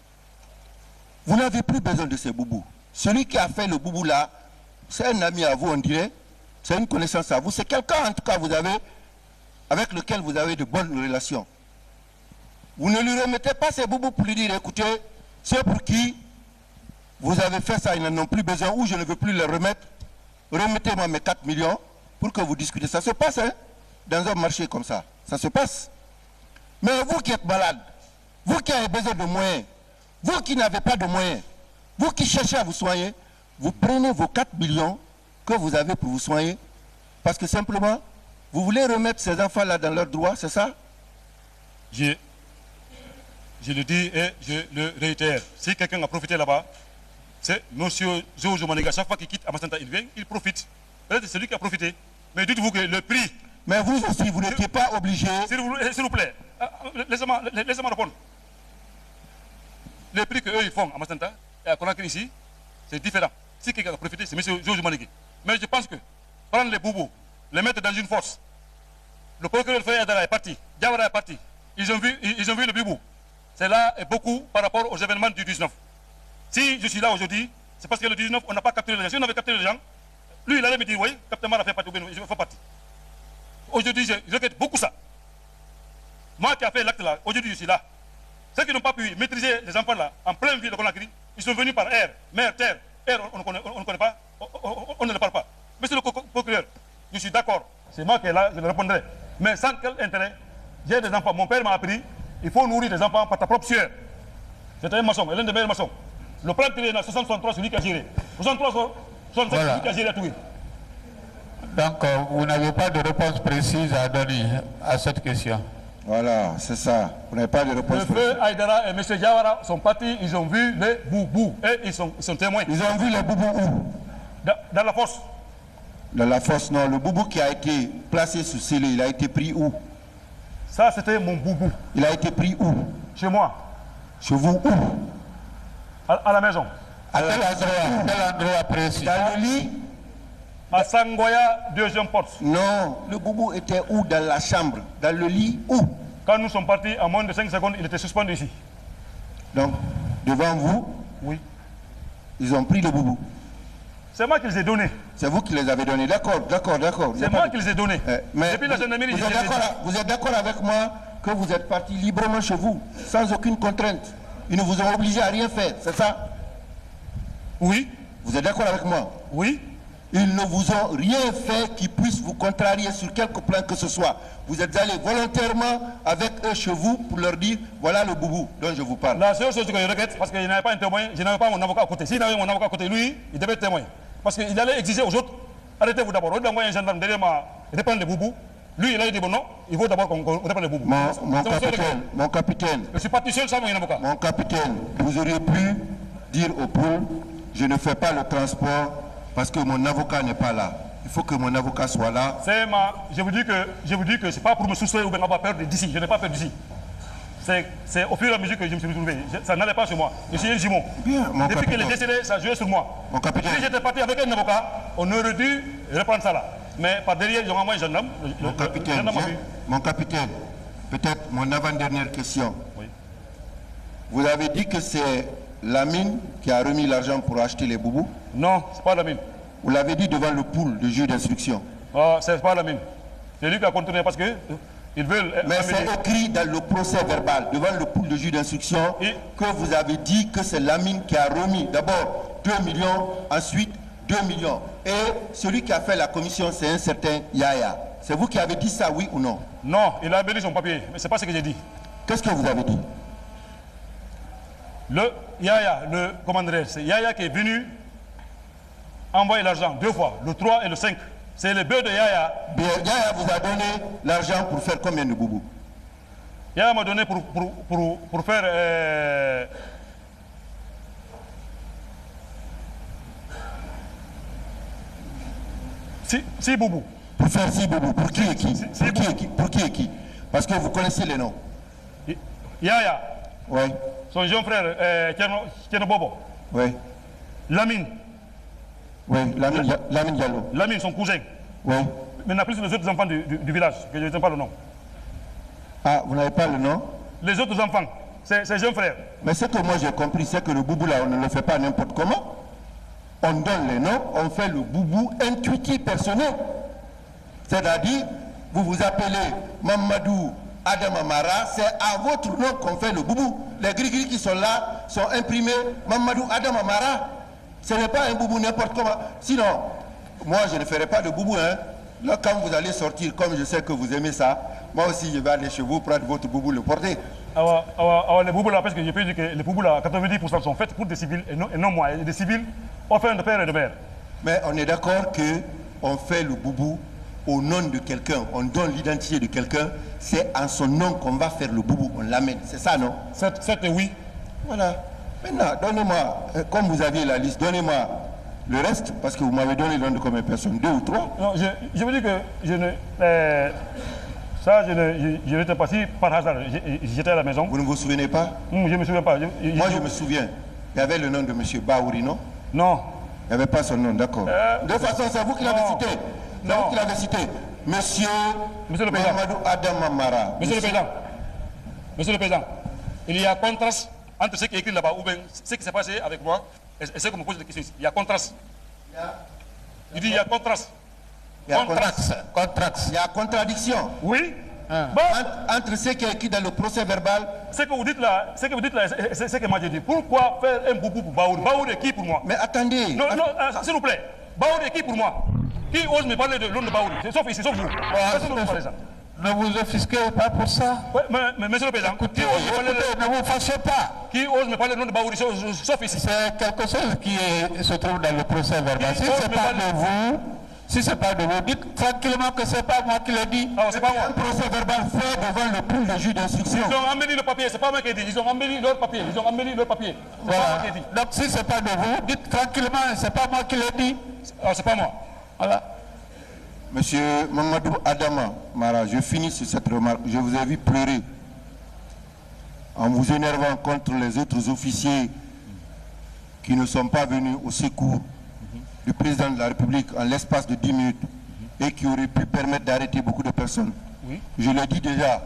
Vous n'avez plus besoin de ces boubous. Celui qui a fait le boubou là, c'est un ami à vous, on dirait. C'est une connaissance à vous. C'est quelqu'un, en tout cas, avec lequel vous avez de bonnes relations. Vous ne lui remettez pas ces boubous pour lui dire, écoutez, c'est pour qui vous avez fait ça, ils n'en ont plus besoin, ou je ne veux plus les remettre. Remettez-moi mes 4 millions pour que vous discutez. Ça se passe, hein, dans un marché comme ça. Ça se passe. Mais vous qui êtes malade, vous qui avez besoin de moyens, vous qui n'avez pas de moyens, vous qui cherchez à vous soigner, vous prenez vos 4 millions que vous avez pour vous soigner, parce que simplement, vous voulez remettre ces enfants-là dans leurs droits, c'est ça? Je le dis et je le réitère. Si quelqu'un a profité là-bas, c'est M. Georges Maniga. Chaque fois qu'il quitte Amacenta, il vient, il profite. Peut-être c'est lui qui a profité. Mais dites-vous que le prix... Mais vous aussi, vous n'étiez pas obligé... S'il vous plaît, laissez-moi répondre. Le prix qu'eux ils font à Amacenta et à Conakry ici, c'est différent. Si quelqu'un a profité, c'est M. Georges Maniga. Mais je pense que prendre les boubous, les mettre dans une fosse, le procureur Fayadara est parti, Diawara est parti. Ils ont vu le Bibou. C'est là et beaucoup par rapport aux événements du 19. Si je suis là aujourd'hui, c'est parce que le 19, on n'a pas capturé les gens. Si on avait capturé les gens, lui, il allait me dire, oui, Captain Mara fait partie, je fais partie. Aujourd'hui, je regrette beaucoup ça. Moi qui ai fait l'acte là, aujourd'hui, je suis là. Ceux qui n'ont pas pu maîtriser les enfants là, en pleine ville de Conakry, ils sont venus par air, mer, terre. Air, on ne connaît pas, on ne le parle pas. Monsieur le procureur, je suis d'accord. C'est moi qui est là, je le répondrai. Mais sans quel intérêt? J'ai des enfants. Mon père m'a appris, il faut nourrir des enfants par ta propre sueur. J'étais un maçon, l'un des meilleurs maçons. Le plan tiré dans 63, c'est lui qui a géré. 63, 65, c'est lui qui a géré à tout. Donc, vous n'avez pas de réponse précise à donner à cette question. Voilà, c'est ça. Vous n'avez pas de réponse précise. Le feu Aïdara et M. Diawara sont partis, ils ont vu les boubous. Et ils sont témoins. Ils ont vu les boubous où? Dans la fosse. Dans la fosse, non. Le boubou qui a été placé sous scellé, il a été pris où? Ça, c'était mon boubou. Il a été pris où? Chez moi. Chez vous où? À la maison. À quel endroit précis? Dans le lit? À Sangoya, deuxième porte. Non, le boubou était où? Dans la chambre? Dans le lit? Où? Quand nous sommes partis, en moins de 5 secondes, il était suspendu ici. Donc, devant vous? Oui. Ils ont pris le boubou. C'est moi qui les ai donnés. C'est vous qui les avez donnés. D'accord. C'est moi qui les ai donnés. Mais depuis la gendarmerie, vous êtes d'accord avec moi que vous êtes parti librement chez vous, sans aucune contrainte. Ils ne vous ont obligé à rien faire, c'est ça? Oui. Vous êtes d'accord avec moi? Oui. Ils ne vous ont rien fait qui puisse vous contrarier sur quelque plan que ce soit. Vous êtes allé volontairement avec eux chez vous pour leur dire, voilà le boubou dont je vous parle. La seule chose que je regrette, parce qu'il n'avait pas un témoin, je n'avais pas mon avocat à côté. S'il avait mon avocat à côté, lui, il devait être témoin. Parce qu'il allait exiger aux autres, arrêtez-vous d'abord. Au lieu d'envoyer un gendarme derrière moi reprendre les boubous, lui, il a dit bon non, il faut d'abord qu'on reprenne les boubous. Mon capitaine, je suis parti seul sans mon avocat. Mon capitaine, vous auriez pu dire au poules, je ne fais pas le transport parce que mon avocat n'est pas là. Il faut que mon avocat soit là. Je vous dis que c'est pas pour me soustraire ou bien avoir peur d'ici. Je n'ai pas peur d'ici. C'est au fur et à mesure que je me suis retrouvé. Ça n'allait pas sur moi. Je suis un jumeau. Depuis qu'il est décédé, ça jouait sur moi. Mon capitaine. Si j'étais parti avec un avocat, on aurait dû reprendre ça là. Mais par derrière, ils ont envoyé un gendarme. Mon capitaine, peut-être mon avant-dernière question. Oui. Vous avez dit que c'est Lamine qui a remis l'argent pour acheter les boubous? Non, c'est pas Lamine. Vous l'avez dit devant le pool du juge d'instruction? C'est pas Lamine. C'est lui qui a contourné parce que ils veulent. Mais c'est écrit dans le procès verbal, devant le pool de juge d'instruction, que vous avez dit que c'est Lamine qui a remis d'abord 2 millions, ensuite 2 millions. Et celui qui a fait la commission, c'est un certain Yaya. C'est vous qui avez dit ça, oui ou non? Non, il a embelli son papier, mais c'est pas ce que j'ai dit. Qu'est-ce que vous avez dit? Le Yaya, le commandant, c'est Yaya qui est venu envoyer l'argent 2 fois, le 3 et le 5. C'est le bœuf de Yaya. Yaya vous a donné l'argent pour faire combien de boubous? Yaya m'a donné pour faire... 6 boubous. Pour faire 6 boubous. Pour qui et qui? Pour qui et qui? Parce que vous connaissez les noms. Yaya. Oui. Son jeune frère, Tieno Bobo. Oui. Lamine. Oui, Lamine Diallo. Lamine, son cousin. Oui. Maintenant, plus les autres enfants du village, que je ne sais pas le nom. Ah, vous n'avez pas le nom? Les autres enfants, c'est jeune frère. Mais ce que moi j'ai compris, c'est que le boubou là, on ne le fait pas n'importe comment. On donne les noms, on fait le boubou intuitif personnel. C'est-à-dire, vous vous appelez Mamadou Adam Amara, c'est à votre nom qu'on fait le boubou. Les gris-gris qui sont là sont imprimés Mamadou Adam Amara. Ce n'est pas un boubou n'importe comment. Sinon, moi je ne ferai pas de boubou. Hein. Là, quand vous allez sortir, comme je sais que vous aimez ça, moi aussi je vais aller chez vous prendre votre boubou, le porter. Les boubous là, parce que je peux dire que les boubous là, 90% sont faits pour des civils et non moi. Et des civils, enfin de père et de mère. Mais on est d'accord qu'on fait le boubou au nom de quelqu'un, on donne l'identité de quelqu'un, c'est en son nom qu'on va faire le boubou, on l'amène, c'est ça non? Certes, oui. Voilà. Maintenant, donnez-moi, comme vous aviez la liste, donnez-moi le reste, parce que vous m'avez donné le nom de combien de personnes? 2 ou 3? Non, je vous dis que je n'étais pas si par hasard, j'étais à la maison. Vous ne vous souvenez pas? Je ne me souviens pas. Moi je me souviens, il y avait le nom de M. Baouri, non? Non. Il n'y avait pas son nom, d'accord. De toute façon, c'est vous qui l'avez cité. C'est vous qui l'avez cité. Monsieur le Président. Mamadou Adama Mara. Monsieur le Président, il y a contraste entre ce qui est écrit là-bas ou bien ce qui s'est passé avec moi et ce que me pose des questions ici. Il y a contraste. Il dit il y a contraste. Il y a contraste. Il y a contradiction. Oui. Entre ce qui est écrit dans le procès verbal. Ce que vous dites là, c'est ce que moi j'ai dit. Pourquoi faire un boubou pour Baoud? Baoud est qui pour moi? Mais attendez. Non, s'il vous plaît. Baoud est qui pour moi? Qui ose me parler de l'homme de Baoud? Sauf ici, sauf vous. Ne vous offusquez pas pour ça. Ouais, mais monsieur le Président, écoutez, ne vous fâchez pas. Qui ose me parler de l'homme de Baoud sauf ici? C'est quelque chose qui se trouve dans le procès verbal. Si ce n'est pas de vous, si ce n'est pas de vous, dites tranquillement que ce n'est pas moi qui l'ai dit. Ah, c'est pas moi. Un procès verbal fait devant le pool de juge d'instruction. Ils ont embelli le papier, c'est pas moi qui ai dit. Ils ont embelli leur papier. C'est pas moi qui ai dit. Donc si ce n'est pas de vous, dites tranquillement, c'est pas moi qui l'ai dit. Ah, c'est pas moi. Voilà. Monsieur Mamadou Adama Mara, je finis sur cette remarque. Je vous ai vu pleurer en vous énervant contre les autres officiers qui ne sont pas venus au secours du président de la République en l'espace de 10 minutes et qui auraient pu permettre d'arrêter beaucoup de personnes. Oui. Je le dis déjà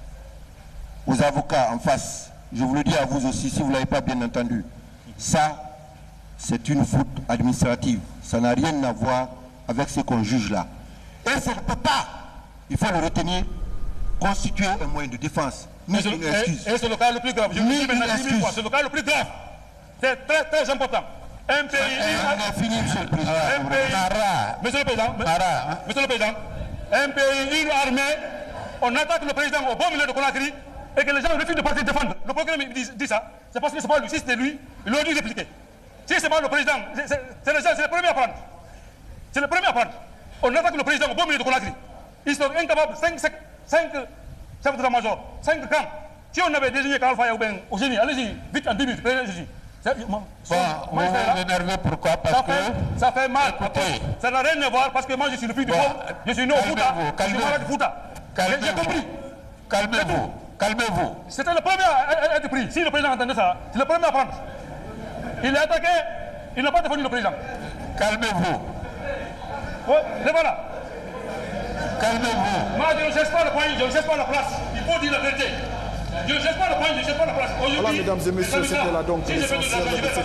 aux avocats en face, je vous le dis à vous aussi si vous ne l'avez pas bien entendu. Ça, c'est une faute administrative. Ça n'a rien à voir avec ce qu'on juge là. Et ça ne peut pas, il faut le retenir, constituer un moyen de défense. Ni une excuse. Et c'est le cas le plus grave. Je vous dis maintenant 10 000 fois, c'est le cas le plus grave. C'est très très important. Un pays... On a fini, monsieur le Président. Monsieur le Président, un pays, une armée, on attaque le président au beau milieu de Conakry et que les gens refusent de partir défendre. Le procureur dit ça, c'est parce que c'est pas lui. Si c'était lui, il aurait dû répliquer. Si c'est pas le président, c'est le premier à prendre. C'est le premier à prendre. On attaque le président au beau milieu de Conakry. Ils sont incapables, 5 chefs d'état-major, 5 camps. Si on avait désigné Karl Faye au génie, allez-y, vite en 10 minutes, prenez ici. Bon, vous vous énervez pourquoi? Parce que... Ça fait mal. Écoutez, ça n'a rien à voir parce que moi je suis le fils du peuple. Je suis né au Fouta. Je suis malade du Fouta. J'ai compris. Calmez-vous. Calmez-vous. C'était le premier à être pris. Si le président entendait ça, c'est le premier à prendre. Il est attaqué, il n'a pas défendu le président. Calmez-vous. Ouais, les voilà. Calmez-vous. Moi je ne cherche pas le point, je ne cherche pas la place. Il faut dire la vérité. Je ne cherche pas le point, je ne cherche pas la place. Voilà, mesdames et messieurs, c'était là donc l'essentiel de cette émission.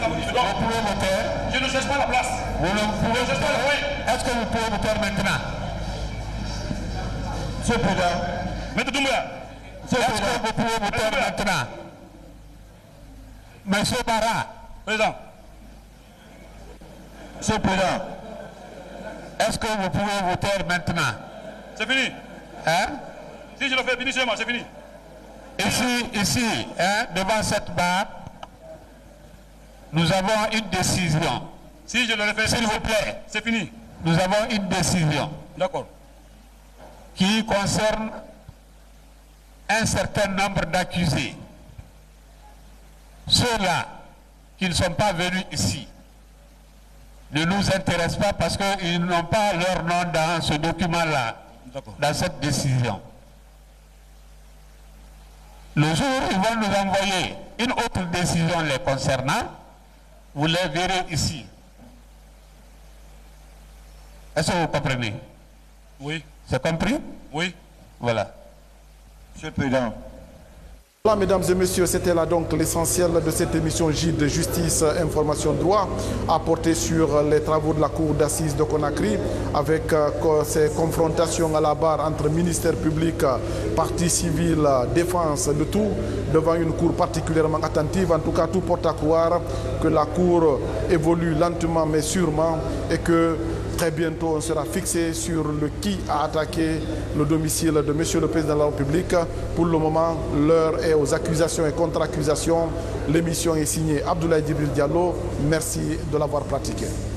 Je ne cherche pas la place. Vous ne Je ne cherche pas le point. Est-ce que vous pouvez vous taire maintenant? Monsieur le Président. Maître Doumbouya. Est-ce que vous pouvez vous taire maintenant? Monsieur Mara. Président. Monsieur le Président. Est-ce que vous pouvez vous taire maintenant? C'est fini. Hein? Si je le fais, finissez moi, c'est fini. Ici, hein, devant cette barre, nous avons une décision. Si je le refais, s'il vous plaît, c'est fini. Nous avons une décision. D'accord. Qui concerne un certain nombre d'accusés. Ceux-là qui ne sont pas venus ici ne nous intéressent pas parce qu'ils n'ont pas leur nom dans ce document-là, dans cette décision. Le jour où ils vont nous envoyer une autre décision les concernant, vous les verrez ici. Est-ce que vous comprenez? Oui. C'est compris? Oui. Voilà. Monsieur le Président. Voilà, mesdames et messieurs, c'était là donc l'essentiel de cette émission J de Justice, Information, Droit, apporté sur les travaux de la Cour d'assises de Conakry, avec ces confrontations à la barre entre ministère public, partie civile, défense, de tout, devant une Cour particulièrement attentive. En tout cas, tout porte à croire que la Cour évolue lentement mais sûrement et que très bientôt, on sera fixé sur le qui a attaqué le domicile de Monsieur le Président de la République. Pour le moment, l'heure est aux accusations et contre-accusations. L'émission est signée Abdoulaye Djibril Diallo. Merci de l'avoir pratiquée.